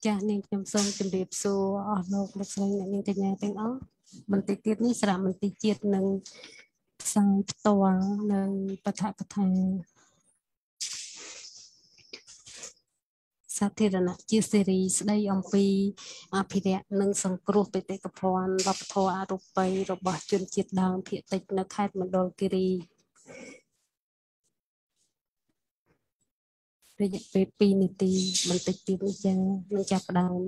Cha nên nhầm sông chìm điệp xô ở lô lực sông những cái nhà tiếng áo mình tịch tiết ní sẵn mình tịch chiết nâng sang tòa nâng bạch thả sát thị rana chia series đây ông pi phiệt nâng sông cột bê tê cặp phòn và thọ ở rụp bay rồi bỏ chuyên chiết đàng phiệt tịch nó khai mình đôi kiri rồi dạy về pi nị tì mình tịch tiết ní cha nâng chạp đàng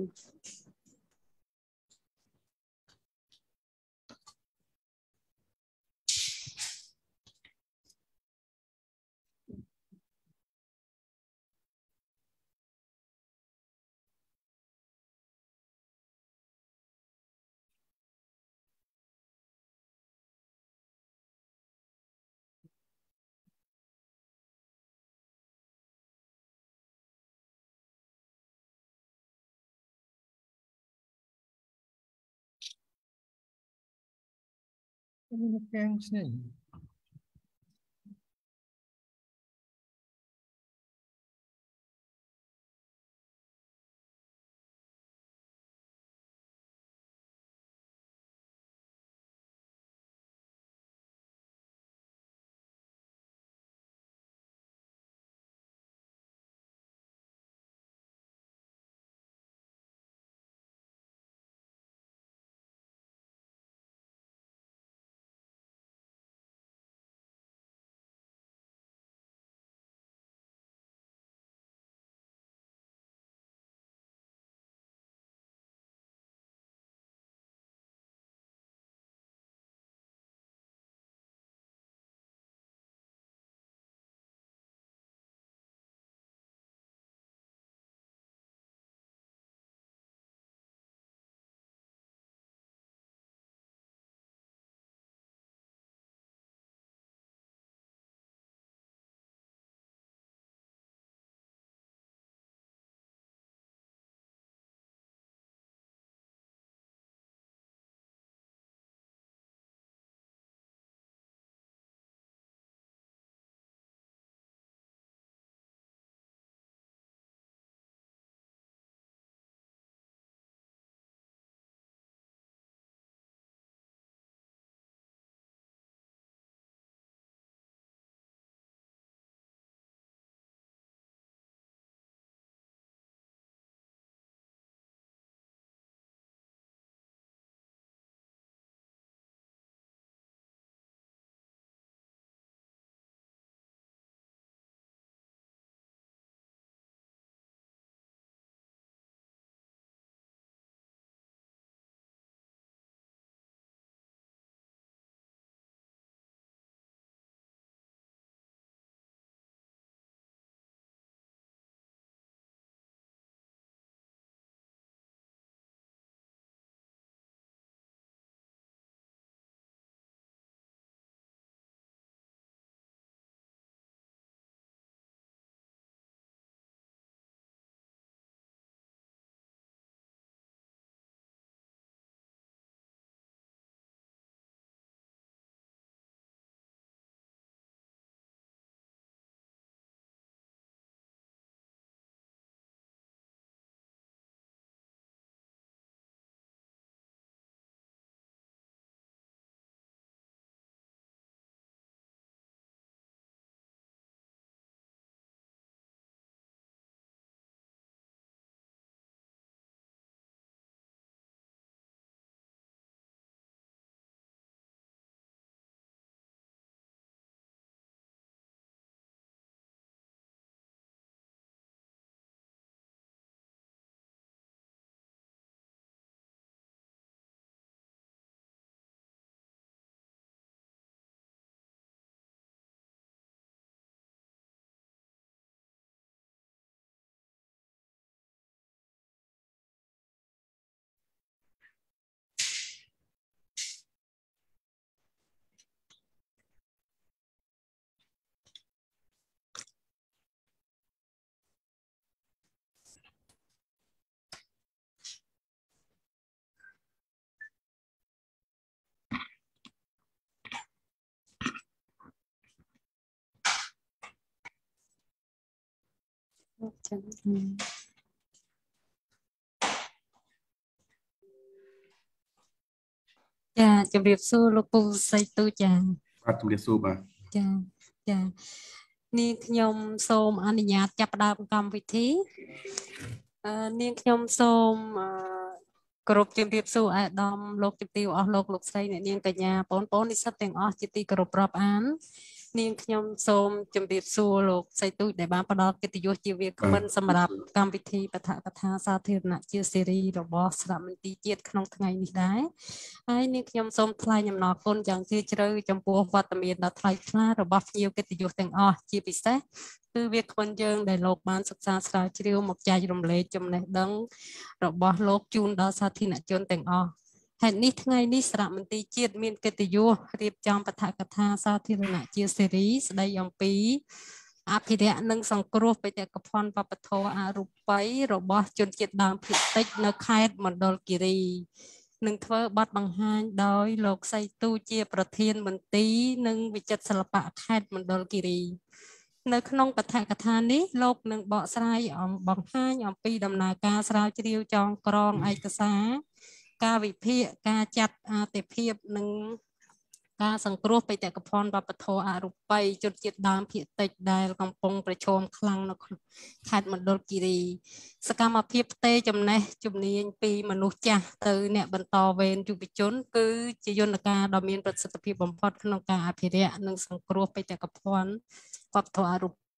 ជំរាបសួរលោកពូសីទូចាបាទជំរាបសួរបាទចានាងខ្ញុំសូមអនុញ្ញាតចាប់ផ្ដើមកម្មវិធីនាងខ្ញុំសូមគោរពជំរាបសួរអាដាមលោកជំទាវអស់លោកស្រីអ្នកនាងកញ្ញាបងប្អូននិស្សិតទាំងអស់ជាទីគោរពរាប់អាននាងខ្ញុំសូមជម្រាបសួរលោកសីទូចដែលបានផ្ដល់កិត្តិយសជាវាគ្មិនសម្រាប់កម្មវិធីបឋកថាសាធារណៈជាសេរីរបស់ស្រាប់មន្ទីរជាតិក្នុងថ្ងៃនេះដែរហើយនាងខ្ញុំសូមថ្លែងអំណរគុណយ៉ាងជ្រាលជ្រៅចំពោះវត្តមានដ៏ថ្លៃថ្លារបស់ភ្ញៀវកិត្តិយសទាំងអស់ជាពិសេសគឺវាគ្មិនយើងដែលលោកបានសិក្សាស្រាវជ្រាវមកចែករំលែកចំណេះដឹងរបស់លោកជូនដល់សាធារណជនទាំងអស់ហេតុនេះថ្ងៃនេះសារមន្ទីរជាតិមានកិត្តិយសរៀបចំបឋកថាសាធារណៈជាសេរីស្ដីអំពីអភិរក្សនិងសង្គ្រោះបេតិកភណ្ឌវប្បធម៌អរូបីរបស់ជនជាតិដើមភាគតិចនៅខេត្តមណ្ឌលគិរីនឹងធ្វើបទបង្ហាញដោយលោកសីទូជាប្រធានមន្ទីរនិងវិចិត្រសិល្បៈខេត្តមណ្ឌលគិរីនៅក្នុងបឋកថានេះលោកនឹងបកស្រាយបង្ហាញអំពីដំណើរការស្រាវជ្រាវចងក្រងឯកសារការវិភាគការចាត់អាទិភាពនិងការសង្គ្រោះបេតិកភណ្ឌវប្បធម៌អរូបីជនជាតិដើមភាគតិចដែលកំពុងប្រឈមខ្លាំងនៅខេត្តមណ្ឌលគិរីសកម្មភាពផ្ទេរចំណេះជំនាញពីមនុស្សចាស់ទៅអ្នកបន្តវេនយុវជនគឺជាយន្តការដ៏មានប្រសិទ្ធភាពបំផុតក្នុងការអភិរក្សនិងសង្គ្រោះបេតិកភណ្ឌវប្បធម៌អរូបី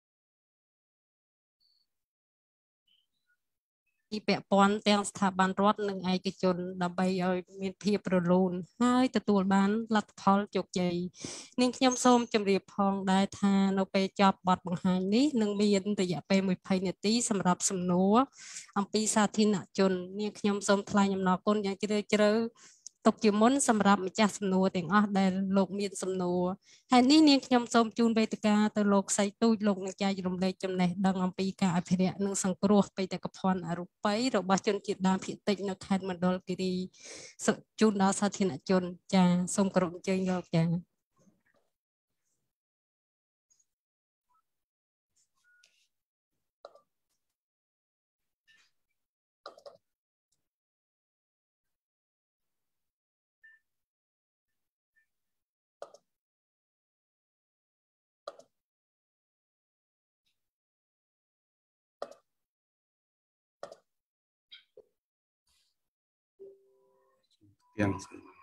ពាក់ព័ន្ធទាំងស្ថាប័នរដ្ឋនិងឯកជនដើម្បីឲ្យមានភាពរលូនហើយទទួលបានលទ្ធផលជោគជ័យនាងខ្ញុំសូមជម្រាបផងដែរថានៅពេលចប់បទបង្ហាញនេះនឹងមានរយៈពេល20នាទីសម្រាប់សំណួរអំពីសាធារណជននាងខ្ញុំសូមថ្លែងអំណរគុណយ៉ាងជ្រាលជ្រៅទុកជាមុនសម្រាប់ម្ចាស់សំណួរទាំងអស់ដែលលោកមានសំណួរហើយនេះនាងខ្ញុំសូមជូនវេទិកាទៅលោកសីទូចលោកនឹងចែករំលែកចំណេះដឹងអំពីការអភិរក្សនិងសង្គ្រោះបេតិកភណ្ឌអរូបីរបស់ជនជាតិដើមភាគតិចនៅខេត្តមណ្ឌលគិរីជូនដល់សាធារណជនចាសូមគោរពអញ្ជើញលោកចាទាំង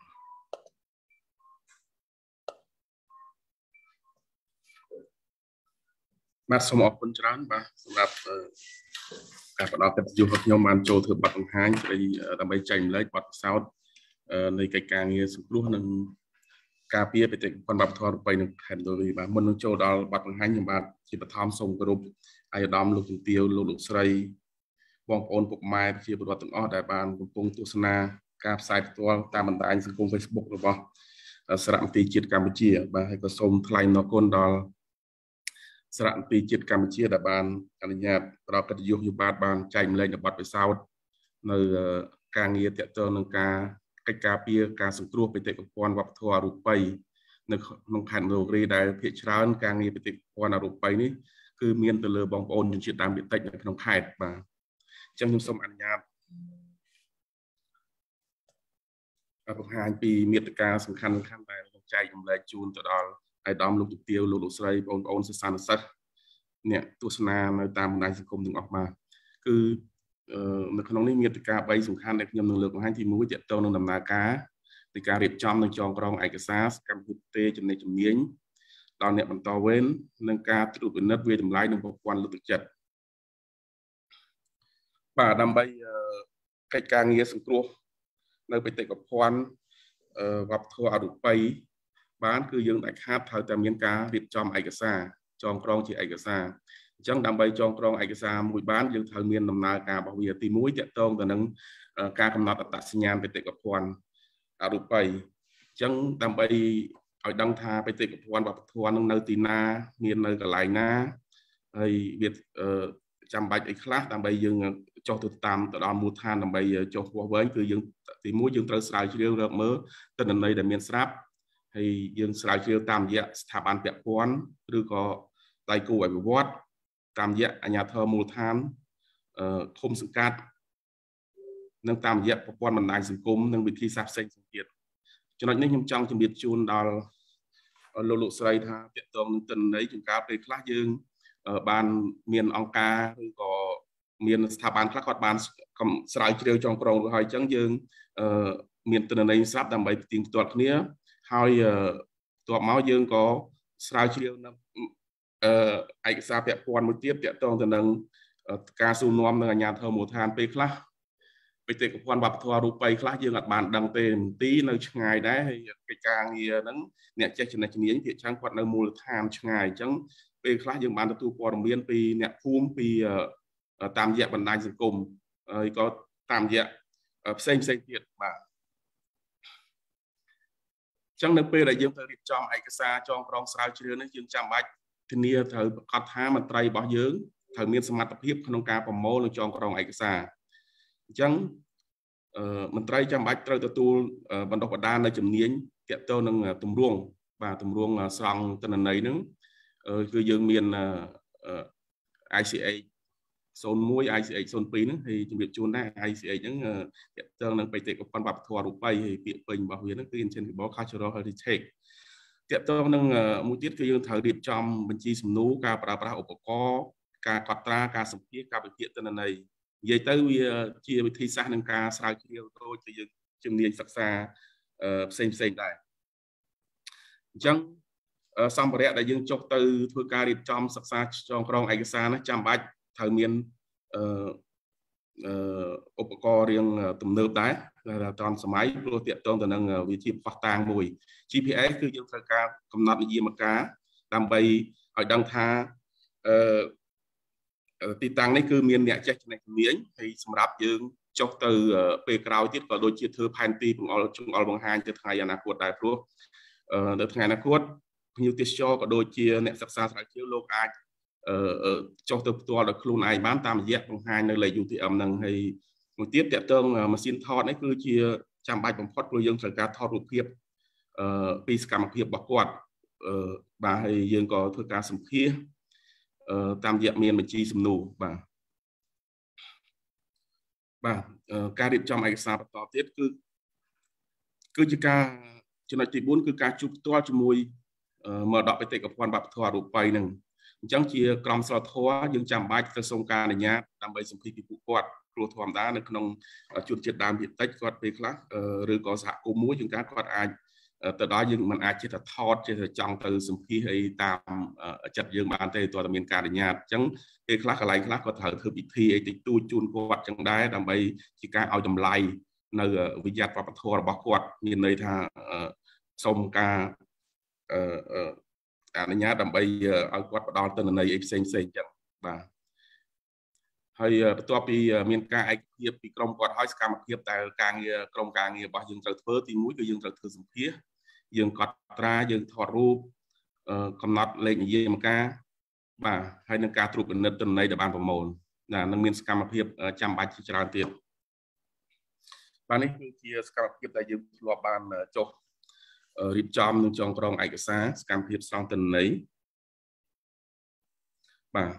បាទសូមអរគុណច្រើនបាទសម្រាប់ការផ្ដល់កិត្តិយសឲ្យខ្ញុំបានចូលធ្វើបទបង្ហាញស្ដីដើម្បីចែករំលែកបទពិសោធន៍នៃកិច្ចការងារសង្គ្រោះនិងការពារបេតិកភណ្ឌវប្បធម៌អរូបីនៅខេត្តមណ្ឌលគិរីបាទមុននឹងចូលដល់បទបង្ហាញខ្ញុំបាទជាបឋមសូមគោរពអាយដាមលោកជំទាវលោកស្រីបងប្អូនពុកម៉ែជាពលរដ្ឋទាំងអស់ដែលបានកំពុងទស្សនាការផ្សាយផ្ទាល់តាមបណ្ដាញសង្គម Facebook របស់សារមន្ទីរជាតិកម្ពុជាបាទហើយក៏សូមថ្លែងអំណរគុណដល់សារមន្ទីរជាតិកម្ពុជាដែលបានអនុញ្ញាតផ្ដល់កិត្តិយសយុបាទបានចែករំលែកនៅបទពិសោធន៍នៅការងារទាក់ទងនឹងការកិច្ចការពារការសង្គ្រោះបេតិកភណ្ឌវប្បធម៌អរូបីនៅក្នុងខេត្តមណ្ឌលគិរីដែលភាគច្រើនការងារបេតិកភណ្ឌអរូបីនេះគឺមានទៅលើបងប្អូនជនជាតិដើមភាគតិចនៅក្នុងខេត្តបាទអញ្ចឹងខ្ញុំសូមអនុញ្ញាតបង្ហាញពីមាតិកាសំខាន់ដែលចែករំលែកជូនទៅដល់អាយដាមលោកជំទាវលោកស្រីបងប្អូនសិស្សានុសិស្សអ្នកទស្សនានៅតាមបណ្ដាញសង្គមទាំងអស់បាទគឺនៅក្នុងនេះមាតិកា3សំខាន់ដែលខ្ញុំនឹងលើកបង្ហាញទី1ទាក់ទងនឹងដំណើរការនៃការរៀបចំនិងចងក្រងឯកសារសកម្មភាពផ្ទេរចំណេះជំនាញដល់អ្នកបន្តវេននិងការត្រួតពិនិត្យវាតម្លៃនិងប្រព័ន្ធលើកទឹកចិត្តបាទដើម្បីកិច្ចការងារសង្គ្រោះនៅបេតិកភណ្ឌវប្បធម៌អរូបីបានគឺយើងដាច់ខាតត្រូវតែមានការរៀបចំឯកសារចងក្រងជាឯកសារអញ្ចឹងដើម្បីចងក្រងឯកសារមួយបានយើងត្រូវមានដំណើរការរបស់វាទី1ទាក់ទងទៅនឹងការកំណត់អត្តសញ្ញាណបេតិកភណ្ឌអរូបីអញ្ចឹងដើម្បីឲ្យដឹងថាបេតិកភណ្ឌវប្បធម៌នឹងនៅទីណាមាននៅកន្លែងណាហើយវាចាំបាច់អីខ្លះដើម្បីយើងចុះទៅតាមទៅដល់មូលដ្ឋានដើម្បីចុះវាស់វែងគឺយើងទី1យើងត្រូវស្រាវជ្រាវរកមើលទិន្នន័យដែលមានស្រាប់ហើយយើងស្រាវជ្រាវតាមរយៈស្ថាប័នពាក់ព័ន្ធឬក៏ដៃគូអភិវឌ្ឍតាមរយៈអាជ្ញាធរមូលដ្ឋានឃុំសង្កាត់និងតាមរយៈប្រព័ន្ធបណ្ដាញសង្គមនិងវិធីសាស្ត្រផ្សេងទៀតចំណុចនេះខ្ញុំចង់ជម្រាបជូនដល់លោកស្រីថាតកតងនឹងទិន្នន័យជាការពេលខ្លះយើងបានមានអង្គការឬក៏មានស្ថាប័នខ្លះគាត់បានស្រាវជ្រាវចុងក្រោយហើយអញ្ចឹងយើងមានទិន្នន័យស្រាប់ដើម្បីផ្ទៀងផ្ទាត់គ្នាហើយបន្ទាប់មកយើងក៏ស្រាវជ្រាវនៅឯកសារពាក់ព័ន្ធមួយទៀតតកតងទៅនឹងការសួរនាំនឹងអាជ្ញាធរមូលដ្ឋានពេលខ្លះបេតិកភណ្ឌវប្បធម៌រូបីខ្លះយើងអត់បានដឹងទេមន្ទីរនៅឆ្ងាយដែរហើយកិច្ចការងារហ្នឹងអ្នកចេះចំណេះជំនាញភាគច្រើនគាត់នៅមូលដ្ឋានឆ្ងាយអញ្ចឹងពេលខ្លះយើងបានទទួលព័ត៌មានពីអ្នកភូមិពីតាមរយៈបណ្ដាញសង្គមហើយក៏តាមរយៈផ្សេងទៀតបាទអញ្ចឹងនៅពេលដែលយើងត្រូវរៀបចំឯកសារចងក្រងស្រាវជ្រាវនេះយើងចាំបាច់ធានាត្រូវប្រកាសថាមន្ត្រីរបស់យើងត្រូវមានសមត្ថភាពក្នុងការប្រមូលនិងចងក្រងឯកសារអញ្ចឹងមន្ត្រីចាំបាច់ត្រូវទទួលបណ្ដុះបណ្ដាលនៅជំនាញទាក់ទងនឹងទម្រង់ស្រង់ទិន្នន័យហ្នឹងគឺយើងមាន ICH 01 ICH 02ហ្នឹងហើយជំរាបជូនដែរ ICH ហ្នឹងទាក់ទងនឹងបេតិកភណ្ឌវប្បធម៌រូបីហើយពាក្យពេញរបស់វាហ្នឹងគឺ Intangible Cultural Heritage ទាក់ទងនឹងមួយទៀតគឺយើងត្រូវរៀបចំបញ្ជីសំណួរការប្រើប្រាស់ឧបករណ៍ការកត់ត្រាការសម្ភាសការវិភាគទិន្នន័យនិយាយទៅវាជាវិធីសាស្ត្រក្នុងការស្រាវជ្រាវដូចជាយើងជំនាញសិក្សាផ្សេងដែរអញ្ចឹងសម្ភារៈដែលយើងចុះទៅធ្វើការរៀបចំសិក្សាចងក្រងឯកសារនោះចាំបាច់ត្រូវមានឧបករណ៍រៀងទំនើបដែរតាមសម័យព្រោះតាក់ទងទៅនឹងវិធីផ្សះតាងមួយ GPS គឺយើងត្រូវការកំណត់និយមការដើម្បីឲ្យដឹងថាទីតាំងនេះគឺមានអ្នកចេះចំណេះជំនាញហើយសម្រាប់យើងចុះទៅពេលក្រោយទៀតក៏ដូចជាធ្វើផែនទីបង្អល់បង្ហាញទៅថ្ងៃអនាគតដែរព្រោះនៅថ្ងៃអនាគតភ្ញៀវទេសចរក៏ដូចជាអ្នកសិក្សាស្រាវជ្រាវលោកអាចចុះទៅផ្ទាល់ដោយខ្លួនឯងបានតាមរយៈបង្ហាញនៅលេខ UTM ហ្នឹងហើយមួយទៀតតាក់ទងម៉ាស៊ីនថតនេះគឺជាចាំបាច់បំផុតព្រោះយើងត្រូវការថតរូបភាពពីសកម្មភាពរបស់គាត់បាទហើយយើងក៏ធ្វើការសម្ភាសតាមរយៈមានបញ្ជីសំណួរបាទការរៀបចំឯកសារបន្តទៀតគឺជាការចំណុចទី4គឺការជួបផ្ទាល់ជាមួយមរតកបេតិកភណ្ឌវប្បធម៌រូបីហ្នឹងអញ្ចឹងជាក្រមសីលធម៌យើងចាំបាច់ទៅសុំការអនុញ្ញាតដើម្បីសម្ភាសពីពួកគាត់ព្រោះធម្មតានៅក្នុងជនជាតិដើមភាគតិចគាត់ពេលខ្លះឬក៏សហគមន៍មួយជាងការគាត់អាចទៅដល់យើងមិនអាចចេះតែថតចេះតែចង់ទៅសម្ភាសអីតាមចិត្តយើងបានទេទោះតែមានការអនុញ្ញាតអញ្ចឹងពេលខ្លះកន្លែងខ្លះគាត់ត្រូវធ្វើពិធីអីតិចតួចជូនគាត់ចឹងដែរដើម្បីជាការឲ្យតម្លៃនៅវិញ្ញាណវប្បធម៌របស់គាត់មានន័យថាសូមការអនុញ្ញាតដើម្បីឲ្យគាត់ផ្ដល់ទិន្នន័យអីផ្សេងអញ្ចឹងបាទហើយបន្ទាប់ពីមានការឯកភាពពីក្រុមគាត់ហើយសកម្មភាពដែលក្រុមការងាររបស់យើងត្រូវធ្វើទី1គឺយើងត្រូវធ្វើសម្ភាសយើងកត់ត្រាយើងថតរូបកំណត់លេខនិយាយមកការបាទហើយនឹងការត្រួតពិនិត្យទិន្នន័យដែលបានប្រមូលនឹងមានសកម្មភាពចាំបាច់ជាច្រើនទៀតបាទនេះគឺជាសកម្មភាពដែលយើងធ្លាប់បានចុះរៀបចំនឹងចងក្រងឯកសារសកម្មភាពស្រង់ទិន្នន័យបាទ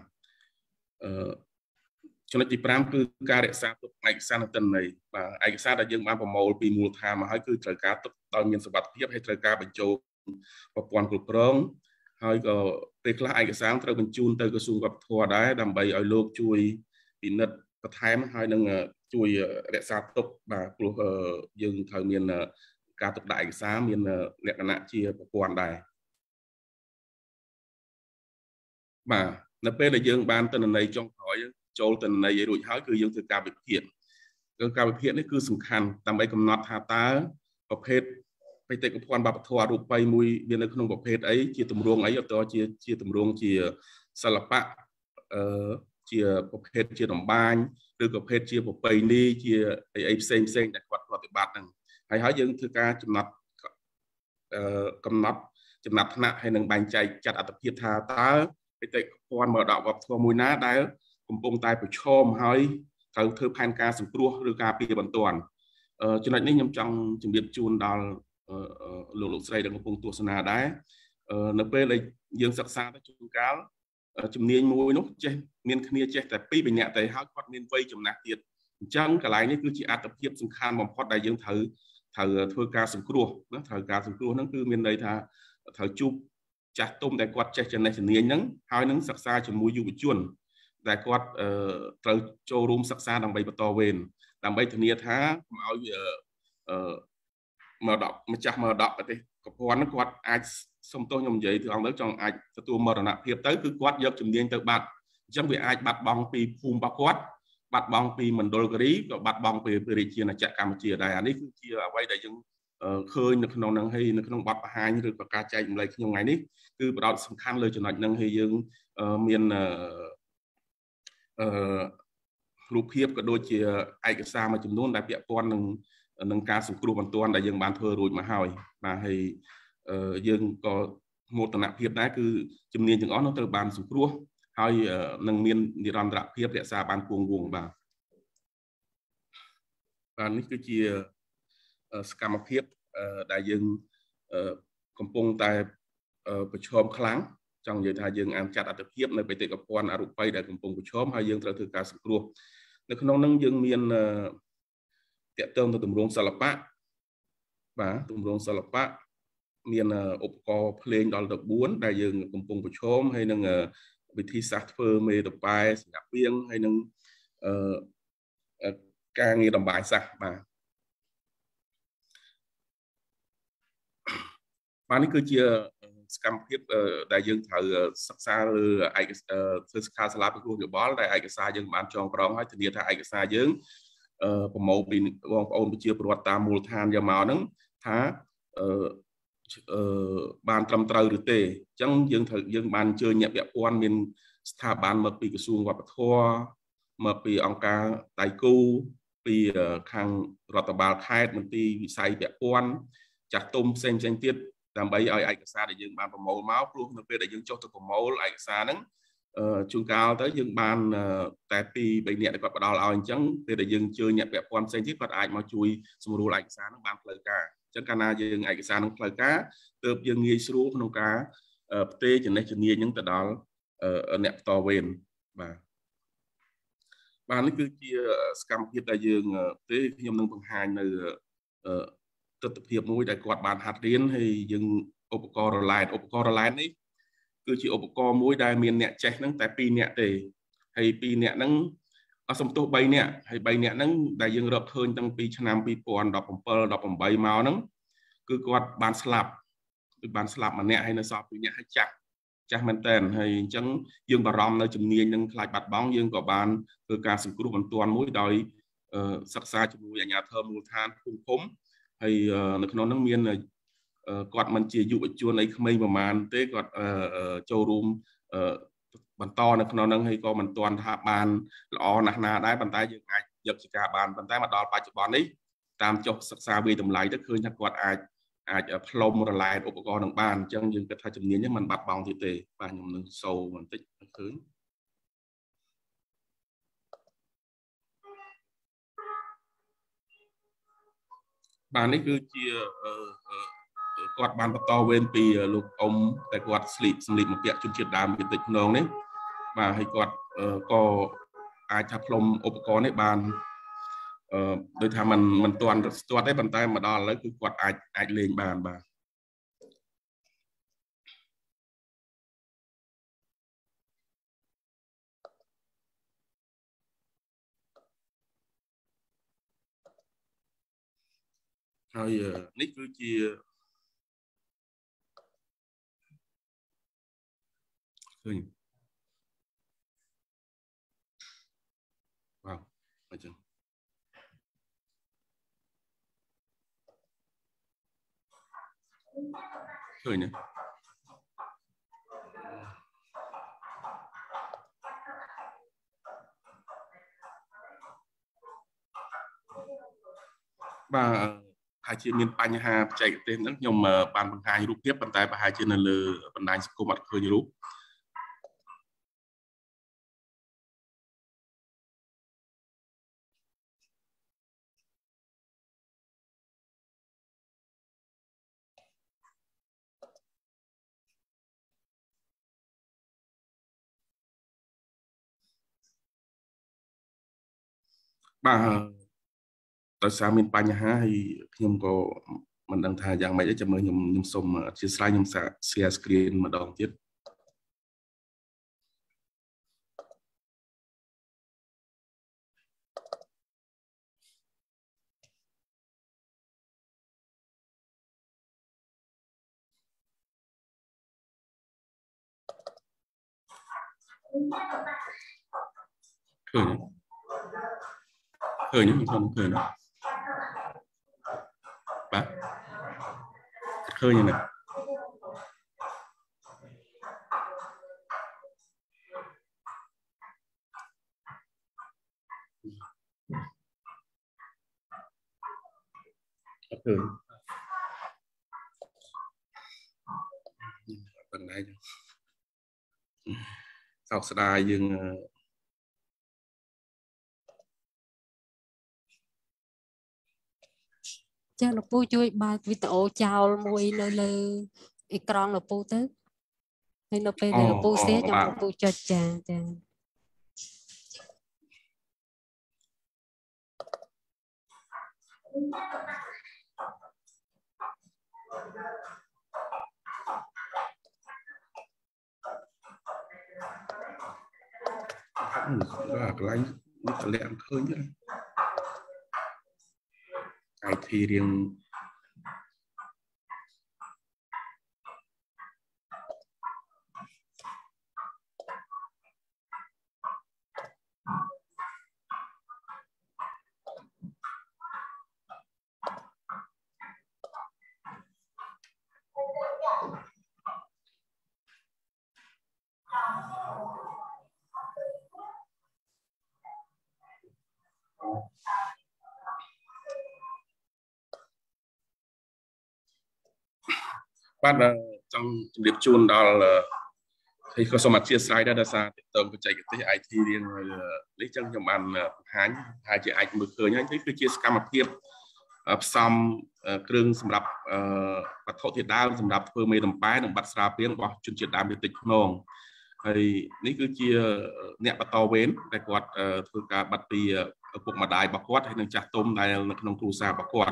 ចំណុចទី5គឺការរក្សាទុកឯកសារនិងទិន្នន័យបាទឯកសារដែលយើងបានប្រមូលពីមូលដ្ឋានមកហើយគឺត្រូវការទុកដោយមានសុវត្ថិភាពហើយត្រូវការបញ្ចូលប្រព័ន្ធគ្រប់គ្រងហើយក៏ពេលខ្លះឯកសារត្រូវបញ្ជូនទៅក្រសួងវប្បធម៌ដែរដើម្បីឲ្យលោកជួយពិនិត្យបន្ថែមហើយនឹងជួយរក្សាទុកបាទព្រោះយើងត្រូវមានការទុកដាក់ឯកសារមានលក្ខណៈជាប្រព័ន្ធដែរបាទនៅពេលដែលយើងបានទិន្នន័យចុងក្រោយចូលទិន្នន័យឲ្យរួចហើយគឺយើងធ្វើការវិភាគការវិភាគនេះគឺសំខាន់ដើម្បីកំណត់ថាតើប្រភេទបេតិកភណ្ឌវប្បធម៌រូបីមួយវានៅក្នុងប្រភេទអីជាទម្រង់អីಅಥವಾជាទម្រង់ជាសិល្បៈជាប្រភេទជាតម្បាញឬប្រភេទជាប្រពៃណីជាអីផ្សេងដែលគាត់ប្រតិបត្តិហ្នឹងហើយយើងធ្វើការកំណត់ចំណាត់ថ្នាក់ហើយនឹងបែងចែកចាត់អត្ថប្រយោជន៍ថាតើបេតិកភណ្ឌមរតកវប្បធម៌មួយណាដែលកំពុងតែប្រឈមហើយត្រូវធ្វើផែនការសង្គ្រោះឬការពារបន្ទាន់ចំណុចនេះខ្ញុំចង់ជម្រាបជូនដល់លោកស្រីដែលកំពុងទស្សនាដែរនៅពេលដែលយើងសិក្សាទៅជួនកាលជំនាញមួយនោះចេះមានគ្នាចេះតែ2 3នាក់តែហើយគាត់មានវ័យចំណាស់ទៀតអញ្ចឹងកន្លែងនេះគឺជាអត្ថប្រយោជន៍សំខាន់បំផុតដែលយើងត្រូវត្រូវធ្វើការសង្គ្រោះណាត្រូវការសង្គ្រោះហ្នឹងគឺមានន័យថាត្រូវជួបចាស់ទុំដែលគាត់ចេះចំណេះជំនាញហ្នឹងហើយនឹងសិក្សាជាមួយយុវជនដែលគាត់ត្រូវចូលរួមសិក្សាដើម្បីបន្តវេនដើម្បីធានាថាកុំឲ្យមរតកម្ចាស់មរតកប្រទេសកពន្ធហ្នឹងគាត់អាចសុំទោសខ្ញុំនិយាយត្រង់ទៅចង់អាចទទួលមរណភាពទៅគឺគាត់យកជំនាញទៅបាត់អញ្ចឹងវាអាចបាត់បង់ពីភូមិរបស់គាត់បាត់បង់ពីមណ្ឌលគិរីក៏បាត់បង់ពីរាជាណាចក្រកម្ពុជាដែរអានេះគឺជាអ្វីដែលយើងឃើញនៅក្នុងហ្នឹងហើយនៅក្នុងបទបង្ហាញឬក៏ការចែកម្លែកក្នុងថ្ងៃនេះគឺផ្ដោតសំខាន់លើចំណុចហ្នឹងហើយយើងមានរូបភាពក៏ដូចជាឯកសារមួយចំនួនដែលពាក់ព័ន្ធនឹងការសង្គ្រោះបន្ទាន់ដែលយើងបានធ្វើរួចមកហើយបាទហើយយើងក៏មោទនភាពដែរគឺជំនាញទាំងអស់នោះត្រូវបានសង្គ្រោះហើយនឹងមាននិរន្តរភាពរក្សាបានគង់វង្សបាទនេះគឺជាសកម្មភាពដែលយើងកំពុងតែប្រឈមខ្លាំងចង់និយាយថាយើងអាចចាត់អត្ថភាពនៅបេតិកភណ្ឌអរូបីដែលកំពុងប្រឈមហើយយើងត្រូវធ្វើការសង្គ្រោះនៅក្នុងនោះយើងមានតកតងទៅទម្រង់សិល្បៈបាទទម្រង់សិល្បៈមានឧបករណ៍ភ្លេងដល់ទៅ4ដែលយើងកំពុងប្រឈមហើយនឹងវិធីសាស្ត្រធ្វើមេតប៉ែសម្រាប់ពីងហើយនឹងការងារតម្បាញសាសបាទនេះគឺជាសកម្មភាពដែលយើងត្រូវសិក្សាលើឯកធ្វើសិក្ខាសាលាពិគ្រោះយោបល់ដែលឯកសារយើងបានចងក្រងហើយធានាថាឯកសារយើងប្រមូលពីបងប្អូនប្រជាពលរដ្ឋតាមមូលដ្ឋានយកមកហ្នឹងថាបានត្រឹមត្រូវឬទេអញ្ចឹងយើងបានអញ្ជើញអ្នកពាក់ព័ន្ធមានស្ថាប័នមកពីក្រសួងវប្បធម៌មកពីអង្គការដៃគូពីខាងរដ្ឋបាលខេត្តមន្ទីរវិស័យពាក់ព័ន្ធចាស់ទុំផ្សេងទៀតដើម្បីឲ្យឯកសារដែលយើងបានប្រមូលមកព្រោះនៅពេលដែលយើងចុះទៅប្រមូលឯកសារហ្នឹងជួនកាលទៅយើងបានតែ2-3នាក់ដែលគាត់ផ្ដល់ឲ្យអញ្ចឹងពេលដែលយើងជើញអ្នកពាក់ព័ន្ធផ្សេងទៀតគាត់អាចមកជួយសម្រួលឯកសារហ្នឹងបានផ្លូវការអញ្ចឹងកាលណាយើងឯកសារហ្នឹងផ្លូវការទើបយើងងាយស្រួលក្នុងការផ្ទេរចំណេះជំនាញហ្នឹងទៅដល់អ្នកបន្តវេនបាទនេះគឺជាសកម្មភាពដែលយើងខ្ញុំនឹងបង្ហាញនៅទស្សនវិជ្ជាមួយដែលគាត់បានហាត់រៀនហើយយើងឧបករណ៍រ៉លែតនេះគឺជាឧបករណ៍មួយដែលមានអ្នកចេះហ្នឹងតែ2នាក់ទេហើយ2នាក់ហ្នឹងសំទោស3នាក់ហើយ3នាក់ហ្នឹងដែលយើងរកឃើញតាំងពីឆ្នាំ2017 18មកហ្នឹងគឺគាត់បានស្លាប់ម្នាក់ហើយនៅសល់2នាក់ហើយចាស់មែនតើហើយអញ្ចឹងយើងបារម្ភនៅជំនាញនឹងខ្លាចបាត់បង់យើងក៏បានធ្វើការសង្គ្រោះបន្ទាន់មួយដោយសិក្សាជាមួយអាជ្ញាធរមូលដ្ឋានភូមិឃុំហើយនៅក្នុងនោះមានគាត់មិនជាយុវជនអីក្មេងប្រហែលទេគាត់ចូលរួមបន្តនៅក្នុងនោះហើយក៏មិនទាន់ថាបានល្អណាស់ណាដែរប៉ុន្តែយើងអាចយកជាការបានប៉ុន្តែមកដល់បច្ចុប្បន្ននេះតាមចុះសិក្សាវិតម្លៃទៅឃើញថាគាត់អាចផ្លុំរឡែតឧបករណ៍នឹងបានអញ្ចឹងយើងគិតថាជំនាញនេះมันបាត់បង់ទៀតទេបាទខ្ញុំនឹងសូមបន្តិចឃើញបាទនេះគឺជាគាត់បានបន្តវេនពីលោកអ៊ំតែគាត់សម្លៀកបំពាក់ជនជាតិដើមភាគតិចភ្នងនេះបាទហើយគាត់ក៏អាចថាផ្លុំឧបករណ៍នេះបានដោយថាมันទាន់ស្ទាត់ទេប៉ុន្តែមកដល់ឥឡូវគឺគាត់អាចលេងបានបាទហើយនេះគឺជាឃើញបាទអញ្ចឹងឃើញទេបាទហើយជាមានបញ្ហាបច្ចេកទេសហ្នឹងខ្ញុំបានបង្ហាញរូបភាពប៉ុន្តែប្រហែលជានៅលើបណ្ដាញសង្គមអត់ឃើញរូបបាទដោយសារមានបញ្ហាហើយខ្ញុំក៏មិនដឹងថាយ៉ាងម៉េចទេចាំមើលខ្ញុំសូមអធិស្ឋានខ្ញុំសាក share screen ម្ដងទៀតឃើញខ្ញុំឃើញបាទឃើញណាឃើញប៉ុណ្ណេះសោកស្ដាយយើងចាលោកពូជួយបើកវីដេអូចោលមួយនៅលើអេក្រង់លោកពូទៅហើយនៅពេលដែលលោកពូshareខ្ញុំលោកពូចុចចាកន្លែងនេះតម្លាក់ឃើញIT រៀងបាទចង់ជម្រាបជូនដល់ហើយក៏សូមអធិស្ឋានដែរដោយសារទាក់ទងបច្ចេកទេស IT រៀងនេះចឹងខ្ញុំបានបង្ហាញថាជាអាចមើលឃើញហើយនេះគឺជាសកម្មភាពផ្សំគ្រឿងសម្រាប់វត្ថុធាតុដើមសម្រាប់ធ្វើមេដំបែនិងបាត់ស្រាពាងរបស់ជនជាតិដើមភាគតិចភ្នងហើយនេះគឺជាអ្នកបន្តវេនដែលគាត់ធ្វើការបាត់ពីឪពុកម្ដាយរបស់គាត់ហើយនិងចាស់ទុំដែលនៅក្នុងគ្រួសាររបស់គាត់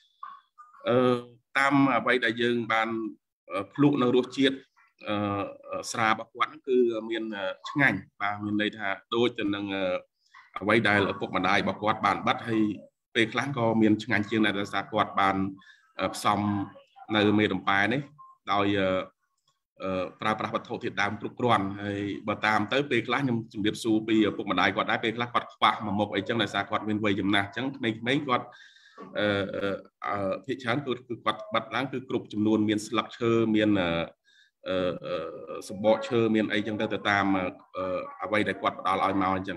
តាមអ្វីដែលយើងបានភ្លក់នៅរសជាតិស្រារបស់គាត់ហ្នឹងគឺមានឆ្ងាញ់បាទមានន័យថាដូចទៅនឹងអ្វីដែលឪពុកម្ដាយរបស់គាត់បានបាត់ហើយពេលខ្លះក៏មានឆ្ងាញ់ជាងដោយសារគាត់បានផ្សំនៅមេដំបែនេះដោយប្រើប្រាស់វត្ថុធាតុដើមគ្រប់គ្រាន់ហើយបើតាមទៅពេលខ្លះខ្ញុំជម្រាបសួរពីឪពុកម្ដាយគាត់ដែរពេលខ្លះគាត់ខ្វះមួយមុខអីចឹងដោយសារគាត់មានវ័យចំណាស់ចឹងក្មេងៗគាត់ភាគច្រើនគឺគាត់បាត់ឡើងគឺគ្រប់ចំនួនមានស្លឹកឈើមានសម្បកឈើមានអីចឹងទៅតាមអ្វីដែលគាត់ផ្ដល់ឲ្យមកអញ្ចឹង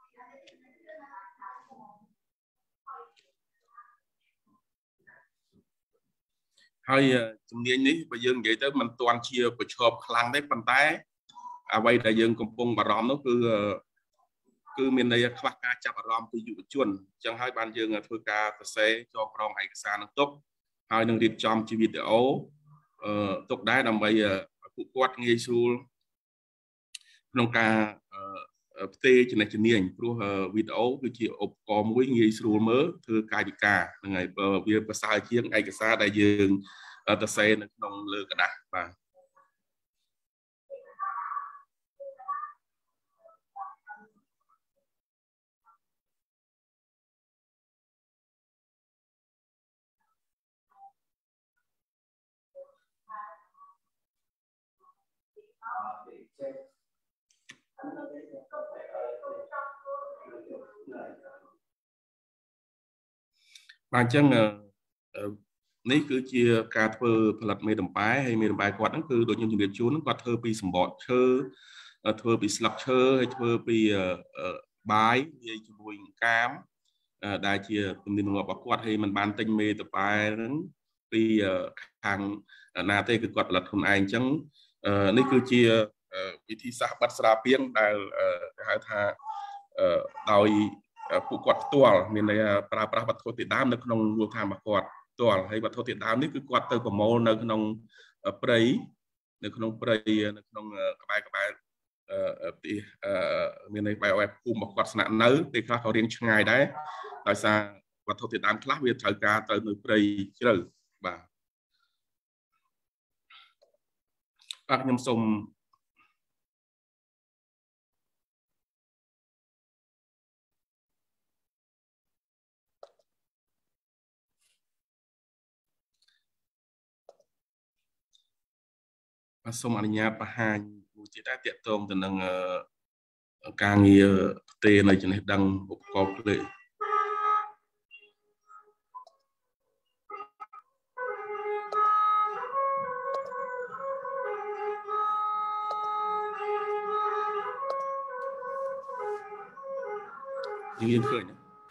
ហើយជំនាញនេះបើយើងនិយាយទៅមិនទាន់ជាប្រឈប់ខ្លាំងទេប៉ុន្តែអ្វីដែលយើងកំពុងបារម្ភនោះគឺមានន័យខ្វះការចាប់អារម្មណ៍ពីយុវជនអញ្ចឹងហើយបានយើងធ្វើការសរសេរចងក្រងឯកសារនឹងទុកហើយនឹងរៀបចំជាវីដេអូទុកដែរដើម្បីពួកគាត់ងាយស្រួលក្នុងការផ្ទេរចំណេះជំនាញព្រោះវីដេអូគឺជាឧបករណ៍មួយងាយស្រួលមើលធ្វើកាយវិការហ្នឹងហើយវាប្រសើរជាងឯកសារដែលយើងសរសេរនៅក្នុងលើกระดาษបាទបាទអញ្ចឹងនេះគឺជាការធ្វើផលិតមេដំបែហើយមេដំបែគាត់ហ្នឹងគឺដូចខ្ញុំជម្រាបជូនគាត់ធ្វើពីសម្បកឈើធ្វើពីស្លឹកឈើហើយធ្វើពីបាយនិយាយជាមួយកាមដែលជាទំនៀមទម្លាប់របស់គាត់ហើយមិនបានទិញមេដំបែហ្នឹងពីខាងណាទេគឺគាត់ផលិតខ្លួនឯងអញ្ចឹងនេះគឺជាវិធីសាស្ត្របាត់ស្រាពាងដែលគេហៅថាដោយពួកគាត់ផ្ទាល់មានន័យប្រើប្រាស់វត្ថុធាតុដើមនៅក្នុងមូលដ្ឋានរបស់គាត់ផ្ទាល់ហើយវត្ថុធាតុដើមនេះគឺគាត់ទៅប្រមូលនៅក្នុងព្រៃនៅក្នុងក្បែរទីមានន័យបែបភូមិរបស់គាត់ស្នាក់នៅពេលខ្លះក៏រៀងឆ្ងាយដែរដោយសារវត្ថុធាតុដើមខ្លះវាត្រូវការទៅនៅព្រៃជ្រៅបាទខ្ញុំសូមសូមអនុញ្ញាតបង្ហាញមួយទៀតដែរទាក់ទងទៅនឹងការងារផ្ទេរនៅចំណេះដឹងឧបករណ៍ភ្លេងយើងឃើញ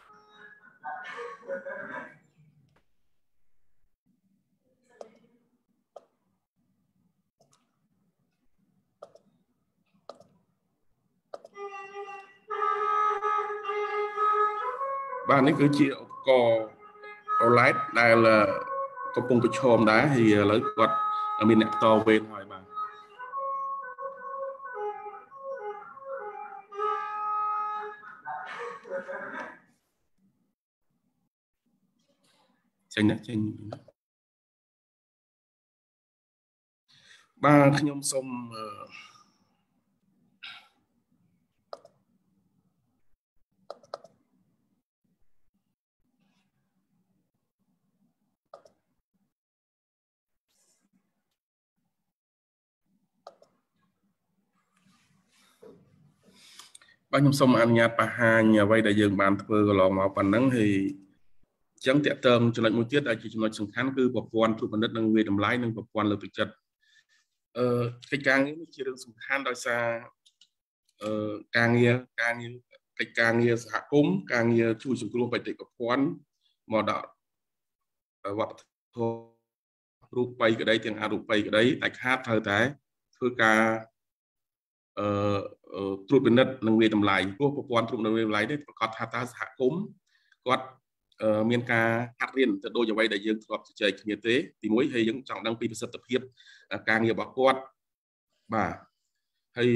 បាទនេះគឺជាឧបករណ៍ OLED ដែលកំពុងប្រឈមដែរហើយឥឡូវគាត់មានអ្នកតវេនហើយបាទចេញណាចេញបាទខ្ញុំសូមបាទខ្ញុំសូមអនុញ្ញាតបង្ហាញអ្វីដែលយើងបានធ្វើកន្លងមកប៉ុណ្ណឹងហើយអញ្ចឹងតកតងចំណុចមួយទៀតដែលជាចំណុចសំខាន់គឺប្រព័ន្ធត្រួតពិនិត្យនិងវិតម្លៃនិងប្រព័ន្ធលើកទឹកចិត្តកិច្ចការងារនេះជារឿងសំខាន់ដោយសារការងារកិច្ចការងារសហគមន៍ការងារជួយសង្គ្រោះបេតិកភណ្ឌមកដល់វប្បធម៌រូបិយក្តីទាំងអរូបិយក្តីតែខាតត្រូវតែធ្វើការត្រួតពិនិត្យនិងវិតម្លៃព្រោះប្រព័ន្ធត្រួតពិនិត្យវិតម្លៃនេះប្រកាសថាតើសហគមន៍គាត់មានការហាត់រៀនទៅដូចអ្វីដែលយើងធ្លាប់ជជែកគ្នាទេទីមួយហើយយើងចង់ដឹងពីប្រសិទ្ធភាពការងាររបស់គាត់បាទហើយ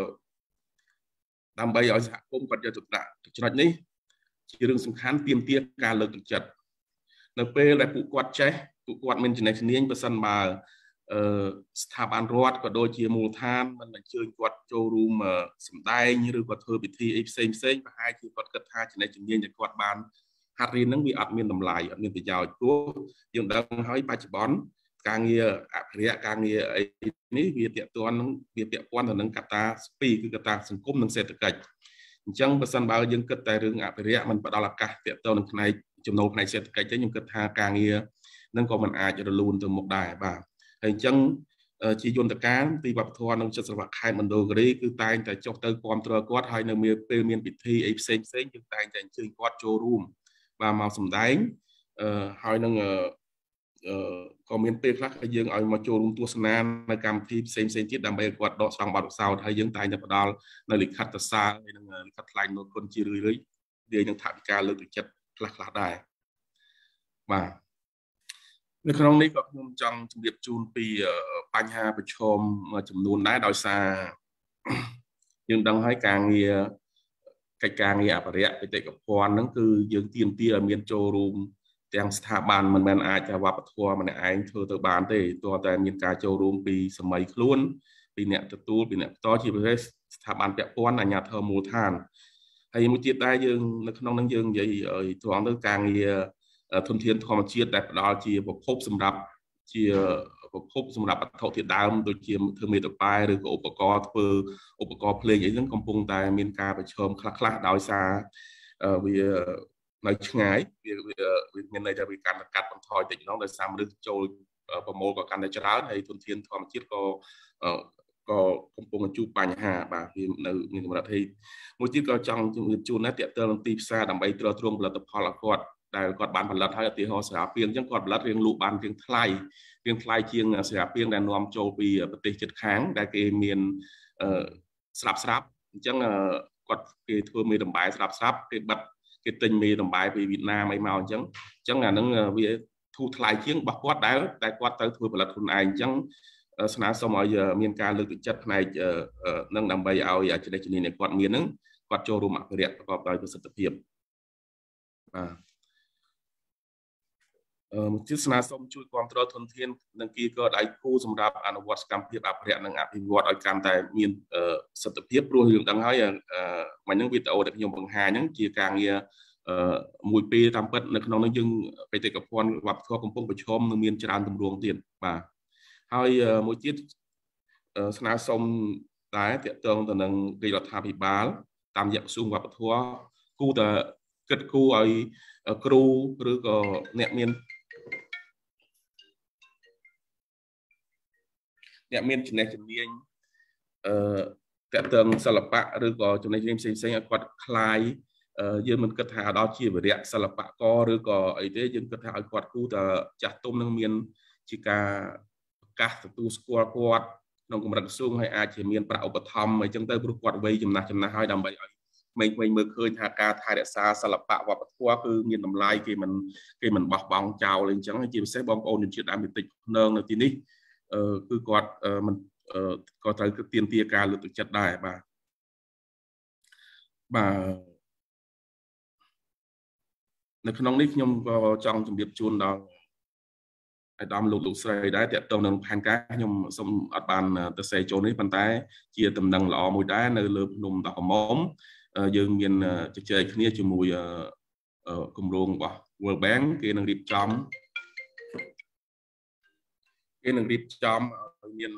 ដើម្បីឲ្យសហគមន៍គាត់យកទៅដាក់ចំណុចនេះជារឿងសំខាន់ទាមទារការលើកទឹកចិត្តនៅពេលដែលពួកគាត់ចេះពួកគាត់មានចំណេះជំនាញបើសិនបើស្ថាប័នរដ្ឋក៏ដូចជាមូលដ្ឋានមិនអញ្ជើញគាត់ចូលរួមសម្ដែងឬក៏ធ្វើពិធីអីផ្សេងប្រហែលជាគាត់គិតថាចំណេះជំនាញដែលគាត់បានហាត់រៀនហ្នឹងវាអត់មានតម្លៃអត់មានប្រយោជន៍ព្រោះយើងដឹងហើយបច្ចុប្បន្នការងារអភិរក្សការងារអីនេះវាពាក់ព័ន្ធទៅនឹងកត្តាពីរគឺកត្តាសង្គមនិងសេដ្ឋកិច្ចអញ្ចឹងបើសិនបើយើងគិតតែរឿងអភិរក្សมันផ្ដល់ឱកាសពាក់ព័ន្ធនឹងផ្នែកចំណូលផ្នែកសេដ្ឋកិច្ចទេខ្ញុំគិតថាការងារនឹងក៏មិនអាចរលូនទៅមុខដែរបាទហើយអញ្ចឹងជាយន្តការទីវប្បធម៌និងចិត្តសិល្បៈខេត្តមណ្ឌលគិរីគឺតែងតែចុះទៅគាំទ្រគាត់ហើយនៅពេលមានពិធីអីផ្សេងយើងតែងតែអញ្ជើញគាត់ចូលរួមបាទមកសម្ដែងហើយនឹងក៏មានពេលខ្លះយើងឲ្យមកចូលរួមទស្សនានៅកម្មវិធីផ្សេងទៀតដើម្បីឲ្យគាត់ដកស្រង់បទពិសោធន៍ហើយយើងតែងតែផ្ដល់នៅលិខិតសរសើរហើយនឹងលិខិតថ្លែងនូវគុណជារឿយៗវានឹងថវិកាលើកទឹកចិត្តខ្លះដែរបាទនៅក្នុងនេះក៏ខ្ញុំចង់ជម្រាបជូនពីបញ្ហាប្រឈមចំនួនដែរដោយសារយើងដឹងហើយកិច្ចការងារអភិរក្សបេតិកភណ្ឌហ្នឹងគឺយើងទាមទារឲ្យមានចូលរួមទាំងស្ថាប័នមិនមែនអាចវប្បធម៌ម្នាក់ឯងធ្វើទៅបានទេទោះតែមានការចូលរួមពីសម័យខ្លួនពីអ្នកទទួលពីអ្នកបន្តជាពិសេសស្ថាប័នពាក់ព័ន្ធអាជ្ញាធរមូលដ្ឋានហើយមួយទៀតដែរយើងនៅក្នុងហ្នឹងយើងនិយាយឲ្យត្រង់ទៅការងារធនធានធម្មជាតិដែលផ្ដល់ជាប្រភពសម្រាប់វត្ថុធាតុដើមដូចជាធ្វើមេត្រប៉ែឬក៏ឧបករណ៍ធ្វើឧបករណ៍ភ្លេងអីហ្នឹងកំពុងតែមានការប្រឈមខ្លះដោយសារវានៅឆ្ងាយវាមានន័យថាវាកាន់តែកាត់បន្ថយតិចហ្នឹងដោយសារមនុស្សចូលប្រមូលក៏កាន់តែច្រើនហើយធនធានធម្មជាតិក៏កំពុងជួបបញ្ហាបាទវានៅមានកម្រិតហើយមួយទៀតក៏ចង់ជម្រាបជូនដែរទាក់ទងនឹងទីផ្សារដើម្បីទ្រទ្រង់ផលិតផលឲ្យគាត់ដែលគាត់បានផលិតហើយឧទាហរណ៍ស្រាពាងអញ្ចឹងគាត់ផលិតរៀងលក់បានរៀងថ្លៃជាងស្រាពាងដែលនាំចូលពីប្រទេសជិតខាងដែលគេមានស្រាប់អញ្ចឹងគាត់គេធ្វើមេដំបែស្រាប់គេទិញមេដំបែពីវៀតណាមអីមកអញ្ចឹងអាហ្នឹងវាធូរថ្លៃជាងរបស់គាត់តែគាត់ទៅធ្វើផលិតខ្លួនឯងអញ្ចឹងស្នើសុំឲ្យមានការលើកទឹកចិត្តផ្នែកនឹងដើម្បីឲ្យចំណេះជំនាញដែលគាត់មានហ្នឹងគាត់ចូលរួមអភិរក្សប្រកបដោយប្រសិទ្ធភាពបាទ một chiếc sna sông chui control thôn thiên nâng kia có đại khuសម្រាប់អនុវត្តកម្មភាពអភិរក្សនិងអភិវឌ្ឍឲ្យកាន់តែមានសិទ្ធិភាពព្រោះយើងដឹងហើយមិញហ្នឹងវីដេអូដែលខ្ញុំបង្ហាញហ្នឹងជាការងារមួយពេលតាមពិតនៅក្នុងនោះយើងបេតិកភណ្ឌវប្បធម៌កំពុងប្រឈមនឹងមានច្រើនទម្រង់ទៀតបាទហើយមួយទៀតស្នើសុំដែរតាក់ទងទៅនឹងរាជរដ្ឋាភិបាលតាមរយៈក្រសួងវប្បធម៌គូតែគិតគូឲ្យគ្រូឬក៏អ្នកមានចំណេះជំនាញតាក់ទងសិល្បៈឬក៏ចំណេះជំនាញផ្សេងៗឲ្យគាត់คลายយើងមិនគិតថាដល់ជាវិរៈសិល្បករឬក៏អីទេយើងគិតថាឲ្យគាត់គូតែចាស់ទុំនឹងមានជាការប្រកាសទទួលស្គាល់គាត់ក្នុងកម្រិតក្រសួងហើយអាចជាមានប្រាក់ឧបត្ថម្ភអីចឹងទៅព្រោះគាត់វ័យចំណាស់ហើយដើម្បីឲ្យមេមើលឃើញថាការថែរក្សាសិល្បៈវប្បធម៌គឺមានតម្លៃគេមិនបោះបង់ចោលអីចឹងជាពិសេសបងប្អូនជនជាតិដើមភាគតិចភ្នងនៅទីនេះគឺគាត់មិនក៏ត្រូវទាមទារការលើកទឹកចិត្តដែរបាទនៅក្នុងនេះខ្ញុំក៏ចង់ជម្រាបជូនដល់អាដាមលោកស្រីដែរតាក់ទងនឹងផែនការខ្ញុំសូមអត់បានទៅសេចូលនេះប៉ុន្តែជាដំណឹងល្អមួយដែរនៅលើភ្នំតាកមុំយើងមានជជែកគ្នាជាមួយគម្រោងរបស់ World Bank គេនឹងរៀបចំឲ្យមាន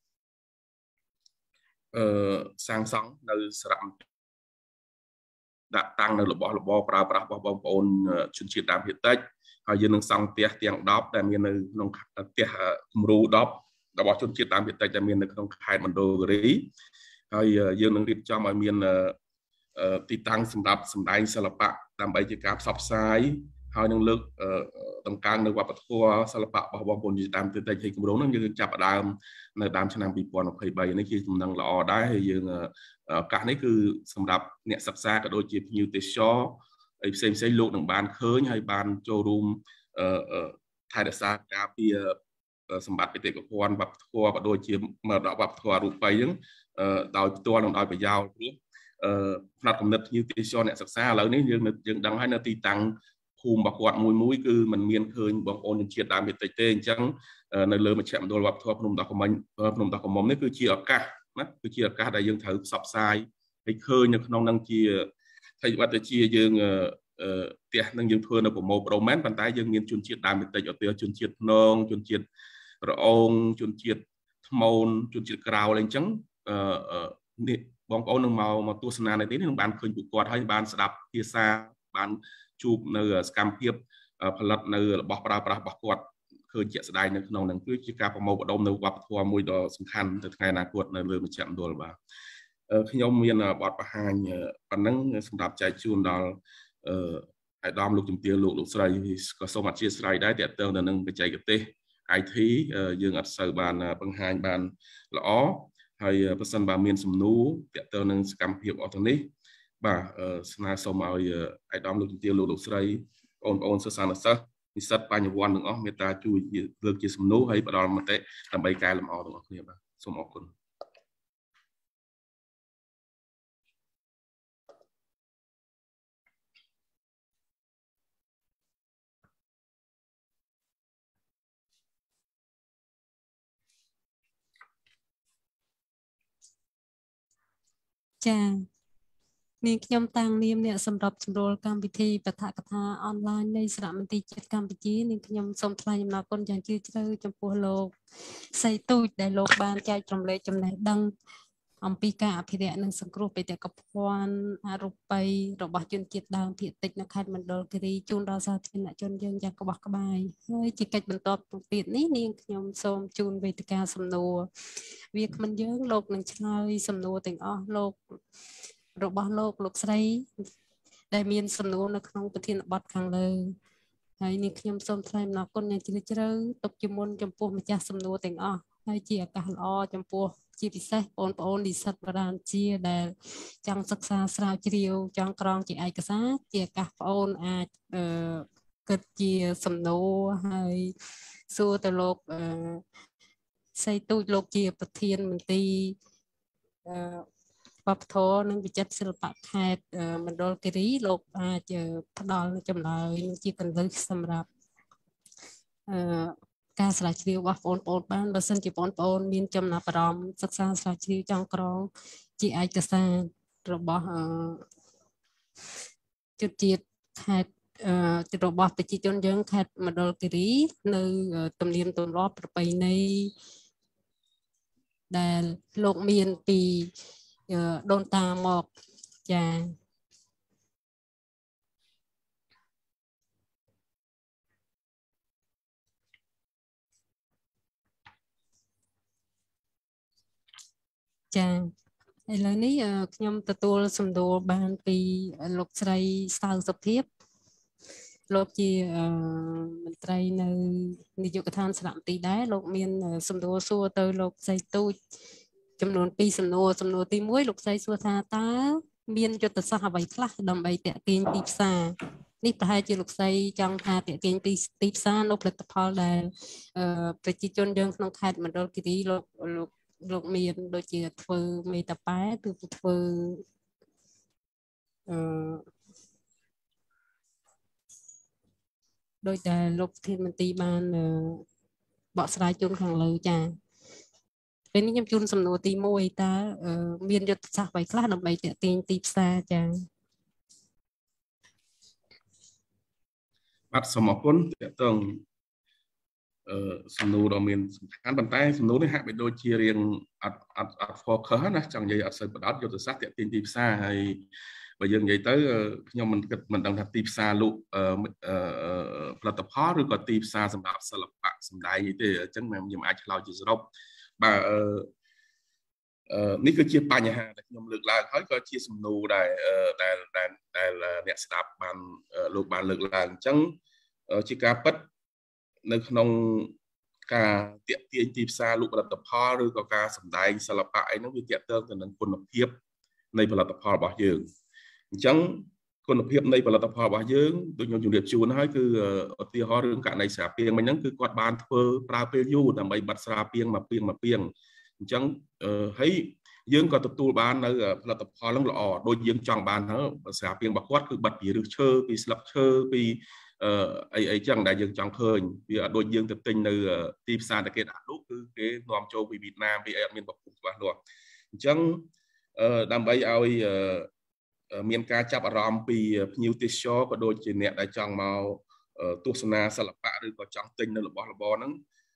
សាងសង់នៅសារៈដាក់តាំងនៅរបស់របរប្រើប្រាស់របស់បងប្អូនជនជាតិដើមភាគតិចហើយយើងនឹងសង់ផ្ទះទាំង10ដែលមាននៅក្នុងផ្ទះគំរូ10របស់ជនជាតិដើមភាគតិចដែលមាននៅក្នុងខេត្តមណ្ឌលគិរីហើយយើងនឹងរៀបចំឲ្យមានទីតាំងសម្រាប់សម្ដែងសិល្បៈដើម្បីជាការផ្សព្វផ្សាយហើយនឹងលើកតម្កើងនៅវប្បធម៌សិល្បៈរបស់បងប្អូនជនជាតិដើមភាគតិចហើយគម្រោងនោះយើងចាប់ផ្ដើមនៅដើមឆ្នាំ2023នេះជាដំណឹងល្អដែរហើយយើងឱកាសនេះគឺសម្រាប់អ្នកសិក្សាក៏ដូចជាភ្ញៀវទេសចរអីផ្សេងលោកនឹងបានឃើញហើយបានចូលរួមថែរក្សាការពារសម្បត្តិបេតិកភណ្ឌវប្បធម៌ក៏ដូចជាមរតកវប្បធម៌អរូបីហ្នឹងដោយផ្ទាល់និងដោយប្រយោលព្រោះផ្នែកគំនិតភ្ញៀវទេសចរអ្នកសិក្សាឥឡូវនេះយើងដឹងហើយនៅទីតាំងភូមិរបស់គាត់មួយគឺมันមានឃើញបងប្អូនជនជាតិដើមភាគតិចទេអញ្ចឹងនៅលើមជ្ឈមណ្ឌលវប្បធម៌ភ្នំតាកមុំនេះគឺជាឱកាសណាគឺជាឱកាសដែលយើងត្រូវផ្សព្វផ្សាយឲ្យឃើញនៅក្នុងនឹងជាថាវត្តជាយើងផ្ទះនឹងយើងធ្វើនៅប្រមូលប្រមមែនប៉ុន្តែយើងមានជនជាតិដើមភាគតិចឧទាហរណ៍ជនជាតិភ្នងជនជាតិរអូងជនជាតិថ្មូនជនជាតិក្រៅអីអញ្ចឹងនេះបងប្អូននឹងមកទស្សនានៅទីនេះនឹងបានឃើញពួកគាត់ហើយបានស្ដាប់ភាសាបានជួបនៅសកម្មភាពផលិតនៅរបស់ប្រើប្រាស់របស់គាត់ឃើញជាក់ស្ដែងនៅក្នុងនឹងគឺជាការប្រមូលផ្ដុំនៅវប្បធម៌មួយដ៏សំខាន់ទៅថ្ងៃអនាគតនៅលើមជ្ឈមណ្ឌលបាទខ្ញុំមានបទបង្ហាញប៉ុណ្ណឹងសម្រាប់ចែកជូនដល់អាដាមលោកជំទាវលោកស្រីក៏សូមអធិស្ឋានដែរទាក់ទងទៅនឹងបច្ចេកទេស IT យើងអត់សូវបានបង្ហាញបានល្អហើយប្រសិនបើមានសំណួរទាក់ទងនឹងសកម្មភាពអស់ទៅនេះបាទស្នើសុំឲ្យអាដាមលោកជំទាវលោកស្រីបងប្អូនសិស្សានុសិស្សនិស្សិតបញ្ញវន្តទាំងអស់មេត្តាជួយលើកជាសំណួរហើយផ្ដល់មតិដើម្បីកែលម្អទាំងអស់គ្នាបាទសូមអរគុណចានាងខ្ញុំតាំងនាមអ្នកសម្របសម្រួលកម្មវិធីបឋកថាអនឡាញនៃសារមន្ទីរជាតិកម្ពុជានាងខ្ញុំសូមថ្លែងអំណរគុណយ៉ាងជ្រាលជ្រៅចំពោះលោកសីទូចដែលលោកបានចែករំលែកចំណេះដឹងអំពីការអភិរក្សនិងសង្គ្រោះបេតិកភណ្ឌអរូបីរបស់ជនជាតិដើមភាគតិចនៅខេត្តមណ្ឌលគិរីជូនដល់សាធារណជនយើងយ៉ាងក្បោះក្បាយហើយជាកិច្ចបន្តទៀតនេះនាងខ្ញុំសូមជូនវេទិកាសំណួរវាគ្មិនយើងលោកនឹងឆ្លើយសំណួរទាំងអស់របស់លោកស្រីដែលមានសំណួរនៅក្នុងប្រធានបទខាងលើហើយនាងខ្ញុំសូមថ្លែងអំណរគុណយ៉ាងជ្រាលជ្រៅទុកជាមុនចំពោះម្ចាស់សំណួរទាំងអស់ហើយជាឱកាសល្អចំពោះជាពិសេសបងប្អូននិស្សិតបរាជាដែលចង់សិក្សាស្រាវជ្រាវចង់ក្រងជាឯកសារជាឱកាសបងប្អូនអាចគិតជាសំណួរហើយសួរទៅលោកសីទូចលោកជាប្រធានមន្ទីរវប្បធម៌និងវិចិត្រសិល្បៈខេត្តមណ្ឌលគិរីលោកអាចផ្ដល់ចម្លើយជាកន្លឹះសម្រាប់ការស្រាវជ្រាវរបស់បងប្អូនបានបើសិនជាបងប្អូនមានចំណាប់អារម្មណ៍សិក្សាស្រាវជ្រាវចង់ក្រងជាឯកសាររបស់ជនជាតិខេត្តរបស់ប្រជាជនយើងខេត្តមណ្ឌលគិរីនៅទំនៀមទម្លាប់ប្រពៃណីដែលលោកមានពីដូនតាមកចាចាឥឡូវនេះខ្ញុំទទួលសំណួរបានពីលោកស្រីសៅសុភាពលោកជាមន្ត្រីនៅនាយកដ្ឋានសារមន្ទីរដែរលោកមានសំណួរសួរទៅលោកស្រីទូចចំនួន2សំណួរសំណួរទី1លោកស្រីសួរថាតើមានយុទ្ធសាស្ត្រអ្វីខ្លះដើម្បីទាក់ទាញទីផ្សារនេះប្រហែលជាលោកស្រីចង់ថាទាក់ទាញទីផ្សារនៅផលិតផលដែលប្រជាជនយើងក្នុងខេត្តមណ្ឌលគិរីលោកមានដូចជាធ្វើមេតាប៉ែគឺធ្វើដោយតែលោកប្រធានមន្ត្រីបានបកស្រាយជូនខាងលើចាពេលនេះខ្ញុំជូនសំណួរទី1តើមានយុទ្ធសាស្ត្រអ្វីខ្លះដើម្បីទាក់ទាញទីផ្សារចាបាទសូមអរគុណតើតើសំណួរដ៏មានសំខាន់ប៉ុន្តែសំណួរនេះហាក់បីដូចជារៀងអត់ focus ណាចង់និយាយអត់សូវបដោតយុទ្ធសាស្ត្រទាក់ទាញទីផ្សារហើយបើយើងនិយាយទៅខ្ញុំមិនដឹងថាទីផ្សារលក់ផលិតផលឬក៏ទីផ្សារសម្រាប់សិល្បៈសម្ដែងទេអញ្ចឹងខ្ញុំអាចឆ្លើយជាសរុបបាទនេះគឺជាបញ្ហាដែលខ្ញុំលើកឡើងហើយក៏ជាសំណួរដែលអ្នកស្ដាប់បានលោកបានលើកឡើងអញ្ចឹងជាការពិតនៅក្នុងការទាក់ទាញទីផ្សារលក់ផលិតផលឬក៏ការសម្ដែងសិល្បៈអីហ្នឹងវាទាក់ទងទៅនឹងគុណភាពនៃផលិតផលរបស់យើងអញ្ចឹងគុណភាពនៃផលិតផលរបស់យើងដូចខ្ញុំជម្រាបជូនហើយគឺឧទាហរណ៍រឿងករណីស្រាពាងមិញហ្នឹងគឺគាត់បានធ្វើប្រើពេលយូរដើម្បីបិទស្រាពាងមួយពាងអញ្ចឹងហើយយើងក៏ទទួលបាននៅផលិតផលហ្នឹងល្អដូចយើងចង់បានហ្នឹងស្រាពាងរបស់គាត់គឺបិទពីឫសឈើពីស្លឹកឈើពីអីចឹងដែលយើងចង់ឃើញវាអត់ដូចយើងទៅទិញនៅទីផ្សារតែគេដាក់លក់គឺគេនាំចូលពីវៀតណាមពីអីអត់មានប្រភពច្បាស់លាស់អញ្ចឹងដើម្បីឲ្យមានការចាប់អារម្មណ៍ពីភ្ញៀវទេសចរក៏ដូចជាអ្នកដែលចង់មកទស្សនាសិល្បៈឬក៏ចង់ទិញនៅរបស់របរហ្នឹង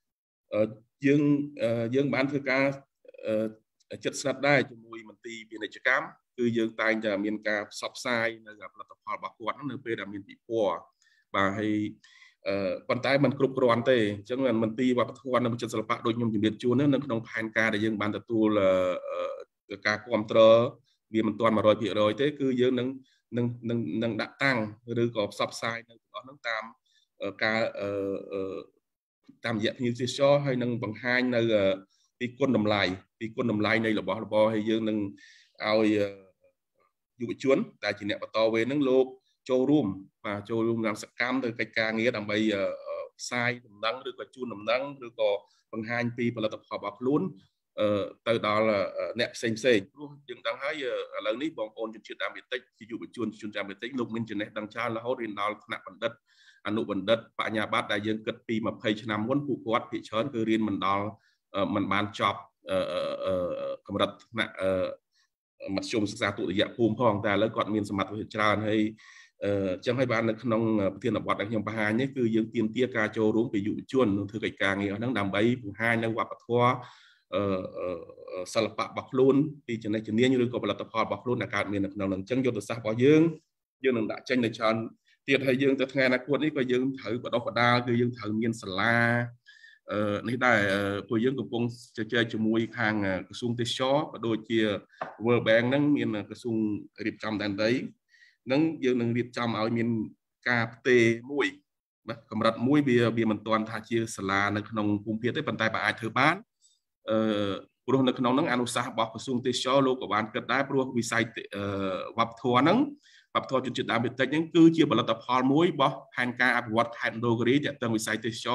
យើងបានធ្វើការចិត្តស្និទ្ធដែរជាមួយមន្ទីរពាណិជ្ជកម្មគឺយើងតែងតែមានការផ្សព្វផ្សាយនៅផលិតផលរបស់គាត់នៅពេលដែលមានពិព័រណ៍បាទហើយប៉ុន្តែมันគ្រប់គ្រាន់ទេអញ្ចឹងមន្ទីរវប្បធម៌និងវិចិត្រសិល្បៈដូចខ្ញុំជម្រាបជូននៅក្នុងផែនការដែលយើងបានទទួលការគ្រប់គ្រងវាមិនទាន់ 100%ទេគឺយើងនឹងដាក់តាំងឬក៏ផ្សព្វផ្សាយនៅទាំងអស់ហ្នឹងតាមការតាមរយៈភ្ញៀវទេសចរហើយនឹងបង្ហាញនៅពីគុណតម្លៃនៃរបស់របរហើយយើងនឹងឲ្យយុវជនដែលជាអ្នកបន្តវេនហ្នឹងលោកចូលរួមយ៉ាងសកម្មទៅកិច្ចការងារដើម្បីផ្សាយដំណឹងឬក៏ជូនដំណឹងឬក៏បង្ហាញពីផលិតផលរបស់ខ្លួនទៅដល់អ្នកផ្សេងព្រោះយើងដឹងហើយឥឡូវនេះបងប្អូនជនជាតិដើមភាគតិចជាយុវជនជនជាតិដើមភាគតិចលោកមានចំណេះដឹងច្រើនរហូតរៀនដល់ថ្នាក់បណ្ឌិតអនុបណ្ឌិតបញ្ញាបត្រដែលយើងគិតពី20ឆ្នាំមុនពួកគាត់ភាគច្រើនគឺរៀនមិនបានចប់កម្រិតថ្នាក់មធ្យមសិក្សាទុតិយភូមិផងតែឥឡូវគាត់មានសមត្ថភាពច្រើនហើយចឹងហើយបាននៅក្នុងប្រធានបទដែលខ្ញុំបង្ហាញនេះគឺយើងទាមទារការចូលរួមពីយុវជនធ្វើកិច្ចការងារហ្នឹងដើម្បីបង្ហាញនៅវប្បធម៌សិល្បៈរបស់ខ្លួនពីចំណេះជំនាញឬក៏ផលិតផលរបស់ខ្លួនដែលកើតមាននៅក្នុងហ្នឹងអញ្ចឹងយុទ្ធសាស្ត្ររបស់យើងនឹងដាក់ចេញនៅច្រើនទៀតហើយយើងទៅថ្ងៃអនាគតនេះក៏យើងត្រូវបដិបដាលគឺយើងត្រូវមានសាលានេះដែរពួកយើងកំពុងជជែកជាមួយខាងក្រសួងទេសចរក៏ដូចជា World Bank ហ្នឹងមានក្រសួងរៀបចំដែនដីហ្នឹងយើងនឹងរៀបចំឲ្យមានការផ្ទេរមួយបាទកម្រិតមួយវាមិនទាន់ថាជាសាលានៅក្នុងភូមិភាគទេប៉ុន្តែបើអាចធ្វើបានព្រោះនៅក្នុងហ្នឹងអនុសាសន៍របស់ក្រសួងទេសចរលោកក៏បានគិតដែរព្រោះវិស័យវប្បធម៌ហ្នឹងវប្បធម៌ជនជាតិដើមភាគតិចហ្នឹងគឺជាផលិតផលមួយរបស់ផែនការអភិវឌ្ឍខេត្តមណ្ឌលគិរីទាក់ទងវិស័យទេសចរ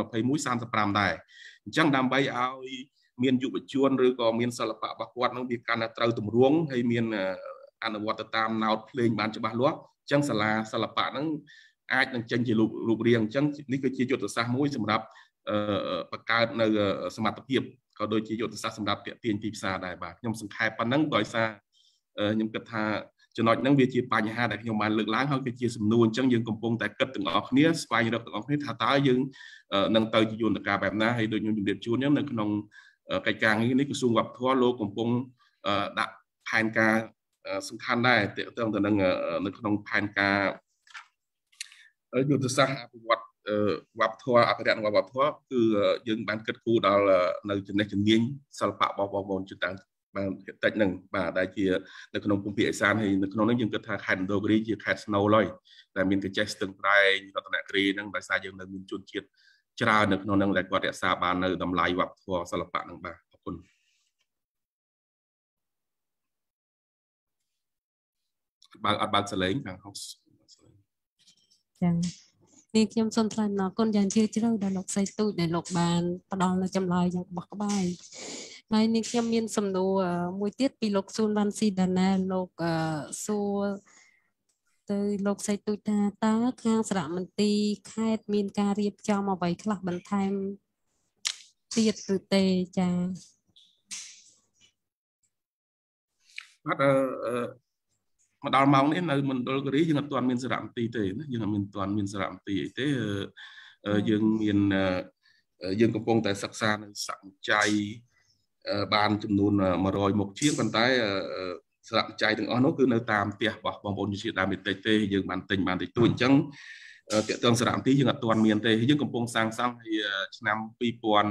2021-35ដែរអញ្ចឹងដើម្បីឲ្យមានយុវជនឬក៏មានសិល្បៈរបស់គាត់ហ្នឹងវាកាន់តែត្រូវទម្រង់ហើយមានអនុវត្តទៅតាមណោតភ្លេងបានច្បាស់លាស់អញ្ចឹងសាលាសិល្បៈហ្នឹងអាចនឹងចេញជារូបរាងអញ្ចឹងនេះគឺជាយុទ្ធសាស្ត្រមួយសម្រាប់បង្កើតនៅសមត្ថភាពក៏ដូចជាយុទ្ធសាស្ត្រសម្រាប់ទាក់ទាញទីផ្សារដែរបាទខ្ញុំសង្ខេបប៉ុណ្ណឹងដោយសារខ្ញុំគិតថាចំណុចហ្នឹងវាជាបញ្ហាដែលខ្ញុំបានលើកឡើងហើយគឺជាសំណួរអញ្ចឹងយើងកំពុងតែគិតទាំងអស់គ្នាស្វែងរកទាំងអស់គ្នាថាតើយើងនឹងទៅជាយន្តការបែបណាហើយដូចខ្ញុំជម្រាបជូនអញ្ចឹងនៅក្នុងកិច្ចការងារនេះក្រសួងវប្បធម៌លោកកំពុងដាក់ផែនការសំខាន់ដែរទាក់ទងទៅនឹងនៅក្នុងផែនការយុទ្ធសាស្ត្រអភិវឌ្ឍវប្បធម៌អភិរក្សវប្បធម៌គឺយើងបានគិតគូរដល់នៅចំណេះជំនាញសិល្បៈរបស់បងប្អូនជនជាតិបានតិចហ្នឹងបាទដែលជានៅក្នុងភូមិភាគឦសានហើយនៅក្នុងនេះយើងគិតថាខេត្តមណ្ឌលគិរីជាខេត្តស្នូលហើយតែមានកញ្ចេះស្ទឹងត្រែងរតនគិរីហ្នឹងដោយសារយើងនៅមានជនជាតិច្រើននៅក្នុងហ្នឹងដែលគាត់រក្សាបាននៅតម្លៃវប្បធម៌សិល្បៈហ្នឹងបាទអរគុណបើកសលេងខាងហោសចា៎នេះខ្ញុំសូមថ្លែងអំណរគុណយ៉ាងជ្រាលជ្រៅដល់លោកសីទូចដែលលោកបានផ្ដល់នូវចម្លើយយ៉ាងក្បោះក្បាយហើយនេះខ្ញុំមានសំណួរមួយទៀតពីលោកស៊ូនវ៉ាន់ស៊ីដាណែលលោកសួរទៅលោកសីទូចថាតើខាងសារមន្ទីរខេត្តមានការរៀបចំអ្វីខ្លះបន្ថែមទៀតឬទេចា៎បាទមកដល់ម៉ោងនេះនៅមណ្ឌលគិរីយើងអត់ទាន់មានសារមន្ទីរទេណាយើងអត់ទាន់មានសារមន្ទីរអីទេយើងកំពុងតែសិក្សានៅសមច័យបានចំនួន100មុខជាងប៉ុន្តែសមច័យទាំងអស់នោះគឺនៅតាមផ្ទះរបស់បងប្អូនជាដើមតិចទេយើងបានទិញបានតិចតួចអញ្ចឹងតាក់ទងសារមន្ទីរយើងអត់ទាន់មានទេយើងកំពុងសាងសង់ហើយឆ្នាំ2024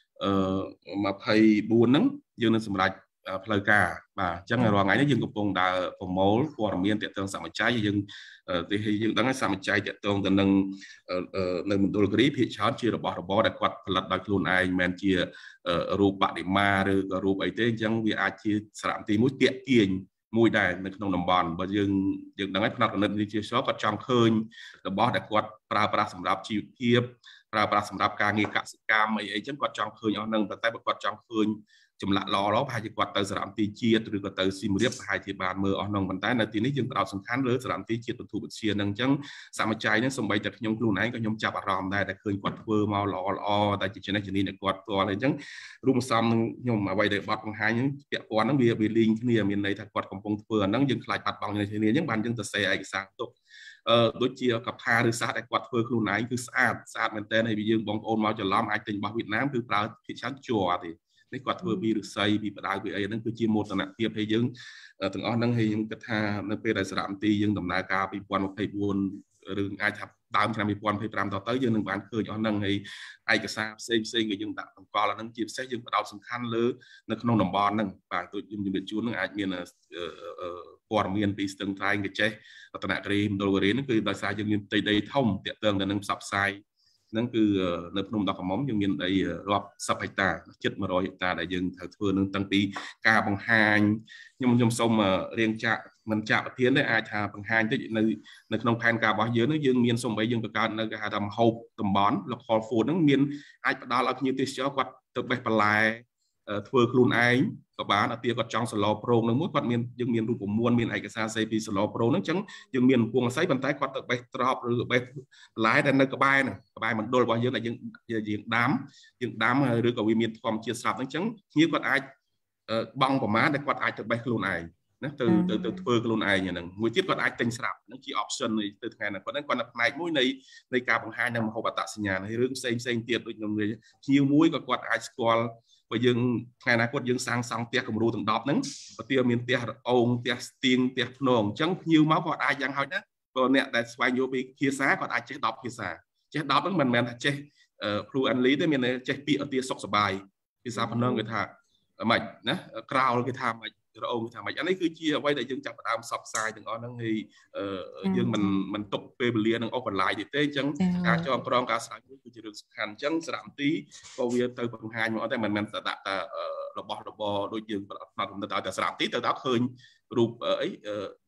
ហ្នឹងយើងនឹងសម្រេចផ្លូវការបាទអញ្ចឹងរាល់ថ្ងៃនេះយើងកំពុងដើរប្រមូលព័ត៌មានទាក់ទងសមច័យយើងដឹងថាសមច័យទាក់ទងទៅនឹងនៅមណ្ឌលគិរីភាគច្រើនជារបស់របរដែលគាត់ផលិតដោយខ្លួនឯងមិនមែនជារូបបដិមាឬក៏រូបអីទេអញ្ចឹងវាអាចជាសារមន្ទីរមួយទាក់ទាញមួយដែរនៅក្នុងតំបន់បើយើងដឹងហើយផ្នែកគណិតវិទ្យាសាស្ត្រគាត់ចង់ឃើញរបស់ដែលគាត់ប្រើប្រាស់សម្រាប់ជីវភាពប្រើប្រាស់សម្រាប់ការងារកសិកម្មអីអញ្ចឹងគាត់ចង់ឃើញអស់ហ្នឹងតែបើគាត់ចង់ឃើញចម្លាក់ល្អប្រហែលជាគាត់ទៅសារមន្ទីរជាតិឬក៏ទៅស៊ីមរៀបប្រហែលជាបានមើលអស់ហ្នឹងប៉ុន្តែនៅទីនេះយើងផ្ដោតសំខាន់លើសារមន្ទីរជាតិបទុវិទ្យាហ្នឹងអញ្ចឹងសមច័យហ្នឹងសូម្បីតែខ្ញុំខ្លួនឯងក៏ខ្ញុំចាប់អារម្មណ៍ដែរតែឃើញគាត់ធ្វើមកល្អតែជាចំណេះជំនាញដែលគាត់ផ្ទាល់អញ្ចឹងរួមផ្សំនឹងខ្ញុំអ្វីដែលបត់បង្ហាញហ្នឹងពាក់ព័ន្ធហ្នឹងវាលីងគ្នាមានន័យថាគាត់កំពុងធ្វើអាហ្នឹងយើងខ្លាចបាត់បង់ចំណេះជំនាញអញ្ចឹងបានយើងទៅសេឯកសារទុកដូចជាកផាឬសាសដែលគាត់ធ្វើខ្លួនឯងគឺស្អាតមែនតើហើយយើងបងប្អូនមកច្រឡំអាចទិញរបស់វៀតណាមគឺប្រើភាគច្រើនជ័រទេនេះគាត់ធ្វើពីឫស្សីពីបដៅពីអីហ្នឹងគឺជាមោទនភាពហើយយើងទាំងអស់ហ្នឹងហើយខ្ញុំគិតថានៅពេលដែលសារមន្ទីរយើងដំណើរការ2024ឬអាចថាដើមឆ្នាំ2025តទៅយើងនឹងបានឃើញអស់ហ្នឹងហើយឯកសារផ្សេងក៏យើងដាក់តម្កល់អាហ្នឹងជាពិសេសយើងផ្ដោតសំខាន់លើនៅក្នុងតំបន់ហ្នឹងបាទដូចខ្ញុំជម្រាបជូនហ្នឹងអាចមានព័ត៌មានពីស្ទឹងត្រែងកញ្ចេះរតនគិរីមណ្ឌលគិរីហ្នឹងគឺដោយសារយើងមានផ្ទៃដីធំទាក់ទងទៅនឹងផ្សព្វផ្សាយហ្នឹងគឺនៅភ្នំដកកំមុំយើងមានដីរាប់សិបហិកតាជិត100ហិកតាដែលយើងត្រូវធ្វើនឹងតាំងពីការបង្ហាញខ្ញុំសូមរៀងចាក់មិនចាក់ប្រធានទេអាចថាបង្ហាញតិចនៅក្នុងផែនការរបស់យើងនឹងយើងមានសំបីយើងបង្កើតនៅគេហៅថាម្ហូបតំបន់ local food ហ្នឹងមានអាចផ្ដល់ឲ្យភ្ញៀវទេសចរគាត់ទៅបេះបន្លែធ្វើខ្លួនឯងក៏បានអាទាគាត់ចង់សឡោប្រងនឹងមួយគាត់មានយើងមានរូបមន្តមានឯកសារស្អីពីសឡោប្រងហ្នឹងអញ្ចឹងយើងមានពងអស័យប៉ុន្តែគាត់ទៅបេះត្រប់ឬបេះបន្លែដែលនៅក្បែរហ្នឹងក្បែរមណ្ឌលរបស់យើងដែលយើងដាំឬក៏វាមានធម្មជាតិស្រាប់ហ្នឹងអញ្ចឹងភ្ញៀវគាត់អាចបង់ប្រមាណដែលគាត់អាចទៅបេះខ្លួនឯងណាទៅធ្វើខ្លួនឯងហ្នឹងមួយទៀតគាត់អាចទិញស្រាប់ហ្នឹងជា option ទៅថ្ងៃហ្នឹងគាត់ថាផ្នែកមួយនៃការបង្ហាញនៅមហូបអត្តសញ្ញាណហើយរឿងផ្សេងទៀតដូចខ្ញុំនិយាយភ្ញៀវមួយក៏គាត់អាចស្គាល់បើយើងថ្ងៃអនាគតយើងសាងសង់ផ្ទះគំរូទាំង10ហ្នឹងបើទាមានផ្ទះរអូងផ្ទះស្ទៀងផ្ទះភ្នងអញ្ចឹងភ្ញៀវមកគាត់អាចយ៉ាងហោចណាបើអ្នកដែលស្វែងយល់ពីភាសាគាត់អាចចេះ10ភាសាចេះ10ហ្នឹងមិនមែនថាចេះfluently ទេមានចេះពាក្យអទាសុខសบายភាសាភ្នងគេថាម៉េចណាក្រោលគេថាម៉េចរអូងគេថាម៉េចអានេះគឺជាអ្វីដែលយើងចាប់ផ្ដើមផ្សព្វផ្សាយទាំងអស់ហ្នឹងហើយយើងមិនទុកពេលវេលានឹងអូសបន្លាយទេអញ្ចឹងការចងក្រងការស្រាវជ្រាវគឺជារឿងសំខាន់អញ្ចឹងសារមន្ទីរក៏វាទៅបង្ហាញមកតែមិនមែនតែដាក់តែរបស់របរដូចយើងផ្នែកកំណត់ឲ្យតែសារមន្ទីរទៅដល់ឃើញរូបអី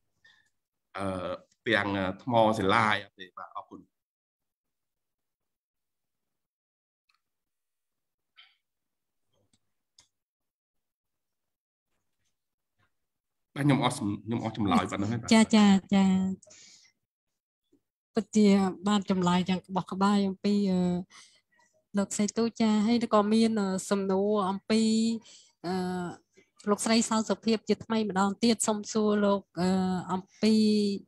ទាំងថ្មសិលាទេបាទអរគុណខ្ញុំអស់ចម្លើយប៉ុណ្ណឹងហើយចា bất chia ban chấm lại chẳng bọc cái bài ông pi lục xây tu cha hay có miên sầm nô ông pi lục xây sao sập hiệp chật may mà đòn tiết xong xua lục ông pi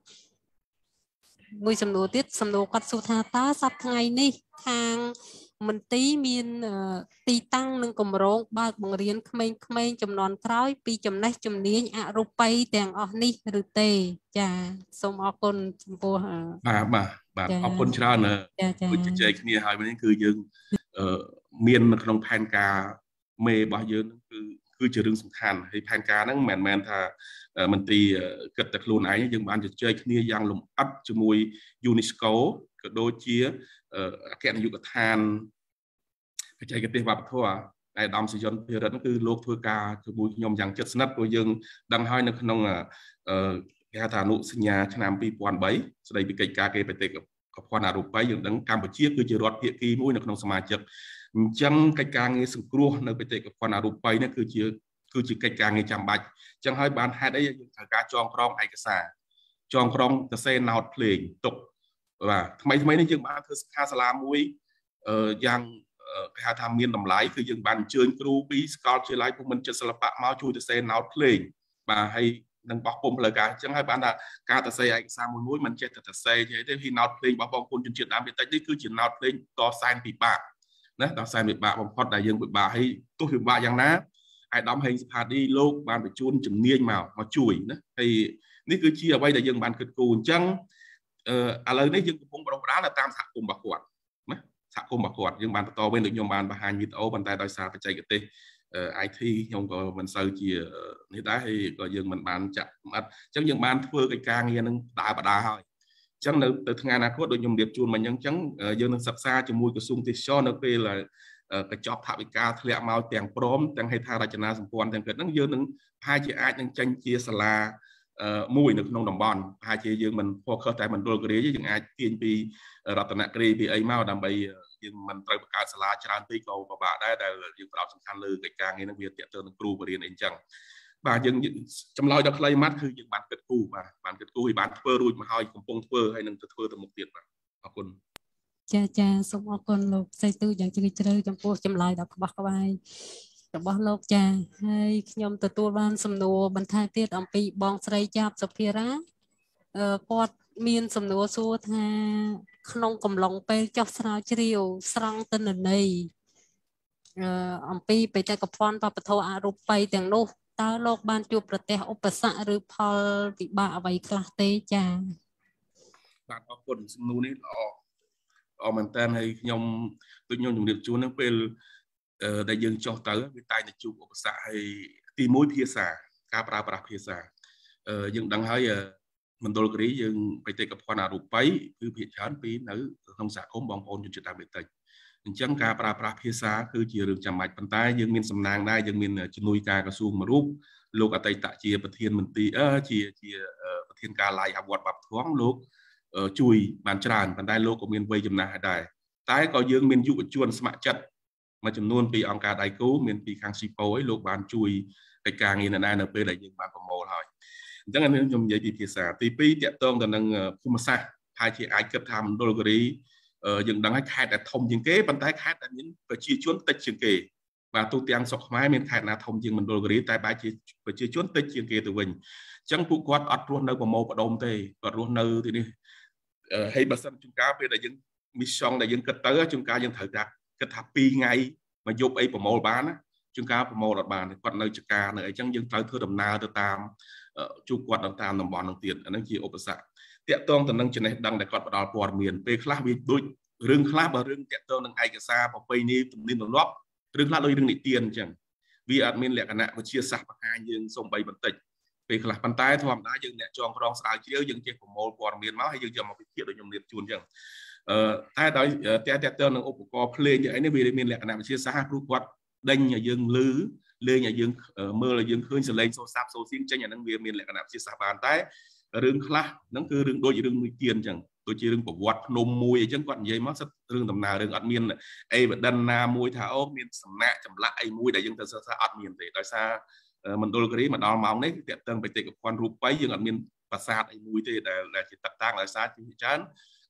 ngôi sầm nô tiết sầm nô quát su tha tá sắp ngày ní thang mình tí miên tí tăng nâng cầm rong ba bằng riêng khmênh chấm nón khói pi chấm này chấm ní à rụp bay tèng ở ní rụt tê cha xong ở con vua បាទអរគុណចាច្រើនចាដូចជជែកគ្នាហើយនេះគឺយើងមាននៅក្នុងផែនការមេរបស់យើងគឺជារឿងសំខាន់ហើយផែនការហ្នឹងមិនមែនថាមន្ត្រីគិតតែខ្លួនឯងយើងបានជជែកគ្នាយ៉ាងលម្អិតជាមួយ UNESCO ក៏ដូចជាអគ្គនាយកដ្ឋានបច្ចេកទេសវប្បធម៌ឯកឧត្តមសយន្តភិរិទ្ធគឺលោកធ្វើការជាមួយខ្ញុំយ៉ាងជិតស្និទ្ធព្រោះយើងដឹងហើយនៅក្នុងគេហៅថាអនុសញ្ញាឆ្នាំ2003ស្ដីពីកិច្ចការគេបេតិកភណ្ឌអរូបីយើងដឹងកម្ពុជាគឺជារដ្ឋភាគីមួយនៅក្នុងសមាជិកអញ្ចឹងកិច្ចការងារសង្គ្រោះនៅបេតិកភណ្ឌអរូបីនេះគឺជាកិច្ចការងារចាំបាច់អញ្ចឹងហើយបានហេតុអីយើងត្រូវការចងក្រងឯកសារចងក្រងសរសេរ note ភ្លេងទុកបាទថ្មីនេះយើងបានធ្វើសិក្ខាសាលាមួយយ៉ាងគេហៅថាមានតម្លៃគឺយើងបានអញ្ជើញគ្រូពីសាកលវិទ្យាល័យភូមិន្ទចិត្តសិល្បៈមកជួយសរសេរ note ភ្លេងបាទហើយនឹងបោះពុំផ្លូវការអញ្ចឹងហើយបានថាការសរសេរឯកសារមួយមិនចេះតែសរសេរទេហ៊ី note ភ្លេងរបស់បងប្អូនជនជាតិដើមភាគតិចនេះគឺជា note ភ្លេងតសែនពិបាកណាតសែនពិបាកបំផុតដែលយើងពិបាកហើយទោះពិបាកយ៉ាងណាអាយដាមហេងសុផាឌីលោកបានបញ្ជូនជំនាញមកជួយណាហើយនេះគឺជាអ្វីដែលយើងបានគិតគូរអញ្ចឹងឥឡូវនេះយើងកំពុងបដិបដាលតាមសហគមន៍របស់គាត់ណាសហគមន៍របស់គាត់យើងបានបន្តវិញដូចខ្ញុំបានបង្ហាញវីដេអូប៉ុន្តែដោយសារបច្ចេកទេសIT ខ្ញុំក៏មិនសូវជានេះដែរហើយក៏យើងមិនបានចាក់អត់អញ្ចឹងយើងបានធ្វើកិច្ចការងារនឹងបដាហើយអញ្ចឹងនៅទៅថ្ងៃអនាគតដូចខ្ញុំរៀបជូនមកអញ្ចឹងយើងនឹងសិក្សាជាមួយក្រសួងទេសចរនៅពេលកញ្ចប់ថវិកាធ្លាក់មកទាំងព្រមទាំងហេដ្ឋារចនាសម្ព័ន្ធទាំងគិតហ្នឹងយើងនឹងប្រហែលជាអាចនឹងចេញជាសាលាមួយនៅក្នុងតំបន់ប្រហែលជាយើងមិន focus តែមណ្ឌលគិរីទេយើងអាចទាញពីរតនគិរីពីអីមកដើម្បីយើងមិនត្រូវបង្កើតសាលាច្រើនពេកក៏ពិបាកដែរដែលយើងផ្ដោតសំខាន់លើកិច្ចការងារហ្នឹងវាទាក់ទងនឹងគ្រូបរិញ្ញាបត្រអីចឹងបាទយើងចម្លើយដល់ខ្លីម៉ាត់គឺយើងបានគិតគូរបាទបានគិតគូរហើយបានធ្វើរួចមកហើយកំពុងធ្វើហើយនឹងទៅធ្វើទៅមុខទៀតបាទអរគុណចាសូមអរគុណលោកសីទូយ៉ាងជ្រាលជ្រៅចំពោះចម្លើយដ៏ក្បោះក្បាយរបស់លោកចាហើយខ្ញុំទទួលបានសំណួរបន្ថែមទៀតអំពីបងស្រីចាប់សុភារ៉ាគាត់មានសំណួរសួរថាក្នុងកំឡុងពេលចុះស្រាវជ្រាវស្រង់ទិន្នន័យអំពីបេតិកភណ្ឌវប្បធម៌អរូបីទាំងនោះតើលោកបានជួបប្រទះឧបសគ្គឬផលវិបាកអ្វីខ្លះទេចាបាទអរគុណសំណួរនេះល្អមែនតើហើយខ្ញុំដូចខ្ញុំជម្រាបជូននឹងពេលដែលយើងចុះទៅវាតែងតែជួបឧបសគ្គហើយទី1ភាសាការប្រើប្រាស់ភាសាយើងដឹងហើយមណ្ឌលគិរីយើងបេតិកភណ្ឌអរូបីគឺភាគច្រើនពីនៅក្នុងសហគមន៍បងប្អូនជនជាតិដើមភាគតិចអញ្ចឹងការប្រើប្រាស់ភាសាគឺជារឿងចាំបាច់ប៉ុន្តែយើងមានសំណាងដែរយើងមានជំនួយការក្រសួងមួយរូបលោកអតីតជាប្រធានមន្ត្រីជាប្រធានការឡាយអវត្តវប្បធម៌លោកជួយបានច្រើនប៉ុន្តែលោកក៏មានវ័យចំណាស់ដែរតែក៏យើងមានយុវជនស្ម័គ្រចិត្តមួយចំនួនពីអង្គការដៃគូមានពីខាងស៊ីប៉ូឯងលោកបានជួយកិច្ចការងារនៅពេលដែលយើងបានប្រមូលហើយអញ្ចឹងខ្ញុំនិយាយពីភាសាទី2តាក់ទងទៅនឹងភូមិសាស្ត្រហើយជាអាចគិតថាមណ្ឌលគិរីយើងដឹងហើយខេត្តដែលធំជាងគេប៉ុន្តែខេត្តដែលមានប្រជាជនតិចជាងគេបាទទូទាំងស្រុកខ្មែរមានខេត្តណាធំជាងមណ្ឌលគិរីតែបែរជាប្រជាជនតិចជាងគេទៅវិញអញ្ចឹងពួកគាត់អត់រស់នៅប្រមូលផ្ដុំទេគាត់រស់នៅទីនេះហើយបើសិនជួនកាលពេលដែលយើងមីសង់ដែលយើងគិតទៅជួនកាលយើងត្រូវតែគិតថា2ថ្ងៃមកយប់អីប្រមូលបានណាជួនកាលប្រមូលអត់បានគាត់នៅចកានៅអីចឹងយើងត្រូវធ្វើដំណើរទៅតាមជួបគាត់តាមតំបន់នោះទៀតអានឹងជាឧបសគ្គតាក់ទងទៅនឹងចំណេះដឹងដែលគាត់ផ្ដល់ព័ត៌មានពេលខ្លះវាដូចរឿងខ្លះបើរឿងតាក់ទងនឹងឯកសារប្រពៃណីទំនៀមទម្លាប់រឿងខ្លះដូចរឿងនិទានអញ្ចឹងវាអត់មានលក្ខណៈវិទ្យាសាស្ត្របង្ហាញយើងសំបីបន្តិចពេលខ្លះប៉ុន្តែធម្មតាយើងអ្នកចងក្រងស្រាវជ្រាវយើងចេះប្រមូលព័ត៌មានមកហើយយើងយកមកវិភាគដូចខ្ញុំរៀបជូនអញ្ចឹងតែដោយតាក់ទងនឹងឧបករណ៍ភ្លេងអីនេះវាមានលក្ខណៈវិទ្យាសាស្ត្រព្រោះគាត់ដេញឲ្យយើងឮលេងឲ្យយើងមើលឲ្យយើងឃើញសលេងសូរសាប់សូរសៀងចេញអាហ្នឹងវាមានលក្ខណៈវិទ្យាសាស្ត្របានតែរឿងខ្លះហ្នឹងគឺរឿងដូចរឿងមួយទៀនអញ្ចឹងដូចជារឿងប្រវត្តិភ្នំមួយអញ្ចឹងគាត់និយាយមកសិតរឿងដំណើររឿងអត់មានអេវិដិនណាមួយថាអូមានសំណាក់ចម្លាក់អីមួយដែលយើងទៅសិក្សាអត់មានទេដោយសារមណ្ឌលគិរីមកដល់ម៉ោងនេះតាក់ទងបេតិកភណ្ឌរូបីយើងអត់មានប្រាសាទអីមួយទេដែលជាតាក់តាំងដោយសារជាច្រើន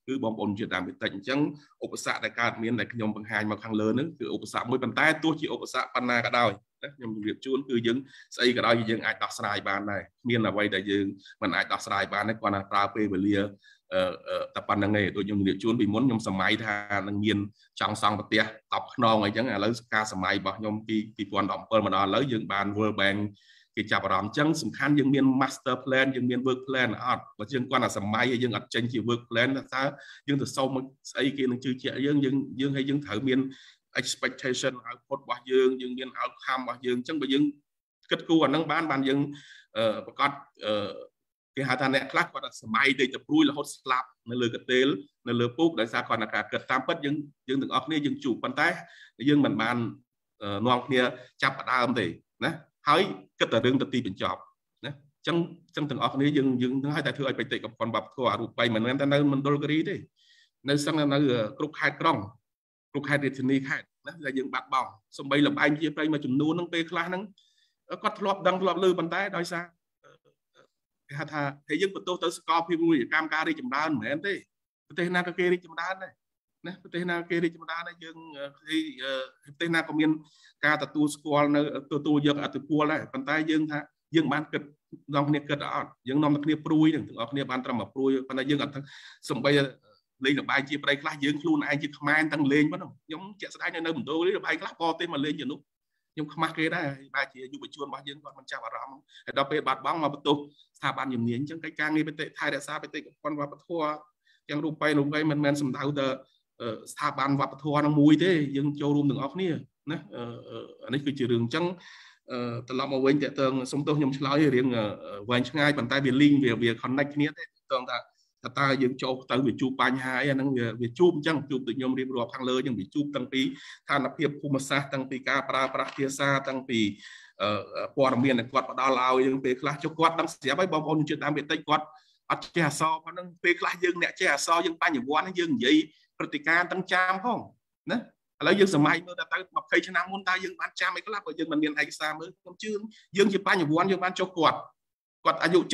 គឺបងប្អូនជាតាមវិតិចអញ្ចឹងឧបសគ្គដែលកើតមានដែលខ្ញុំបង្ហាញមកខាងលើហ្នឹងគឺឧបសគ្គមួយប៉ុន្តែទោះជាឧបសគ្គប៉ុណ្ណាក៏ដោយខ្ញុំជម្រាបជូនគឺយើងស្អីក៏ដោយយើងអាចដោះស្រាយបានដែរមានអ្វីដែលយើងមិនអាចដោះស្រាយបានទេគាត់ថាប្រើពេលវេលាតែប៉ុណ្្នឹងឯងដូចខ្ញុំជម្រាបជូនពីមុនខ្ញុំសម័យថានឹងមានចង់សង់ប្រទេស10ខ្នងអីចឹងឥឡូវការសម័យរបស់ខ្ញុំពី2017មកដល់ឥឡូវយើងបាន World Bank គេចាប់អារម្មណ៍អញ្ចឹងសំខាន់យើងមាន master plan យើងមាន work plan អត់បើយើងគាត់ថាសម័យយើងអត់ចេញជា work plan ថាតើយើងទៅសុំស្អីគេនឹងជឿជាក់យើងហើយយើងត្រូវមាន expectation output របស់យើងមាន outcome របស់យើងអញ្ចឹងបើយើងគិតគូរអាហ្នឹងបានយើងប្រកាសគេហៅថាអ្នកខ្លះគាត់ថាសម័យទៅព្រួយរហូតស្លាប់នៅលើកន្ទេលនៅលើពូកដោយសារគាត់ថាការគិតតាមពិតយើងទាំងអស់គ្នាយើងជួបប៉ុន្តែយើងមិនបាននាំគ្នាចាប់ផ្ដើមទេណាហើយគិតតែរឿងទៅទីបញ្ចប់ណាអញ្ចឹងទាំងអស់គ្នាយើងនឹងឲ្យតែធ្វើឲ្យបេតិកភណ្ឌវប្បធម៌អរូបីមិនមែនតែនៅមណ្ឌលគិរីទេនៅសឹងនៅគ្រប់ខេត្តក្រុងគ្រប់ខេត្តរាជធានីខេត្តណាដែលយើងបាត់បង់សំបីលបែងជាប្រៃមួយចំនួនហ្នឹងពេលខ្លះហ្នឹងគាត់ធ្លាប់ដឹងធ្លាប់ឮប៉ុន្តែដោយសារគេថាតែយើងបន្ទោសទៅសកលភាពមួយកម្មការរីកចម្រើនមិនមែនទេប្រទេសណាក៏គេរីកចម្រើនដែរណាប្រទេសណាគេរីកចម្រើនដែរយើងប្រទេសណាក៏មានការទទួលស្គាល់នៅទទួលយកអធិពលដែរប៉ុន្តែយើងថាយើងបានគិតនាំគ្នាគិតអត់យើងនាំគ្នាព្រួយទាំងអស់គ្នាបានត្រឹមមកព្រួយប៉ុន្តែយើងអត់សំបីលេងលបាយជាប្រៃខ្លះយើងខ្លួនឯងជាខ្មែរទាំងលេងប៉ុណ្ណឹងខ្ញុំជាក់ស្ដែងនៅមណ្ឌលនេះលបាយខ្លះបរទេសមកលេងជានោះខ្ញុំខ្មាស់គេដែរបែរជាយុវជនរបស់យើងគាត់មិនចាប់អារម្មណ៍ហើយដល់ពេលបាត់បង់មកបន្ទោសស្ថាប័នជំនាញអញ្ចឹងកិច្ចការងារបេតិថែរក្សាបេតិកភណ្ឌវប្បធម៌ទាំងរូបិយមិនមែនសំដៅទៅស្ថាប័នវប្បធម៌នឹងមួយទេយើងចូលរួមទាំងអស់គ្នាណាអានេះគឺជារឿងអញ្ចឹងត្រឡប់មកវិញតើតើសុំទោសខ្ញុំឆ្លើយរឿងវែងឆ្ងាយប៉ុន្តែវា link វា connect គ្នាទេតើតើយើងចូលទៅវាជួបបញ្ហាអីអាហ្នឹងវាជួបអញ្ចឹងជួបដូចខ្ញុំរៀបរាប់ខាងលើអញ្ចឹងវាជួបតាំងពីស្ថានភាពភូមិសាស្ត្រតាំងពីការប្រើប្រាស់ភាសាតាំងពីព័ត៌មានដែលគាត់ផ្ដល់ឲ្យយើងពេលខ្លះចុះគាត់ដឹងស្រាប់ហើយបងប្អូនជនជាតិដើមភាគតិចគាត់អត់ចេះអក្សរប៉ុណ្ណឹងពេលខ្លះយើងអ្នកចេះអក្សរយើងបញ្ញវន្តយើងនិយាយព្រឹត្តិការណ៍ទាំងចាំផងណាឥឡូវយើងសម័យមើលទៅ20ឆ្នាំមុនតើយើងបានចាំអីខ្លះបើយើងមិនមានឯកសារមើលខ្ញុំជឿយើងជាបញ្ញវន្តយើងបានចុះគាត់អាយុ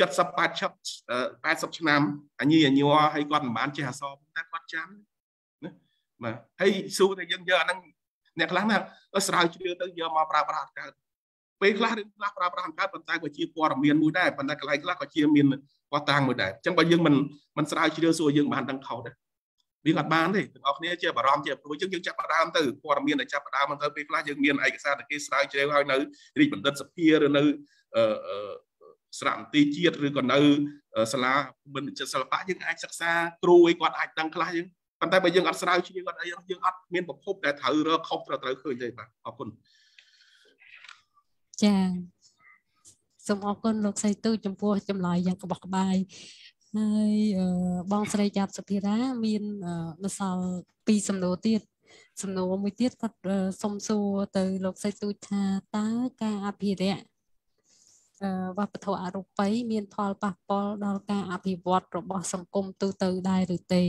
70 80ឆ្នាំអញញ័រហើយគាត់មិនបានចេះអក្សរតែគាត់ចាំណាបាទហើយសួរតែយើងយកអាហ្នឹងអ្នកខ្លះណាស្រាវជ្រាវទៅយកមកប្រើប្រាស់កើតពេលខ្លះរឿងខ្លះប្រើប្រាស់កើតប៉ុន្តែក៏ជាព័ត៌មានមួយដែរប៉ុន្តែកន្លែងខ្លះក៏ជាមានវត្តតាំងមួយដែរអញ្ចឹងបើយើងមិនស្រាវជ្រាវសួរយើងបានដឹងខុសទេវាអត់បានទេទាំងអស់គ្នាជាបារម្ភជាព្រួយអញ្ចឹងយើងចាប់ផ្ដើមទៅព័ត៌មានដែលចាប់ផ្ដើមទៅពេលខ្លះយើងមានឯកសារតែគេស្រាវជ្រាវឲ្យនៅរាជបណ្ឌិតសភាឬនៅស្រៈមន្ទីរជាតិឬក៏នៅសាលាបណ្ឌិតសិល្បៈយើងអាចសិក្សាគ្រូអីគាត់អាចដឹងខ្លះយើងប៉ុន្តែបើយើងអត់ស្រាវជ្រាវគាត់អីយើងអត់មានប្រភពដែលត្រូវរកខុសត្រូវឃើញទេបាទអរគុណចា៎សូមអរគុណលោកសីទូចំពោះចម្លើយយ៉ាងក្បោះក្បាយហើយបងស្រីចាត់សុភារាមានម្សិល2សំណួរទៀតសំណួរមួយទៀតគាត់សុំសួរទៅលោកសីទូថាតើការអភិរក្សវប្បធម៌អរូបីមានផលប៉ះពាល់ដល់ការអភិវឌ្ឍរបស់សង្គមទូទៅដែរឬទេ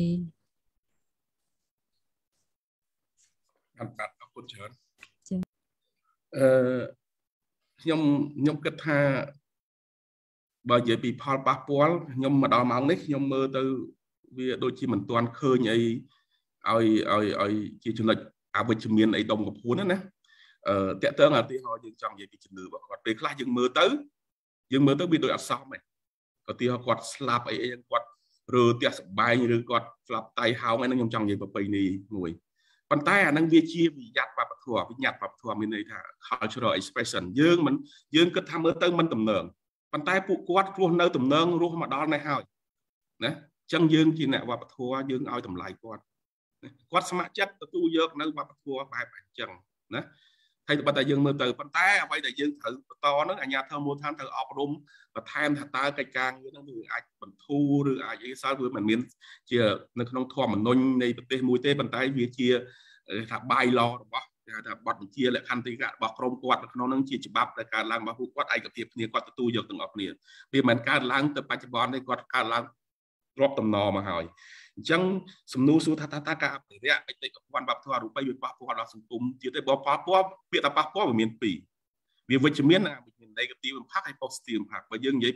អរគុណច្រើនខ្ញុំគិតថាបើនិយាយពីផលប៉ះពាល់ខ្ញុំមកដល់ម៉ោងនេះខ្ញុំមើលទៅវាដូចជាមិនទាន់ឃើញអីឲ្យជាចំណុចអវិជ្ជមានអីដុំកំភួនណាតើតើឧទាហរណ៍យើងចង់និយាយពីជំនឿរបស់គាត់ពេលខ្លះយើងមើលទៅវាដូចអត់សមទេឧទាហរណ៍គាត់ស្លាប់អីគាត់រើផ្ទះសបែងឬគាត់ស្លាប់តៃហោងអីហ្នឹងខ្ញុំចង់និយាយប្រពៃណីមួយប៉ុន្តែអាហ្នឹងវាជាវិញ្ញាតវប្បធម៌មានន័យថា cultural expression យើងគិតថាមើលទៅមិនទំនើងប៉ុន្តែពួកគាត់រស់នៅទំនើងរស់មកដល់នេះហើយណាអញ្ចឹងយើងជាអ្នកវប្បធម៌យើងឲ្យតម្លៃគាត់ស្ម័គ្រចិត្តទទួលយកនៅវប្បធម៌បែបអញ្ចឹងណាហើយបើតែយើងមើលទៅប៉ុន្តែអ្វីដែលយើងត្រូវបន្តហ្នឹងអាជ្ញាធរមូលដ្ឋានត្រូវអប់រំបន្ថែមថាតើកិច្ចការងារហ្នឹងវាអាចបន្ធូរឬអាចអីសោះវាមិនមានជានៅក្នុងធម្មនុញ្ញនៃប្រទេសមួយទេប៉ុន្តែវាជាថា bylaw របស់គេថាបទបញ្ជាលក្ខន្តិកៈរបស់ក្រមគាត់នៅក្នុងហ្នឹងជាច្បាប់ដែលកើតឡើងរបស់ពួកគាត់ឯកភាពគ្នាគាត់ទទួលយកទាំងអស់គ្នាវាមិនកើតឡើងទៅបច្ចុប្បន្នទេគាត់កើតឡើងរាប់តំណមកហើយអញ្ចឹងសំណួរសួរថាតើការអភិរក្សបេតិកភណ្ឌវប្បធម៌អរូបីវាប៉ះពាល់ដល់សង្គមទៀតទេបើប៉ះពាល់ពាក្យថាប៉ះពាល់វាមានពីរវាវិជ្ជមានវិជ្ជមាន negative impact ហើយ positive impact បើយើងនិយាយពី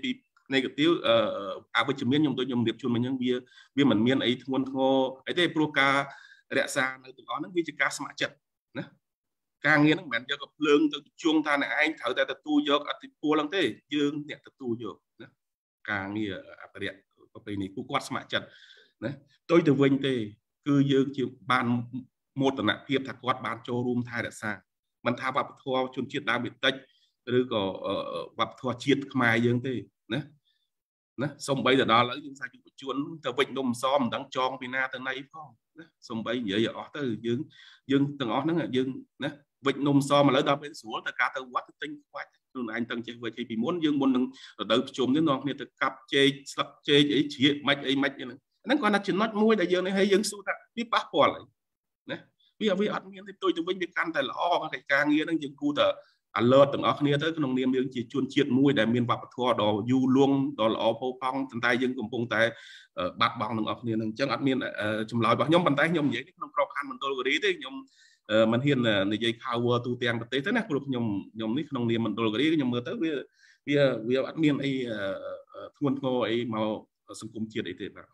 negative à với chấm nhung tôi nhung điệp chuồn mình nhung bia mình miên ấy thôn thô ấy thế pro ca rẽ xa nơi tụi nó vi chỉ ca smart chật nè càng nghe nó bạn cho gặp lương từ chuông ta này anh thở tại tu vô ở thì cua lăng thế dương nhẹ tu vô càng nghe ở điện có cái này cũng quát smart chật nè tôi từ vinh thế cứ dương chịu ban một tận nặng hiệp thật quát ban cho room thai rẽ xa mình thao vào thua chôn chiết đa biệt tách rồi có vào thua chiết mai dương thế nè xong bây giờ đó lấy những sai chúng chuồn từ vịnh đông xóm đắng tròn pina từ nay không xong bây giờ giờ từ dương từng ó nó là dương vịnh đông xóm mà lấy đó bên xuống từ cả từ quá tinh quay anh tăng chơi với thì vì muốn dương muốn đừng đợi chùm đến nó nên từ cặp chơi sập chơi ấy chỉ mạch ấy mạch như này nó còn là chuyện nói môi đại dương này hay dương su ta biết bác bỏ lại nè bây giờ với ăn miếng thì tôi từ vịnh bị can tại lo cái càng nghĩa đang dương cu tờ alert từng ở kia tới cái nông niệm dương chỉ chuồn chiết mũi để miền bắc thua đò du luôn đò lọ phố phong chân tay dương cùng phong tay bát bằng từng ở kia từng chân admin chùm lòi bảo nhóm bàn tay nhóm vậy không khó khăn mình tôi gửi đấy nhóm mình hiện là dây cover tu tiền bật thế này cũng nhóm này nông niệm mình tôi gửi nhóm mưa tới bây admin ấy thuần ngô ấy màu sừng cung chiết ấy thế là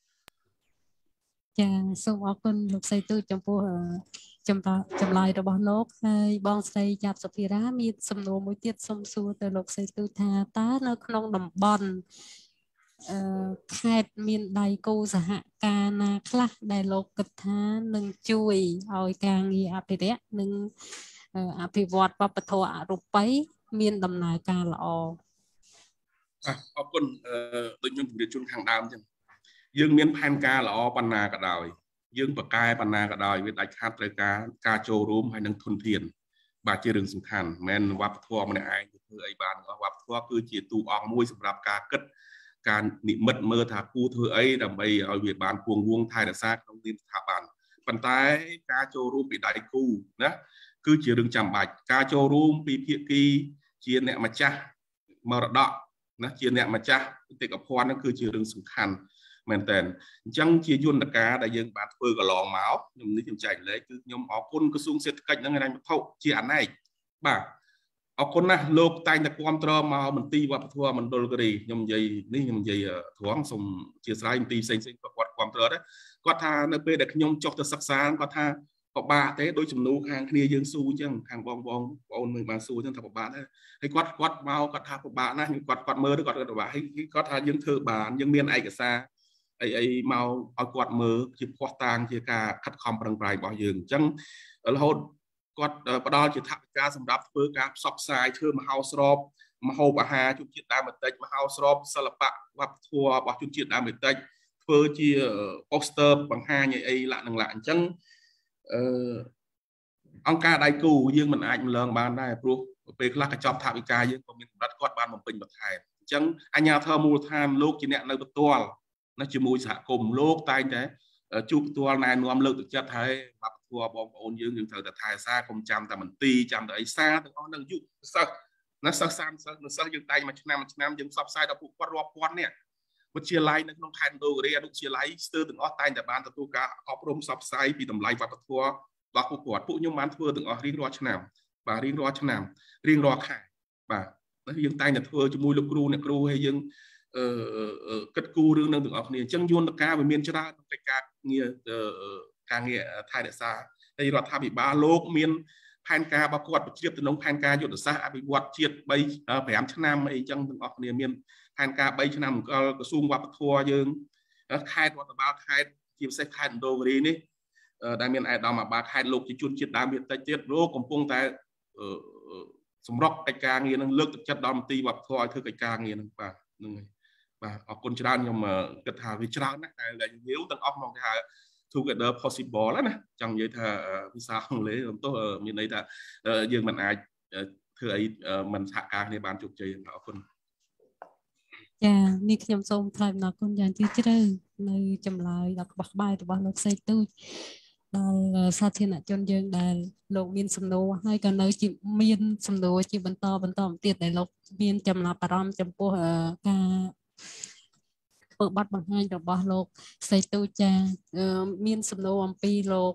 ចាសូមអរគុណលោកស្រីទូចចំពោះចម្លើយរបស់លោកហើយបងស្រីចាប់សុភារ៉ាមានសំណួរមួយទៀតសូមសួរទៅលោកស្រីទូចថាតើនៅក្នុងតំបន់ខេត្តមានដៃគូសហការណាខ្លះដែលលោកគិតថានឹងជួយឲ្យការងារអភិរក្សនិងអភិវឌ្ឍវប្បធម៌អរូបីមានដំណើរការល្អអរគុណដូចខ្ញុំជម្រាបជូនខាងដើមចឹងយើងមានផែនការល្អបណ្ណាក៏ដោយយើងបកកែបណ្ណាក៏ដោយវាដាច់ខាតត្រូវការចូលរួមហើយនឹងធនធានបាទជារឿងសំខាន់មិនមែនវប្បធម៌ម្នាក់ឯងធ្វើអីបានវប្បធម៌គឺជាទូអង្គមួយសម្រាប់ការគិតការនិមិត្តមើលថាគូធ្វើអីដើម្បីឲ្យវាបានគួងវងថែរក្សាក្នុងនាមស្ថាប័នប៉ុន្តែការចូលរួមពីដៃគូណាគឺជារឿងចាំបាច់ការចូលរួមពីភាគីជាអ្នកម្ចាស់មរតកណាជាអ្នកម្ចាស់បេតិកភណ្ឌហ្នឹងគឺជារឿងសំខាន់មែនតើអញ្ចឹងជាយន្តការដែលយើងបានធ្វើកន្លងមកខ្ញុំនេះខ្ញុំចែកលេខគឺខ្ញុំអរគុណក្រសួងសេដ្ឋកិច្ចនិងហិរញ្ញវត្ថុជាអនេកបាទអរគុណណាស់លោកតែងតែគ្រប់គ្រងមកមន្ទីរវប្បធម៌មណ្ឌលគិរីខ្ញុំនិយាយនេះខ្ញុំនិយាយត្រង់សូមអធិស្ឋានមន្ទីរផ្សេងៗគាត់គ្រប់គ្រងដែរគាត់ថានៅពេលដែលខ្ញុំចុះទៅសិក្សាគាត់ថាពិបាកទេដោយចំនួនខាងគ្នាយើងស៊ូអញ្ចឹងខាងបងប្អូនមើលបានស៊ូអញ្ចឹងថាពិបាកដែរហើយគាត់មកគាត់ថាពិបាកណាស់គាត់មើលទៅគាត់ពិបាកហើយគាត់ថាយើងធ្វើបានយើងមានឯកសារអីមកឲ្យគាត់មើលជាផ្ោះតាងជាការខិតខំប្រឹងប្រែងរបស់យើងអញ្ចឹងរហូតគាត់ផ្ដល់ជាថវិកាសម្រាប់ធ្វើការផ្សព្វផ្សាយធ្វើមហោស្រពមហូបអាហារជនជាតិដើមបន្តិចមហោស្រពសិល្បៈវប្បធម៌របស់ជនជាតិដើមបន្តិចធ្វើជា poster បង្ហាញអីឡាក់នឹងឡាក់អញ្ចឹងអង្គការដៃគូយើងមិនអាចម្លងបានដែរព្រោះពេលខ្លះកញ្ចប់ថវិកាយើងក៏មានកម្រិតគាត់បានបំពេញបន្ថែមអញ្ចឹងអាជ្ញាធរមូលដ្ឋានលោកជាអ្នកនៅផ្ទាល់ណាជាមួយសហគមន៍លោកតែងតែជួបផ្ទាល់ណែនាំលើកទឹកចិត្តហើយវប្បធម៌បងប្អូនយើងត្រូវតែថែរក្សាកុំចាំតែមន្ទីរចាំតែអីសារទាំងអស់នឹងយុទ្ធសាស្ត្រណាសិស្ស30សិស្សយើងតែងមួយឆ្នាំយើងផ្សព្វផ្សាយដល់ពួកគាត់រាប់ពាន់នេះវិទ្យាល័យនៅក្នុងខេត្តមណ្ឌលគិរីអនុវិទ្យាល័យស្ទើរទាំងអស់តែងតែបានទទួលការអប់រំផ្សព្វផ្សាយពីតម្លៃវប្បធម៌របស់ពួកគាត់ពួកខ្ញុំបានធ្វើទាំងអស់រៀងរាល់ឆ្នាំបាទរៀងរាល់ឆ្នាំរៀងរាល់ខែបាទយើងតែងតែធ្វើជាមួយលោកគ្រូអ្នកគ្រូហើយយើងគិតគូររឿងនឹងទាំងអស់គ្នាអញ្ចឹងយន្តការវាមានច្រើនក្នុងកិច្ចការងារថែរក្សាហើយរដ្ឋាភិបាលលោកមានផែនការរបស់គាត់បញ្ជ្រាបទៅក្នុងផែនការយុទ្ធសាស្ត្រអភិវឌ្ឍជាតិ5ឆ្នាំអីអញ្ចឹងទាំងអស់គ្នាមានផែនការ3ឆ្នាំអង្គក្រសួងវប្បធម៌យើងខេត្តរដ្ឋបាលខេត្តជាពិសេសខេត្តមណ្ឌលគិរីនេះដែលមានអាយដាមអាបាខេត្តលោកជាជនជាតិដើមភាគតិចទៀតលោកកំពុងតែសម្រុកកិច្ចការងារនឹងលើកទឹកចិត្តដល់មន្ទីរវប្បធម៌ឲ្យធ្វើកិច្ចការងារនឹងបាទហ្នឹងហើយបាទអរគុណច្រើនខ្ញុំគិតថាវាច្រើនណាស់ដែលងាវទាំងអស់មកគេហៅ together possible ណាចង់និយាយថាភាសាអង់គ្លេសទោះមានន័យថាយើងមិនអាចធ្វើអីមិនសហការគ្នាបានជោគជ័យអរគុណចានេះខ្ញុំសូមថ្លែងអំណរគុណយ៉ាងជ្រាលជ្រៅនៅចម្លើយដ៏ក្បោះក្បាយរបស់លោកស្រីទូចដល់សាធារណជនយើងដែលលោកមានសំណួរហើយក៏នៅជាមានសំណួរជាបន្តទៀតដែលលោកមានចំណាប់អារម្មណ៍ចំពោះការធ្វើបទបង្ហាញរបស់លោកស្រីទូចចាមានសំណួរអំពីលោក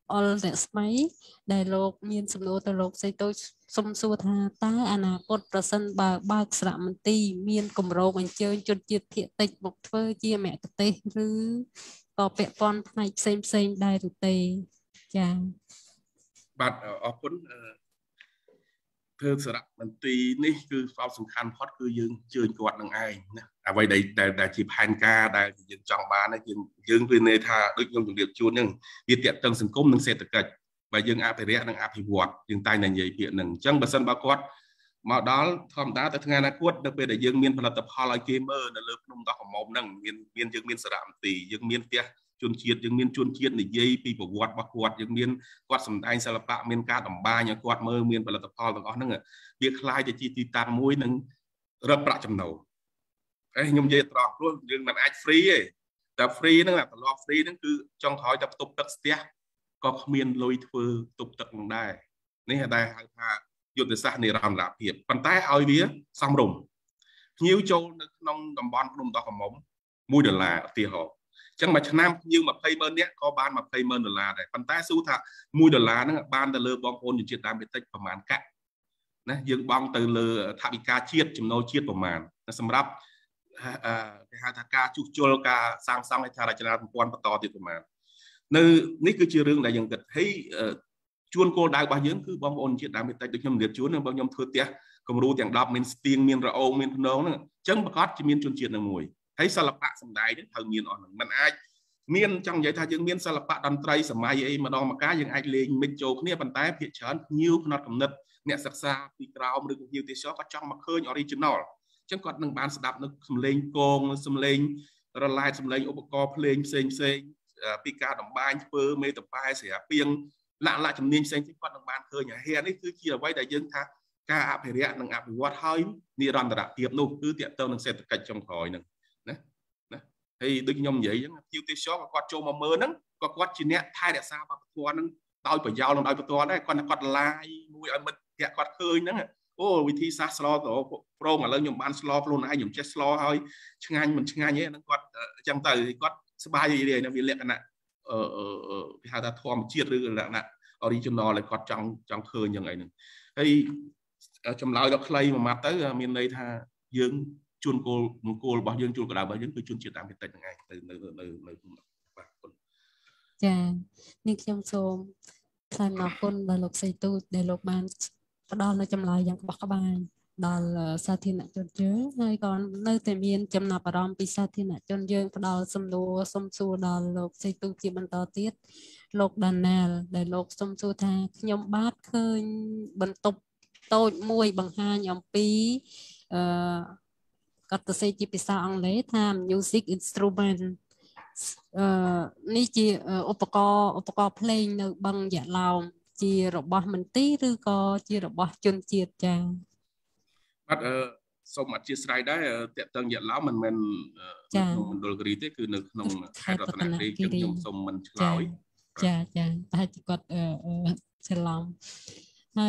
អល់តែស្មៃដែលលោកមានសំណួរទៅលោកស្រីទូចសុំសួរថាតើអនាគតប្រសិនបើកសារមន្ទីរមានគម្រោងអញ្ជើញជនជាតិភាគតិចមកធ្វើជាមគ្គុទ្ទេសក៍ឬក៏ពាក់ព័ន្ធផ្នែកផ្សេងដែរឬទេចា៎បាទអរគុណធ្វើសារមន្ទីរនេះគឺផ្ដោតសំខាន់ផុតគឺយើងជឿនគាត់នឹងឯងណាអ្វីដែលជាផែនការដែលយើងចង់បានយើងវាន័យថាដូចខ្ញុំជម្រាបជូនហ្នឹងវាតាក់ទងសង្គមនិងសេដ្ឋកិច្ចបើយើងអភិរក្សនិងអភិវឌ្ឍយើងតែងតែនិយាយពាក្យហ្នឹងអញ្ចឹងបើសិនបើគាត់មកដល់ធម្មតាទៅថ្ងៃអនាគតនៅពេលដែលយើងមានផលិតផលឲ្យគេមើលនៅលើភ្នំដោះកមុំហ្នឹងយើងមានសារមន្ទីរយើងមានផ្ទះជនជាតិយើងមានជនជាតិនិយាយពីប្រវត្តិរបស់គាត់យើងមានគាត់សម្ដែងសិល្បៈមានការតម្បាញឲ្យគាត់មើលមានផលិតផលទាំងអស់ហ្នឹងវាคล้ายទៅជាទីតាំងមួយនឹងរកប្រាក់ចំណូលខ្ញុំនិយាយត្រង់ព្រោះយើងមិនអាច free ទេតែ free ហ្នឹងត្រឡប់ free ហ្នឹងគឺចង់ក្រោយតែផ្ទប់ទឹកស្ទះក៏គ្មានលុយធ្វើផ្ទប់ទឹកនឹងដែរនេះដែលហៅថាយុទ្ធសាស្ត្រនិរន្តរភាពប៉ុន្តែឲ្យវាសមរម្យភ្ញៀវចូលនៅក្នុងតំបន់ភ្នំដោះកមុំ$1ឧទាហរណ៍អញ្ចឹងមួយឆ្នាំភ្ញៀវ20,000នាក់ក៏បាន$20,000ដែរប៉ុន្តែសួរថា$1ហ្នឹងបានទៅលើបងប្អូនជនជាតិដើមភាគតិចប្រមាណកាក់ណាយើងបង់ទៅលើថវិកាជាតិចំណូលជាតិប្រមាណសម្រាប់គេហៅថាការជួសជុលការសាងសង់ហេដ្ឋារចនាសម្ព័ន្ធបន្តទៀតប្រមាណនៅនេះគឺជារឿងដែលយើងគិតហើយជួនគោលដៅរបស់យើងគឺបងប្អូនជាតិដើមភាគតិចដូចខ្ញុំនិយាយជួនបងខ្ញុំធ្វើផ្ទះគំរូទាំង10មានស្ទៀងមានរអូងមានភ្នងហ្នឹងអញ្ចឹងប្រកាសជាមានជនជាតិនឹងមួយហើយសិល្បៈសម្ដែងហ្នឹងត្រូវមានអស់ហ្នឹងมันអាចមានចង់និយាយថាយើងមានសិល្បៈតន្ត្រីសម័យអីម្ដងម្កាលយើងអាចលេងមិចចូលគ្នាប៉ុន្តែភាគច្រើនភ្ញៀវផ្នត់កំណត់អ្នកសិក្សាពីក្រោមឬភ្ញៀវទេសចរគាត់ចង់មកឃើញ original អញ្ចឹងគាត់នឹងបានស្ដាប់នៅសំឡេងគងសំឡេងរឡែតសំឡេងឧបករណ៍ភ្លេងផ្សេងពីការតម្បាញធ្វើមេតប៉ែស្រាពីងលក្ខជំនាញផ្សេងគាត់នឹងបានឃើញហើយនេះគឺជាអ្វីដែលយើងថាការអភិរក្សនិងអភិវឌ្ឍហើយនិរន្តរភាពនោះគឺទាក់ទងនឹងសេដ្ឋកិច្ចចុងក្រោយហ្នឹងណាហើយដូចខ្ញុំនិយាយអញ្ចឹងភ្ញៀវទេសចរគាត់ចូលមកមើលហ្នឹងក៏គាត់ជាអ្នកថែរក្សាវប្បធម៌ហ្នឹងដោយប្រយោលនិងដោយបន្ទាល់ដែរគាត់ឡាយមួយឲ្យមិត្តភក្តិគាត់ឃើញហ្នឹងអូវិធីសាស្ត្រស្លប្រងឥឡូវខ្ញុំបានស្លខ្លួនឯងខ្ញុំចេះស្លហើយឆ្ងាញ់មិនឆ្ងាញ់ទេហ្នឹងគាត់អញ្ចឹងទៅគាត់សប្បាយរីករាយនៅវាលក្ខណៈគេហៅថាធម្មជាតិឬលក្ខណៈ original ដែលគាត់ចង់ឃើញយ៉ាងអីហ្នឹងហើយចម្លើយដល់ខ្លីមួយម៉ាត់ទៅមានន័យថាយើងជួនគោលមង្គលរបស់យើងជួនកដៅរបស់យើងគឺជនជាតិតាមភាគតិចហ្នឹងឯងនៅបាទគុណចានេះខ្ញុំសូមថ្លែងអំណរគុណដល់លោកសីទូចដែលលោកបានផ្ដល់នូវចម្លើយយ៉ាងក្បោះក្បាយដល់សាធារណជនយើងហើយក៏នៅតែមានចំណាប់អារម្មណ៍ពីសាធារណជនយើងផ្ដល់សំណួរសុំសួរដល់លោកសីទូចជាបន្តទៀតលោកដាណាល់ដែលលោកសុំសួរថាខ្ញុំបាទឃើញបន្ទប់តូចមួយបង្ហាញអំពីគាត់ទៅសេជាភាសាអង់គ្លេសថា music instrument នេះជាឧបករណ៍ភ្លេងនៅបឹងយក្សឡោមជារបស់មន្ទីរឬក៏ជារបស់ជនជាតិចា៎បាទសូមអធិស្ឋានដែរតេតឹងយក្សឡោមមិនមែនក្នុងមណ្ឌលគិរីទេគឺនៅក្នុងខេត្តរតនគិរីខ្ញុំសូមមិនឆ្លើយចាតែគាត់ច្រឡំហើយ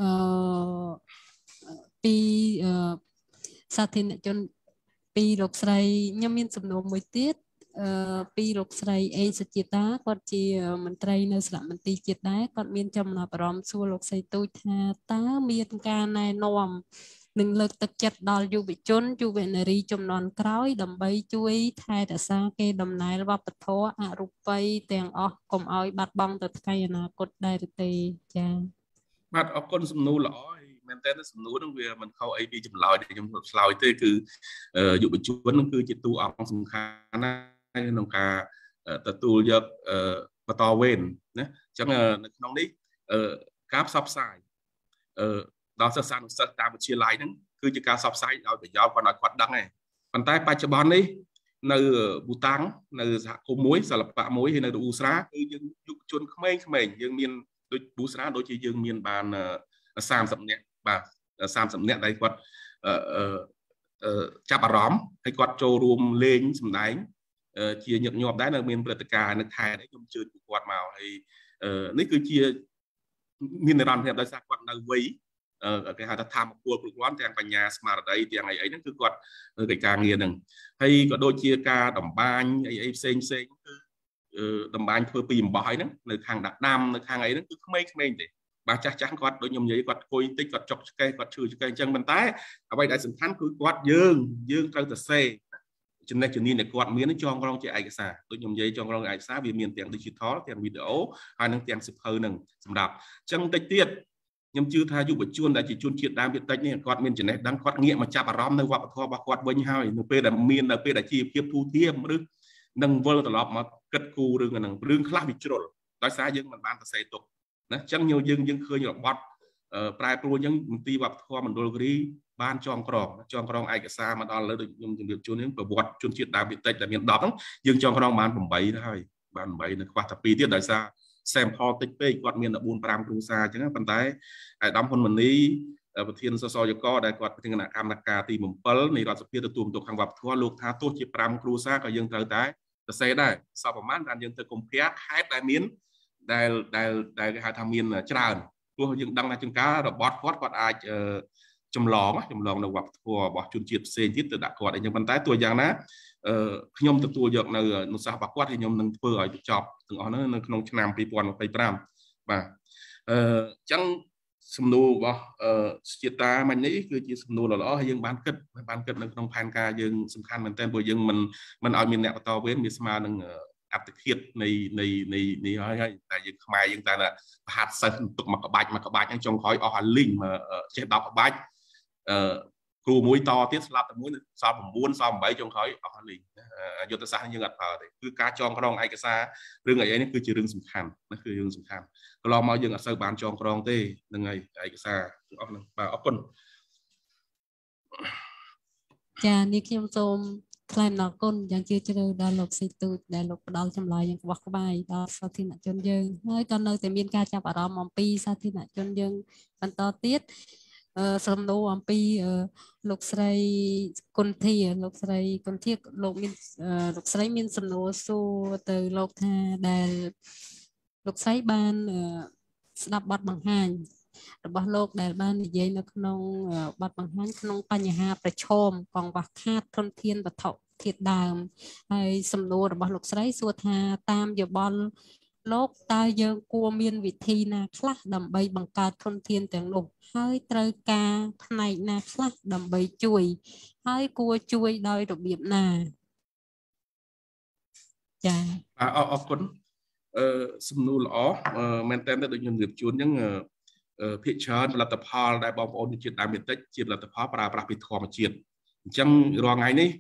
ពីសាធារណជនពីលោកស្រីខ្ញុំមានសំណួរមួយទៀតពីលោកស្រីអេសុជាតាគាត់ជាមន្ត្រីនៅសារមន្ទីរជាតិដែរគាត់មានចំណាប់អារម្មណ៍សួរលោកស្រីទូចថាតើមានការណែនាំនិងលើកទឹកចិត្តដល់យុវជនយុវនារីជំនាន់ក្រោយដើម្បីជួយថែរក្សាកេរដំណែលវប្បធម៌អរូបីទាំងអស់កុំឲ្យបាត់បង់ទៅថ្ងៃអនាគតដែរទេចា៎បាទអរគុណសំណួរល្អមែនតើសំណួរហ្នឹងវាមិនខុសអីពីចម្លើយដែលខ្ញុំឆ្លើយទេគឺយុវជនហ្នឹងគឺជាតួអង្គសំខាន់ណាស់ក្នុងការទទួលយកបន្តវេនណាអញ្ចឹងនៅក្នុងនេះការផ្សព្វផ្សាយដល់សិស្សានុសិស្សតាមវិទ្យាល័យហ្នឹងគឺជាការផ្សព្វផ្សាយដោយប្រយោជន៍គាត់ឲ្យគាត់ដឹងឯងប៉ុន្តែបច្ចុប្បន្ននេះនៅប៊ូតាំងនៅសហគមន៍មួយសិល្បៈមួយហើយនៅអ៊ូស្រាគឺយើងយុវជនក្មេងៗយើងមានដូចប៊ូស្រាដូចជាយើងមានបាន30នាក់បាទ30នាក់ដែលគាត់ចាប់អារម្មណ៍ហើយគាត់ចូលរួមលេងសម្ដែងជាញឹកញាប់ដែរនៅមានព្រឹត្តិការណ៍នៅខេត្តនេះខ្ញុំជឿពួកគាត់មកហើយនេះគឺជាមាននិរន្តរភាពដោយសារគាត់នៅវ័យគេហៅថាធម៌ពលគ្រប់គ្រាន់ទាំងបញ្ញាស្មារតីទាំងអីហ្នឹងគឺគាត់កិច្ចការងារហ្នឹងហើយក៏ដូចជាការតម្បាញអីផ្សេងគឺតំបាញ់ធ្វើពីអំបោះអីហ្នឹងនៅខាងដាក់ដាំនៅខាងអីហ្នឹងគឺក្មេងៗទេបាទចាស់គាត់ដូចខ្ញុំនិយាយគាត់អង្គុយតិចគាត់ចុកឆ្កេះគាត់ឈឺឆ្កេះអញ្ចឹងប៉ុន្តែអ្វីដែលសំខាន់គឺគាត់យើងត្រូវតែសេចំណេះជំនាញដែលគាត់មានចងក្រងជាឯកសារដូចខ្ញុំនិយាយចងក្រងឯកសារវាមានទាំង digital ទាំង video ហើយនឹងទាំងសិភៅនឹងសម្រាប់អញ្ចឹងតិចទៀតខ្ញុំជឿថាយុវជនដែលជាជនជាតិដើមភាគតិចនេះគាត់មានចំណេះដឹងគាត់ងាកមកចាប់អារម្មណ៍នៅវប្បធម៌របស់គាត់វិញហើយនៅពេលដែលជីវភាពទូទាមឬនឹងវិលត្រឡប់មកគិតគូររឿងខ្លះវាជ្រុលដោយសារយើងមិនបានសរសេរទុកណាអញ្ចឹងយើងឃើញរបត់ប្រែប្រួលអញ្ចឹងមន្ទីរវប្បធម៌មណ្ឌលគិរីបានចងក្រងឯកសារមកដល់លើដូចខ្ញុំជម្រាបជូននេះប្រវត្តិជនជាតិដើមភាគតិចដែលមាន10ហ្នឹងយើងចងក្រងបាន8ហើយបាន8នៅខ្វះតែ2ទៀតដោយសារ sample តិចពេកគាត់មាន14 5គ្រួសារអញ្ចឹងប៉ុន្តែអាយដាមហ៊ុនម៉ាណីប្រធានសសយកដែលគាត់ប្រធានគណៈកម្មការទី7នៃរដ្ឋសភាទទួលបន្ទុកខាងវប្បធម៌លោកថាទោះជា5គ្រួសារក៏យើងត្រូវតែសរសេរដែរសពប្រមាណតែយើងទៅកុម្ភាខេត្តដែលមានដែលគេហៅថាមានច្រើនព្រោះយើងដឹងថាចង្ការរបត់គាត់អាចចម្លងនៅវប្បធម៌របស់ជនជាតិផ្សេងទៀតទៅដាក់គាត់អីចឹងប៉ុន្តែទោះយ៉ាងណាខ្ញុំទទួលយកនៅនុស្សាសន៍របស់គាត់ហើយខ្ញុំនឹងធ្វើឲ្យបញ្ចប់ទាំងអស់ហ្នឹងនៅក្នុងឆ្នាំ2025បាទអញ្ចឹងសំណួររបស់ជាតាមិញនេះគឺជាសំណួរល្អហើយយើងបានគិតនៅក្នុងផែនការយើងសំខាន់មែនទែនព្រោះយើងមិនឲ្យមានអ្នកបន្តវេនវាស្មើនឹងអត្តឃាតនៃហើយតែយើងខ្មែរយើងតែប្រហាត់សិស្សទុកមកក្បាច់ហ្នឹងចុងក្រោយអស់អាលីងមកចេះ10ក្បាច់គ្រូមួយតទៀតស្លាប់តែមួយសល់9សល់8ចុងក្រោយអស់អាលីងយុទ្ធសាស្ត្រយើងអត់ប្រើទេគឺការចងក្រងឯកសាររឿងអីនេះគឺជារឿងសំខាន់ណាគឺរឿងសំខាន់កន្លងមកយើងអត់សូវបានចងក្រងទេហ្នឹងហើយឯកសារទាំងអស់ហ្នឹងបាទអរគុណចានេះខ្ញុំសូមថ្លែងអំណរគុណយ៉ាងជ្រាលជ្រៅដល់លោកស៊ីទូចដែលលោកផ្ដល់ចម្លើយយ៉ាងក្បោះក្បាយដល់សាធារណជនយើងហើយក៏នៅតែមានការចាប់អារម្មណ៍អំពីសាធារណជនយើងបន្តទៀតសំណួរអំពីលោកស្រីគុន្ធាលោកស្រីមានសំណួរសួរទៅលោកថាដែលលោកស្រីបានស្ដាប់បទបង្ហាញរបស់លោកដែលបាននិយាយនៅក្នុងបទបង្ហាញក្នុងបញ្ហាប្រឈមកង្វះខាតធនធានវត្ថុធាតុដើមហើយសំណួររបស់លោកស្រីសួរថាតាមយោបល់លោកតើយើងគួរមានវិធីណាខ្លះដើម្បីបង្កើតធនធានទាំងនោះហើយត្រូវការផ្នែកណាខ្លះដើម្បីជួយហើយគួរជួយដោយរបៀបណាចាអរគុណសំណួរល្អមែនតើដូចខ្ញុំរៀបជូនអញ្ចឹងភាគច្រើនផលិតផលដែលបងប្អូនជាតិដើមភាគតិចជាផលិតផលប្រើប្រាស់ពីធម្មជាតិអញ្ចឹងរាល់ថ្ងៃនេះ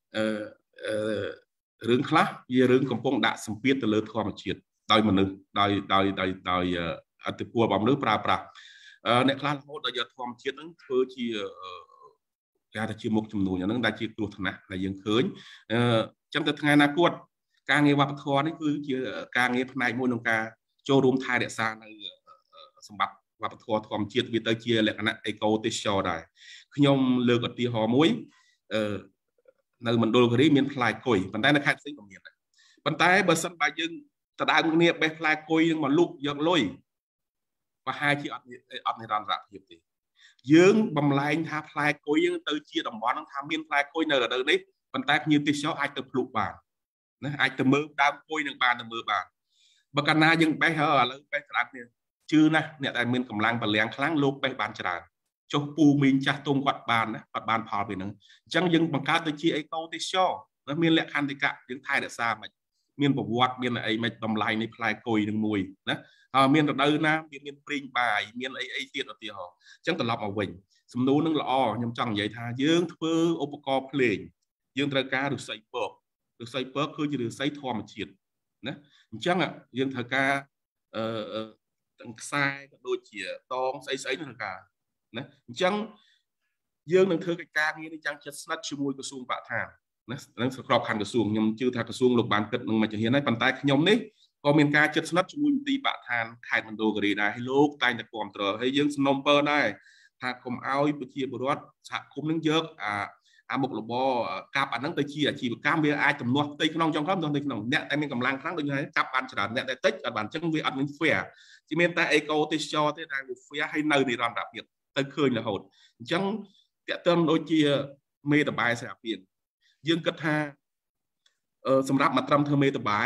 រឿងខ្លះវារឿងកំពុងដាក់សម្ពាធទៅលើធម្មជាតិដោយមនុស្សដោយអតិពលរបស់មនុស្សប្រើប្រាស់អ្នកខ្លះរហូតដល់យកធម្មជាតិហ្នឹងធ្វើជាគេហៅថាជាមុខជំនួញអាហ្នឹងដែលជាគ្រោះថ្នាក់ដែលយើងឃើញអញ្ចឹងទៅថ្ងៃអនាគតការងារវប្បធម៌នេះគឺជាការងារផ្នែកមួយក្នុងការចូលរួមថែរក្សានៅសម្បត្តិវប្បធម៌ធម្មជាតិវាទៅជាលក្ខណៈអេកូទេសចរដែរខ្ញុំលើកឧទាហរណ៍មួយនៅមណ្ឌលគិរីមានផ្លែគុយប៉ុន្តែនៅខេត្តផ្សេងក៏មានដែរប៉ុន្តែបើសិនបើយើងដដើមគ្នាបេះផ្លែគុយនឹងមកលុកយកលុយប្រហែលជាអត់និរន្តរភាពទេយើងបំលែងថាផ្លែគុយយើងទៅជាតំបន់ហ្នឹងថាមានផ្លែគុយនៅរដូវនេះប៉ុន្តែភ្ញៀវទេសចរអាចទៅភ្លុកបានណាអាចទៅមើលដើមគុយនឹងបានទៅមើលបានបើកាលណាយើងបេះឥឡូវបេះច្រើនគ្នាជឿណាស់អ្នកដែលមានកម្លាំងបលាំងខ្លាំងលោកបេះបានច្រើនចុះពូមីងចាស់ទុំគាត់បានណាគាត់បានផលពីហ្នឹងអញ្ចឹងយើងបង្កើតទៅជាអេកូទេសចរមានលក្ខន្តិកៈយើងថែរក្សាមិនមានប្រវត្តិមានអីមិនតម្លៃនៃផ្លែគុយនឹងមួយណាហើយមានរដូវណាមានព្រីងបាយមានអីទៀតឧទាហរណ៍អញ្ចឹងត្រឡប់មកវិញសំណួរនឹងល្អខ្ញុំចង់និយាយថាយើងធ្វើឧបករណ៍ភ្លេងយើងត្រូវការឫស្សីពកគឺជាឫស្សីធម្មជាតិណាអញ្ចឹងយើងត្រូវការទាំងខ្សែក៏ដូចជាតងស្អីនឹងត្រូវការណាអញ្ចឹងយើងនឹងធ្វើកិច្ចការងារនេះយ៉ាងជិតស្និទ្ធជាមួយក្រសួងបរិស្ថានណានឹងស្របខណ្ឌក្រសួងខ្ញុំជឿថាក្រសួងលោកបានគិតនឹងមកជំហានហើយប៉ុន្តែខ្ញុំនេះក៏មានការជិតស្និទ្ធជាមួយមន្ទីរបរិស្ថានខេត្តមណ្ឌលគិរីដែរហើយលោកតែងតែគាំទ្រហើយយើងសំណូមពរដែរថាកុំឲ្យប្រជាពលរដ្ឋសហគមន៍នឹងយកអាមុខរបរកាប់អាហ្នឹងទៅជាអាជីវកម្មវាអាចទំនាស់ផ្ទៃក្នុងចុងក្រោយទំនាស់ផ្ទៃក្នុងអ្នកតែមានកម្លាំងខ្លាំងដូចនេះកាប់បានច្រើនអ្នកតែតិចអត់បានអញ្ចឹងវាអត់មាន fair ជាមានតែអេកូទេសចរទេដែលវា fair ហើយនៅនិរន្តរភាពទៅឃើញរហូតអញ្ចឹងតើតើដូចជាមេតបាយស្រាប់ពីយើងគិតថាសម្រាប់មកត្រឹមធ្វើមេតបាយ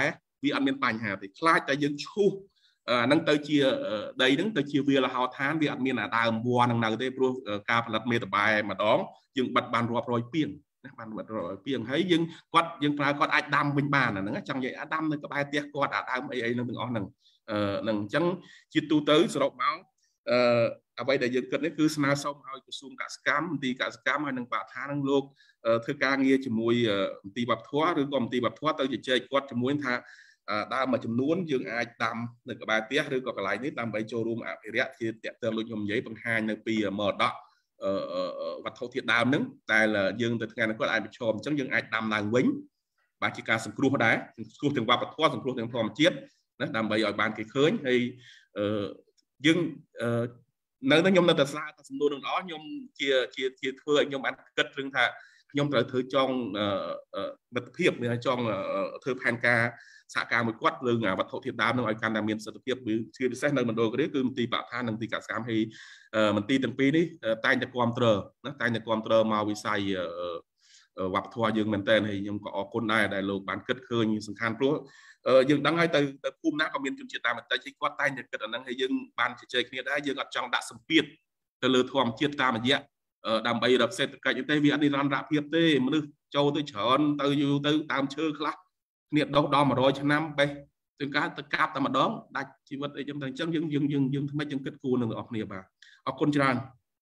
vì ăn miên bành hà thì khai tại dân chu năng tới chia đây đứng tới chia về là họ than vì ăn miên là đào mua năng nào thế pro ca phần lật mê tập bài mà đó nhưng bật bàn rọp rồi piêng bàn bật rồi piêng thấy nhưng quát nhưng phải quát ai đâm bên bàn là nó chẳng vậy đâm nó có bài tiếc quát đâm ấy nó đừng on nằng chẳng chỉ tu tới sờ đọc máu vậy để dân cất đấy cứ sna xong rồi xung cả scam hay nằng bạc than nằng lục thưa ca nghe chỉ mùi tì bạc thoa rồi còn tì bạc thoa tới chỉ chơi quát chỉ mùi tha đa mà chấm nuốn dương ai đâm được cái bài tiếc rồi còn lại nít đâm bảy châu room ạ thì rẽ thì tẹt tơ luôn nhom giấy bằng hai nơi pi mở đó vật thâu thiệt đam nứng tại là dương từ ngày nó có ai bị chồm chẳng dương ai đâm làng quýnh bà chỉ cả sừng cua đá cua thường qua vật thoa sừng cua thường thòm chết nó đâm bảy ở bàn cái khơi hay dương nơi nó nhom nó từ xa sừng đua đường đó nhom chia thưa nhom ăn cất rừng thà nhom tới thứ trong vật thiệp này trong thưa pan ca xã ca một quát lưng vật thổ thiệt đam nó ai can làm miền sự thiệp với chưa được xét nơi mình đôi cái đấy cứ tì bạc than đừng tì cả scam hay mình tì từng pi đấy tay nhật control màu vì sai vật thoa dương mình tên thì nhưng có con này đại lục bán kết khơi như sừng khan pro dương đang ngay từ phum nát có miền trung triệt ta mình tay chỉ quát tay nhật kết ở năng hay dương ban chỉ chơi kia đã dương ở trong đã sầm piệt từ lừa thòm triệt ta mà dễ đam bay đập xe cái những tay vì anh đi ran rạp hiệp tê mà được châu tới chọn từ tam chơi khác nhiệt độ đo mà rồi cho năm bay từng cá từ cáp ta mà đó đặt chỉ vật để trong thằng chân dừng mấy chân kết cù nữa ở này bà ở con tràn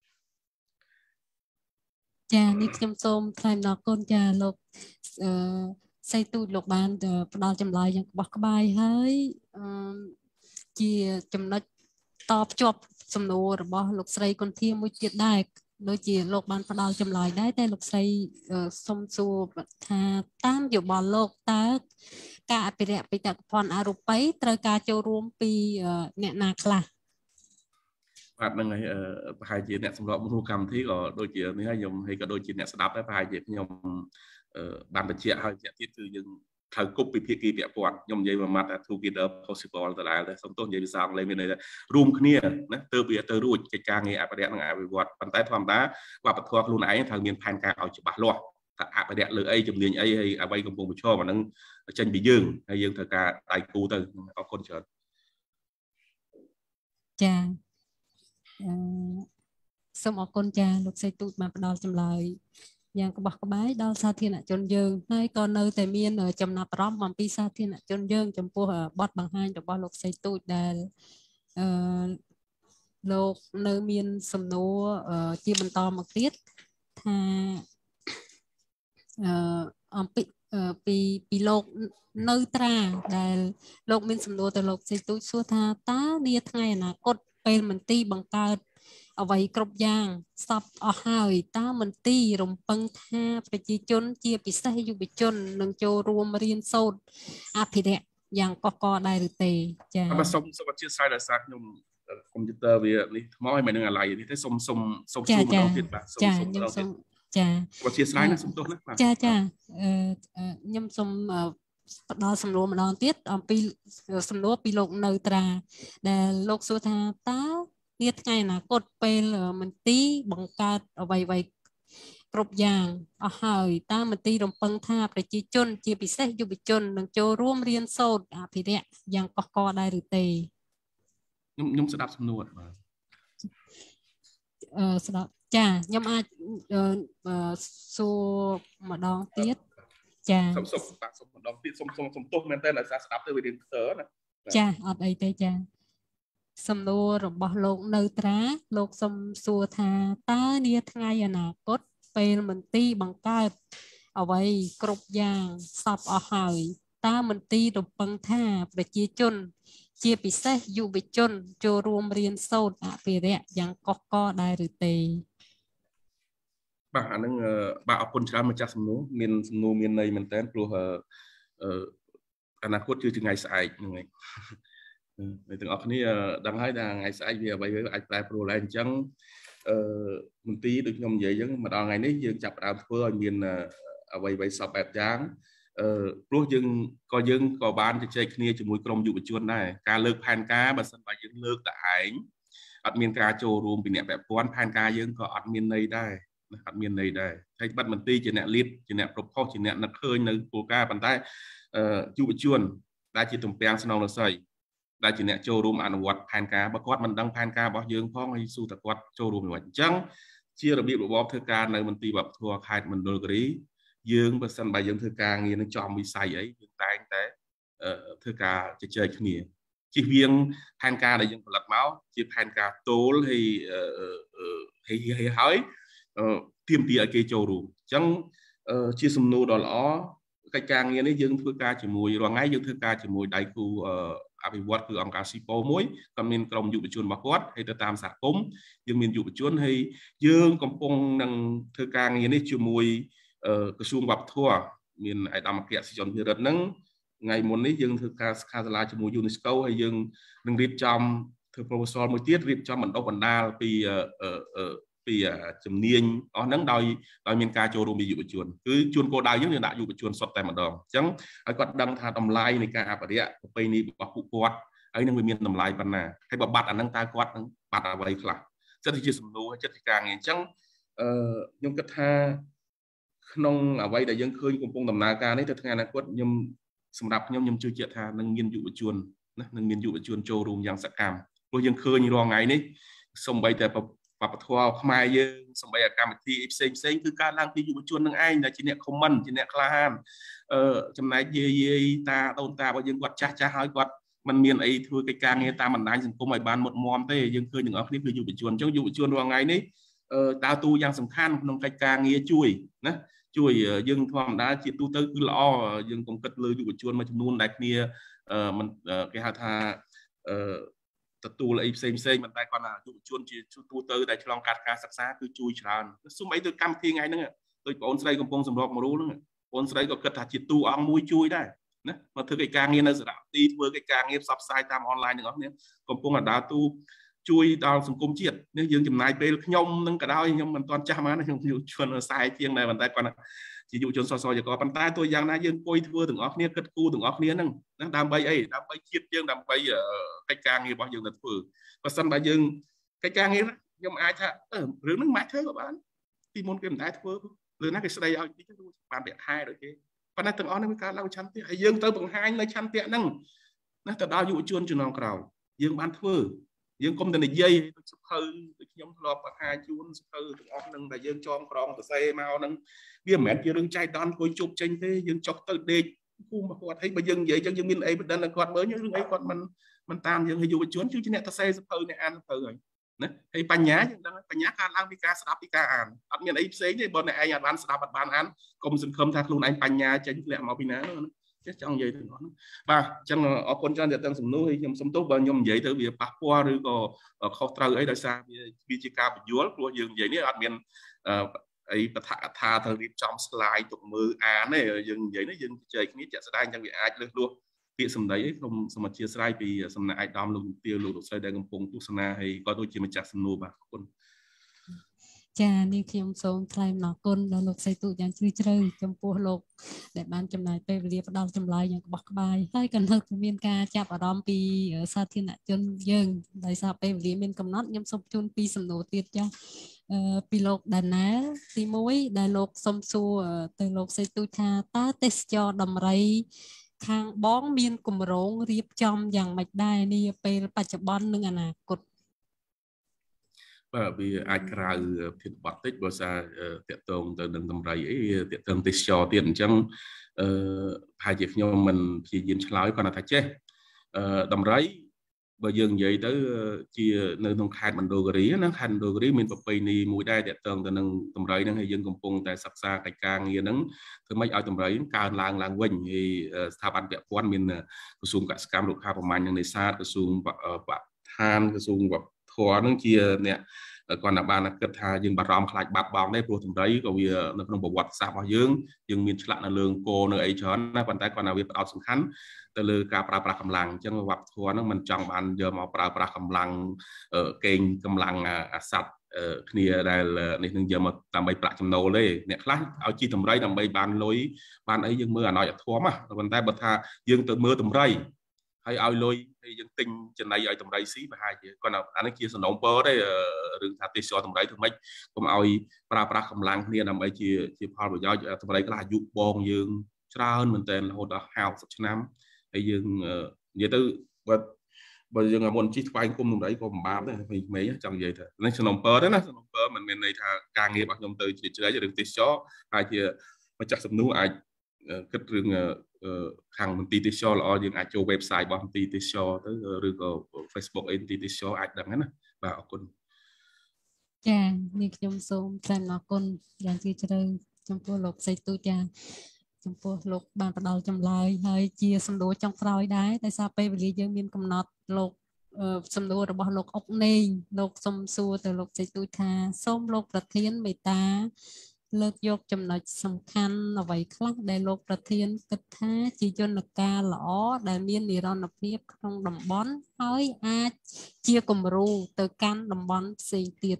cha nick nhom xôm thay nó con cha lục xây tu lục bàn đào chầm lạiยังบកបាយហើយជាចំណុចតបជាប់សំណួររបស់លោកស្រីគុនធាមួយទៀតដែរដូចជាលោកបានផ្ដល់ចម្លើយដែរតែលោកស្រីសុំសួរថាតាមយោបល់លោកតើការអភិរក្សបេតិកភណ្ឌអរូបីត្រូវការចូលរួមពីអ្នកណាខ្លះបាទនឹងហើយប្រហែលជាអ្នកសម្របមនុស្សកម្មវិធីក៏ដូចជានេះហើយខ្ញុំហើយក៏ដូចជាអ្នកស្ដាប់ដែរប្រហែលជាខ្ញុំបានបញ្ជាក់ហើយទៀតគឺយើងត្រូវគប់ពីភាគីពាក់ព័ន្ធខ្ញុំនិយាយមួយម៉ាត់ថា together possible ទៅដែរតែសុំទោសនិយាយភាសាអង់គ្លេសមានន័យថារួមគ្នាណាទើបវាទៅរួចកិច្ចការងារអភិរក្សនិងអភិវឌ្ឍប៉ុន្តែធម្មតាវប្បធម៌ខ្លួនឯងត្រូវមានផែនការឲ្យច្បាស់លាស់ថាអភិរក្សលើអីជំនាញអីហើយអ្វីកំពុងប្រឈមអានឹងចេញពីយើងហើយយើងត្រូវការដៃគូទៅអរគុណច្រើនចាសូមអរគុណចាលោកស្រីទូចបានផ្ដល់ចម្លើយយ៉ាងក្បោះក្បាយដល់សាធារណជនយើងហើយក៏នៅតែមានចំណាប់អារម្មណ៍អំពីសាធារណជនយើងចំពោះបទបង្ហាញរបស់លោកស្រីទូចដែលលោកនៅមានសំណួរជាបន្តមកទៀតថាអំពីពីលោកនៅត្រាដែលលោកមានសំណួរទៅលោកស្រីទូចសួរថាតើនាថ្ងៃអនាគតពេលមន្ទីរបង្កើតអ្វីគ្រប់យ៉ាងសពអស់ហើយតើមន្ទីររំពឹងថាប្រជាជនជាពិសេសយុវជននឹងចូលរួមរៀនសូត្រអភិរក្សយ៉ាងកកកដែរឬទេចា៎បាទសូមអធិស្ឋានដោយសារខ្ញុំកុំព្យូទ័រវានេះថ្មហើយមិននឹងអាឡ័យនេះទេសូមសួរម្ដងទៀតបាទចាខ្ញុំសូមចាអធិស្ឋានណាសូមទោសណាបាទចាខ្ញុំសូមផ្ដល់សំណួរម្ដងទៀតអំពីសំណួរពីលោកនៅត្រាដែលលោកសួរថាតើនាថ្ងៃអនាគតពេលមន្ទីរបង្កើតអ្វីគ្រប់យ៉ាងអស់ហើយតើមន្ទីររំពឹងថាប្រជាជនជាពិសេសយុវជននឹងចូលរួមរៀនសូត្រអភិរក្សយ៉ាងកកកដែរឬទេខ្ញុំស្ដាប់សំណួរបាទស្ដាប់ចាខ្ញុំអាចសួរម្ដងទៀតចាសូមម្ដងទៀតសូមទោសមែនតើដោយសារស្ដាប់ទៅវារៀងខ្ទើណាចាអត់អីទេចាសំណួររបស់លោកនៅត្រាលោកសុំសួរថាតើនាថ្ងៃអនាគតពេលមន្ទីរបង្កើតអ្វីគ្រប់យ៉ាងសពអស់ហើយតើមន្ទីររំពឹងថាប្រជាជនជាពិសេសយុវជនចូលរួមរៀនសូត្រអភិរក្សយ៉ាងកកកដែរឬទេបាទអានឹងបាទអរគុណច្រើនម្ចាស់សំណួរមានសំណួរមានន័យមែនតើព្រោះអនាគតគឺថ្ងៃស្អែកហ្នឹងហើយអ្នកទាំងអស់គ្នាដឹងហើយថាថ្ងៃស្អែកវាអ្វីអាចប្រែប្រួលដែរអញ្ចឹងមន្ទីរដូចខ្ញុំនិយាយអញ្ចឹងមកដល់ថ្ងៃនេះយើងចាប់ផ្ដើមធ្វើឲ្យមានអ្វីសពបែបយ៉ាងព្រោះយើងក៏បានជជែកគ្នាជាមួយក្រុមយុវជនដែរការលើកផែនការបើសិនបើយើងលើកតែឯងអត់មានការចូលរួមពីអ្នកពាក់ព័ន្ធផែនការយើងក៏អត់មានន័យដែរហើយបាត់មន្ទីរជាអ្នក lead ជាអ្នកប្រផុសជាអ្នកនឹកឃើញនៅគោលការណ៍ប៉ុន្តែយុវជនដែលជាទំពាំងស្នងរស័យដែលជាអ្នកចូលរួមអនុវត្តផែនការបើគាត់មិនដឹងផែនការរបស់យើងផងហើយសួរតែគាត់ចូលរួមមិនអញ្ចឹងជារបៀបរបបធ្វើការនៅមន្ទីរវប្បធម៌ខេត្តមណ្ឌលគិរីយើងបើសិនបើយើងធ្វើការងារនឹងចំវិស័យអីយើងតែងតែធ្វើការជជែកគ្នាជិះវៀងផែនការដែលយើងផលិតមកជាផែនការតូលហើយទាមទារឲ្យគេចូលរួមអញ្ចឹងជាសំណួរដ៏ល្អកិច្ចការងារនេះយើងធ្វើការជាមួយរាល់ថ្ងៃយើងធ្វើការជាមួយដៃគូអភិវឌ្ឍគឺអង្គការស៊ីប៉ូមួយក៏មានក្រុមយុវជនរបស់គាត់ហើយទៅតាមសហគមន៍យើងមានយុវជនហើយយើងកំពុងនឹងធ្វើការងារនេះជាមួយក្រសួងវប្បធម៌មានឯកឧត្តមអគ្គសិជនភិរិទ្ធហ្នឹងថ្ងៃមុននេះយើងធ្វើការសិក្ខាសាលាជាមួយ UNESCO ហើយយើងនឹងរៀបចំធ្វើ proposal មួយទៀតរៀបចំបណ្ដុះបណ្ដាលពីជំនាញអស់ហ្នឹងដោយមានការចូលរួមពីយុវជនគឺជួនគោលដៅយើងដាក់យុវជនសុទ្ធតែម្ដងអញ្ចឹងឲ្យគាត់ដឹងថាតម្លៃនៃការអភិរក្សប្រពៃណីរបស់ពួកគាត់ហើយនឹងវាមានតម្លៃប៉ុណ្ណាហើយបើបាត់អាហ្នឹងតើគាត់នឹងបាត់អ្វីខ្លះចិត្តជាសំណួរចិត្តជាការងារអញ្ចឹងខ្ញុំគិតថាក្នុងអ្វីដែលយើងឃើញកំពុងដំណើរការនេះទៅថ្ងៃអនាគតសម្រាប់ខ្ញុំជឿជាក់ថានឹងមានយុវជនណានឹងមានយុវជនចូលរួមយ៉ាងសកម្មព្រោះយើងឃើញរាល់ថ្ងៃនេះសូម្បីតែវប្បធម៌ខ្មែរយើងសូម្បីតែកម្មវិធីផ្សេងគឺការឡើងពីយុវជននឹងឯងដែលជាអ្នក comment ជាអ្នកក្លាហានចំណែកយាយតាដូនតារបស់យើងគាត់ចាស់ហើយគាត់มันមានអីធ្វើកិច្ចការងារតាមបណ្ដាញសង្គមឲ្យបានមុតមមទេយើងឃើញទាំងអស់គ្នាគឺយុវជនអញ្ចឹងយុវជនរាល់ថ្ងៃនេះដើរតួយ៉ាងសំខាន់ក្នុងកិច្ចការងារជួយយើងធម្មតាជាទូទៅគឺល្អយើងកុំគិតលើយុវជនមួយចំនួនដែលគ្នាមិនគេហៅថាទទួលអីផ្សេងមិនតែគាត់ថាយុវជនជាទូទៅដែលឆ្លងកាត់ការសិក្សាគឺជួយច្រើនសូម្បីទៅកម្មវិធីថ្ងៃហ្នឹងដូចបងអូនស្រីកំពុងសម្របមរូលហ្នឹងបងអូនស្រីក៏គិតថាជាតួអង្គមួយជួយដែរណាមកធ្វើកិច្ចការងារនៅសារៈទីធ្វើកិច្ចការងារផ្សព្វផ្សាយតាមអនឡាញទាំងអស់គ្នាកំពុងដើរតួជួយដល់សង្គមជាតិនេះយើងចំណាយពេលខ្ញុំនឹងក៏ដោយខ្ញុំមិនទាន់ចាស់មកណាខ្ញុំយុវជន40ជាងដែរប៉ុន្តែគាត់ជាយុវជនសសយកប៉ុន្តែទោះយ៉ាងណាយើងអង្គុយធ្វើទាំងអស់គ្នាគិតគូរទាំងអស់គ្នាហ្នឹងណាដើម្បីអីដើម្បីជាតិយើងដើម្បីកិច្ចការងាររបស់យើងទៅធ្វើបើសិនបើយើងកិច្ចការងារខ្ញុំអាចថារឿងហ្នឹងមិនអាចធ្វើក៏បានពីមុនគេមិនដែលធ្វើលើណាគេស្ដីឲ្យតិចទៅបានប្រាក់ខែដូចគេប៉ុន្តែទាំងអស់នេះវាកើតឡើងឆន្ទៈហើយយើងទៅបង្ហាញនៅឆន្ទៈហ្នឹងណាទៅដល់យុវជនជំនាន់ក្រោយយើងបានធ្វើយើងកុំតែនិយាយដូចសភៅដូចខ្ញុំធ្លាប់បង្ហាញជូនសភៅទាំងអស់ហ្នឹងដែលយើងចងក្រងសរសេរមកហ្នឹងវាមិនមែនជារឿងចៃដន្យគួយជប់ចេញទេយើងចុះទៅដេកគូមកគាត់ហើយបើយើងនិយាយចឹងយើងមានអីបណ្ដឹងឲ្យគាត់មើលរឿងអីគាត់មិនតាមយើងឲ្យយុវជនគឺជាអ្នកសរសេរសភៅអ្នកអានសភៅហើយណាហើយបញ្ញាយើងដឹងបញ្ញាកើតឡើងពីការស្ដាប់ពីការអានអត់មានអីផ្សេងទេបើអ្នកឯងអត់បានស្ដាប់អត់បានអានកុំសង្ឃឹមថាខ្លួនឯងបញ្ញាចេញធ្លាក់មកពីណាហ្នឹងចង់និយាយទាំងអស់ហ្នឹងបាទអញ្ចឹងអរគុណច្រើនដែលទាំងសំណួរហើយខ្ញុំសុំទោសបើខ្ញុំនិយាយទៅវាប៉ះពាល់ឬក៏ខុសត្រូវអីដោយសារវាជាការបញ្យល់ព្រោះយើងនិយាយនេះអត់មានអីបឋកថាទៅរៀបចំ slide ទុកមើលអានទេយើងនិយាយនេះយើងជជែកគ្នាជាក់ស្ដែងចឹងវាអាចលើសលួសពាក្យសម្ដីឯងខ្ញុំសូមអធិស្ឋានពីសំណាក់ឯកឧត្តមលោកជំទាវលោកស្រីដែលកំពុងទស្សនាហើយក៏ដូចជាម្ចាស់សំណួរបាទអរគុណចានាងខ្ញុំសូមថ្លែងអំណរគុណដល់លោកសីតុយ៉ាងជ្រាលជ្រៅចំពោះលោកដែលបានចំណាយពេលវេលាផ្ដល់ចម្លើយយ៉ាងក្បោះក្បាយហើយក៏នៅមានការចាប់អារម្មណ៍ពីសាធារណជនយើងដោយសារពេលវេលាមានកំណត់ខ្ញុំសូមជូនពីសំណួរទៀតចាពីលោកដាណាទី1ដែលលោកសុំសួរទៅលោកសីតុថាតើទេសចរដំរីខាងបងមានគម្រោងរៀបចំយ៉ាងម៉េចដែរនាពេលបច្ចុប្បន្ននិងអនាគតបាទវាអាចក្រៅភាគបត្តិតិចបើសារតាក់ទងទៅនឹងតម្រៃអីតាក់ទងទេសចរទៀតអញ្ចឹងប្រហែលជាខ្ញុំមិនព្យាយាមឆ្លើយគាត់ថាចេះតម្រៃបើយើងនិយាយទៅជានៅក្នុងខេត្តមណ្ឌលគិរីណាខេត្តមណ្ឌលគិរីមានប្រពៃណីមួយដែរតាក់ទងទៅនឹងតម្រៃហ្នឹងហើយយើងកំពុងតែសិក្សាកិច្ចការងារហ្នឹងធ្វើម៉េចឲ្យតម្រៃកើនឡើងវិញហើយស្ថាប័នពាក់ព័ន្ធមានក្រសួងកសិកម្មរុក្ខាប្រមាញ់និងនេសាទក្រសួងបរិស្ថានក្រសួងវប្បធម៌ហ្នឹងជាអ្នកគាត់តែបានគិតថាយើងបារម្ភខ្លាចបាត់បង់ដែរព្រោះតម្រៃក៏វានៅក្នុងប្រវត្តិសាស្ត្ររបស់យើងមានឆ្លាក់នៅលើអង្គរនៅអីច្រើនណាប៉ុន្តែគាត់ថាវាផ្ដោតសំខាន់ទៅលើការប្រើប្រាស់កម្លាំងអញ្ចឹងវប្បធម៌ហ្នឹងមិនចង់បានយកមកប្រើប្រាស់កម្លាំងកេងកម្លាំងអាសត្វគ្នាដែលនេះនឹងយកមកដើម្បីប្រាក់ចំណូលទេអ្នកខ្លះឲ្យជីតម្រៃដើម្បីបានលុយបានអីយើងមើលអណោចអធមប៉ុន្តែបើថាយើងទៅមើលតម្រៃហើយឲ្យលុយហើយយើងទិញចំណីឲ្យតម្រៃស៊ីប្រហែលជាគាត់អានេះជាសំណូមពរទេរឿងថាទេសចរតម្រៃធ្វើម៉េចកុំឲ្យប្រើប្រាស់កម្លាំងគ្នាដើម្បីជាផលប្រយោជន៍តម្រៃខ្លះអាយុបងយើងច្រើនមែនទែនរហូតដល់50ឆ្នាំហើយយើងនិយាយទៅបើយើងមុនជិះស្វែងគុំក្នុងđấyក៏មិនបានដែរmấyចង់និយាយថានេះសំណពើទេណាសំណពើមិនមានន័យថាការងាររបស់ខ្ញុំទៅជ្រៀតជ្រែករឿងទេសចរហើយជាម្ចាស់សំណួរអាចគិតរឿងខាងមន្ទីរទេសចរល្អយើងអាចចូល website របស់មន្ទីរទេសចរទៅឬក៏ Facebook អីមន្ទីរទេសចរអាចដឹងណាបាទអរគុណចានេះខ្ញុំសូមថ្លែងអរគុណយ៉ាងជ្រាលជ្រៅចំពោះលោកសីទូចាចំពោះលោកបានផ្ដល់ចម្លើយហើយជាសំណួរចុងក្រោយដែរដោយសារពេលវេលាយើងមានកំណត់លោកសំណួររបស់លោកអុកនេងលោកសុំសួរទៅលោកសីទូថាសូមលោកប្រធានមេត្តាលើកយកចំណុចសំខាន់អ្វីខ្លះដែលលោកប្រធានគិតថាជាយន្តការល្អដែលមាននិរន្តរភាពក្នុងតំបន់ហើយអាចជាគំរូទៅកាន់តំបន់ផ្សេងទៀត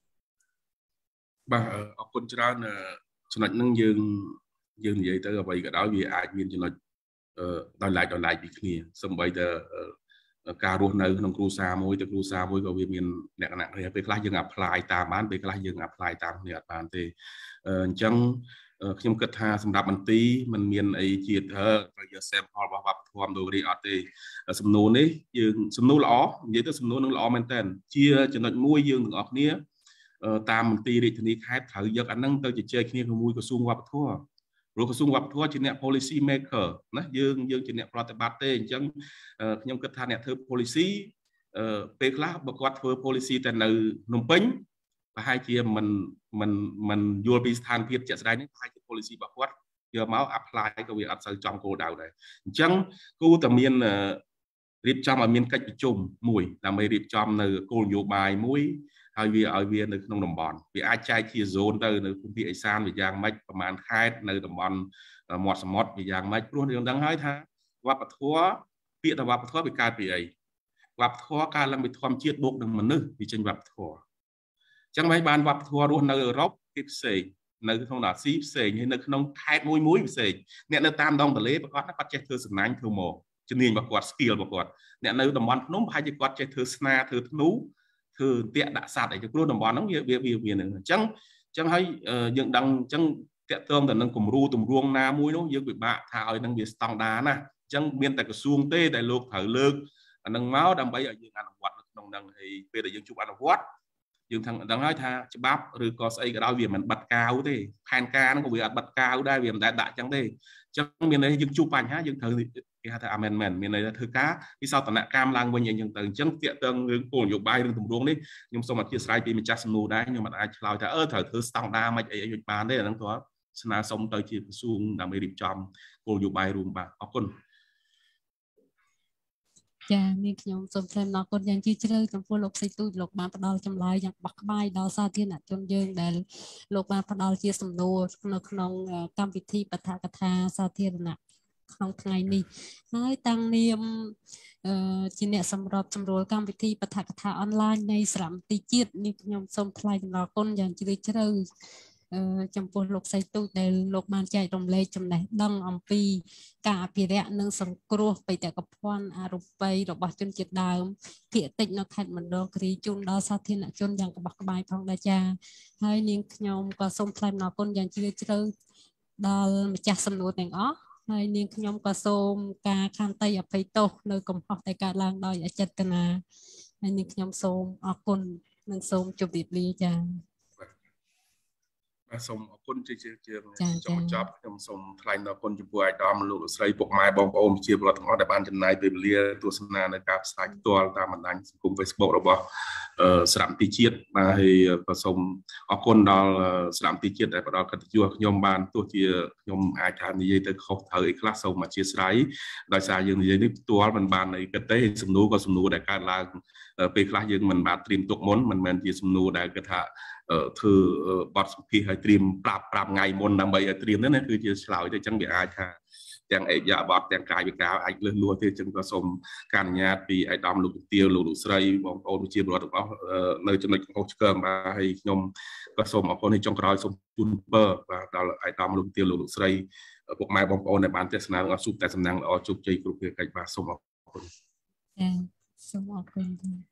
បាទអរគុណច្រើនចំណុចហ្នឹងយើងនិយាយទៅអ្វីក៏ដោយវាអាចមានចំណុចដោយឡែកពីគ្នាសម្បីតែការរស់នៅក្នុងគ្រួសារមួយទៅគ្រួសារមួយក៏វាមានលក្ខណៈគ្នាពេលខ្លះយើង apply តាមបានពេលខ្លះយើង apply តាមគ្នាអត់បានទេអញ្ចឹងខ្ញុំគិតថាសម្រាប់មន្ទីរมันមានអីជាតិត្រូវយក sample របស់វប្បធម៌ដូរីអត់ទេសំណួរនេះយើងសំណួរល្អនិយាយទៅសំណួរនឹងល្អមែនតើជាចំណុចមួយយើងទាំងអស់គ្នាតាមមន្ទីររាជធានីខេត្តត្រូវយកអាហ្នឹងទៅជជែកគ្នាជាមួយក្រសួងវប្បធម៌ព្រោះក្រសួងវប្បធម៌ជាអ្នក policy maker ណាយើងជាអ្នកប្រតិបត្តិទេអញ្ចឹងខ្ញុំគិតថាអ្នកធ្វើ policy ពេលខ្លះបើគាត់ធ្វើ policy តែនៅភ្នំពេញប្រហែលជាមិនយល់ពីស្ថានភាពជាក់ស្ដែងនេះប្រហែលជា policy របស់គាត់យកមក apply ក៏វាអត់សូវចំគោលដៅដែរអញ្ចឹងគួរតែមានរៀបចំឲ្យមានកិច្ចប្រជុំមួយដើម្បីរៀបចំនៅគោលនយោបាយមួយហើយឲ្យវានៅក្នុងតំបន់វាអាចចែកជា zone ទៅនៅភូមិភាគឦសានវាយ៉ាងម៉េចប្រមាណខេត្តនៅតំបន់មាត់សមុទ្រវាយ៉ាងម៉េចព្រោះយើងដឹងហើយថាវប្បធម៌ពាក្យថាវប្បធម៌វាកើតពីអីវប្បធម៌កើតឡើងពីធម្មជាតិបូកនឹងមនុស្សវាចេញវប្បធម៌អញ្ចឹងហើយបានវប្បធម៌រស់នៅអឺរ៉ុបគេផ្សេងនៅក្នុងអាស៊ីផ្សេងហើយនៅក្នុងខេត្តមួយផ្សេងអ្នកនៅតាមដងទន្លេប្រកាសថាគាត់ចេះធ្វើសំណាញ់ធ្វើមកជំនាញរបស់គាត់ skill របស់គាត់អ្នកនៅតំបន់ភ្នំប្រហែលជាគាត់ចេះធ្វើស្នាធ្វើធ្នូធ្វើតាក់ដាក់សัตว์អីព្រោះតំបន់ហ្នឹងវានឹងអញ្ចឹងហើយយើងដឹងអញ្ចឹងតាក់ទងទៅនឹងគំរូទម្រង់ណាមួយនោះយើងពិបាកថាឲ្យនឹងវាស្តង់ដារណាអញ្ចឹងមានតែក្រសួងទេដែលលោកត្រូវលើកអានឹងមកដើម្បីឲ្យយើងអនុវត្តនៅក្នុងហ្នឹងហើយពេលដែលយើងជួបអនុវត្តយើងដឹងហើយថាច្បាប់ឬក៏ស្អីក៏ដោយវាមិនបិទកាវទេផែនការហ្នឹងក៏វាអត់បិទកាវដែរវាមិនដែលដាក់អញ្ចឹងទេអញ្ចឹងមានន័យយើងជួបបញ្ហាយើងត្រូវគេហៅថា amendment មានន័យថាធ្វើការវិសោធនកម្មឡើងវិញអីចឹងទៅអញ្ចឹងតាក់ទងរឿងគោលនយោបាយរឿងទម្រង់នេះខ្ញុំសូមអធិស្ឋានពីម្ចាស់សំណួរដែរខ្ញុំមិនអាចឆ្លើយថាត្រូវធ្វើស្តង់ដារមិនអីបានទេអាហ្នឹងគាត់ស្នើសុំទៅជាក្រសួងដើម្បីរៀបចំគោលនយោបាយរួមបាទអរគុណចានាងខ្ញុំសូមថ្លែងអរគុណយ៉ាងជ្រាលជ្រៅចំពោះលោកសីទូចលោកបានផ្ដល់ចម្លើយយ៉ាងបោះក្បាយដល់សាធារណជនយើងដែលលោកបានផ្ដល់ជាសំណួរនៅក្នុងកម្មវិធីបឋកថាសាធារណៈក្នុងថ្ងៃនេះហើយតាំងនាមជាអ្នកសម្របសម្រួលកម្មវិធីបឋកថាអនឡាញនៃសារមន្ទីរជាតិនេះខ្ញុំសូមថ្លែងអរគុណយ៉ាងជ្រាលជ្រៅចំពោះលោកសីទូចដែលលោកបានចែករំលែកចំណេះដឹងអំពីការអភិរក្សនិងសង្គ្រោះបេតិកភណ្ឌអរូបីរបស់ជនជាតិដើមភាគតិចនៅខេត្តមណ្ឌលគិរីជូនដល់សាធារណជនយ៉ាងក្បោះក្បាយផងដែរចាហើយនាងខ្ញុំក៏សូមថ្លែងអរគុណយ៉ាងជ្រាលជ្រៅដល់ម្ចាស់សំណួរទាំងអស់ហើយនាងខ្ញុំក៏សូមការខន្តីអភ័យទោសនៅកំហុសដែលកើតឡើងដោយអចេតនាហើយនាងខ្ញុំសូមអរគុណនិងសូមជម្រាបលាចាសូមអរគុណជាចុងបញ្ចប់ខ្ញុំសូមថ្លែងអរគុណចំពោះអាយដាមលោកស្រីពុកម៉ែបងប្អូនជាពលរដ្ឋទាំងអស់ដែលបានចំណាយពេលវេលាទស្សនានៅការផ្សាយផ្ទាល់តាមបណ្ដាញសង្គម Facebook របស់សារមន្ទីរជាតិបាទហើយក៏សូមអរគុណដល់សារមន្ទីរជាតិដែលផ្ដល់កិត្តិយសខ្ញុំបានទោះជាខ្ញុំអាចថានិយាយទៅខុសត្រូវអីខ្លះសូមអធិស្ឋានដោយសារយើងនិយាយនេះផ្ទាល់មិនបានអីគិតទេសំណួរក៏សំណួរដែលកើតឡើងពេលខ្លះយើងមិនបានត្រៀមទុកមុនមិនមែនជាសំណួរដែលគេថាធ្វើបទសម្ភាសន៍ឲ្យត្រៀមប្រាប់ថ្ងៃមុនដើម្បីឲ្យត្រៀមនេះណាគឺជាឆ្លើយទៅអញ្ចឹងវាអាចថាទាំងអេយ៉ាបតទាំងកាយវិការអាចលឺលួទេអញ្ចឹងក៏សូមការអនុញ្ញាតពីអាយដាមលោកទាវលោកស្រីបងប្អូនប្រជាពលរដ្ឋទាំងអស់នៅចំណុចកំហុសឆ្គងបាទហើយខ្ញុំក៏សូមអរគុណឲ្យចុងក្រោយសូមជូនពរបាទដល់អាយដាមលោកទាវលោកស្រីពុកម៉ែបងប្អូនដែលបានទស្សនាទាំងអស់ជួបតែសំណាងល្អជោគជ័យគ្រប់ភារកិច្ចបាទសូមអរគុណចាសូមអរគុណ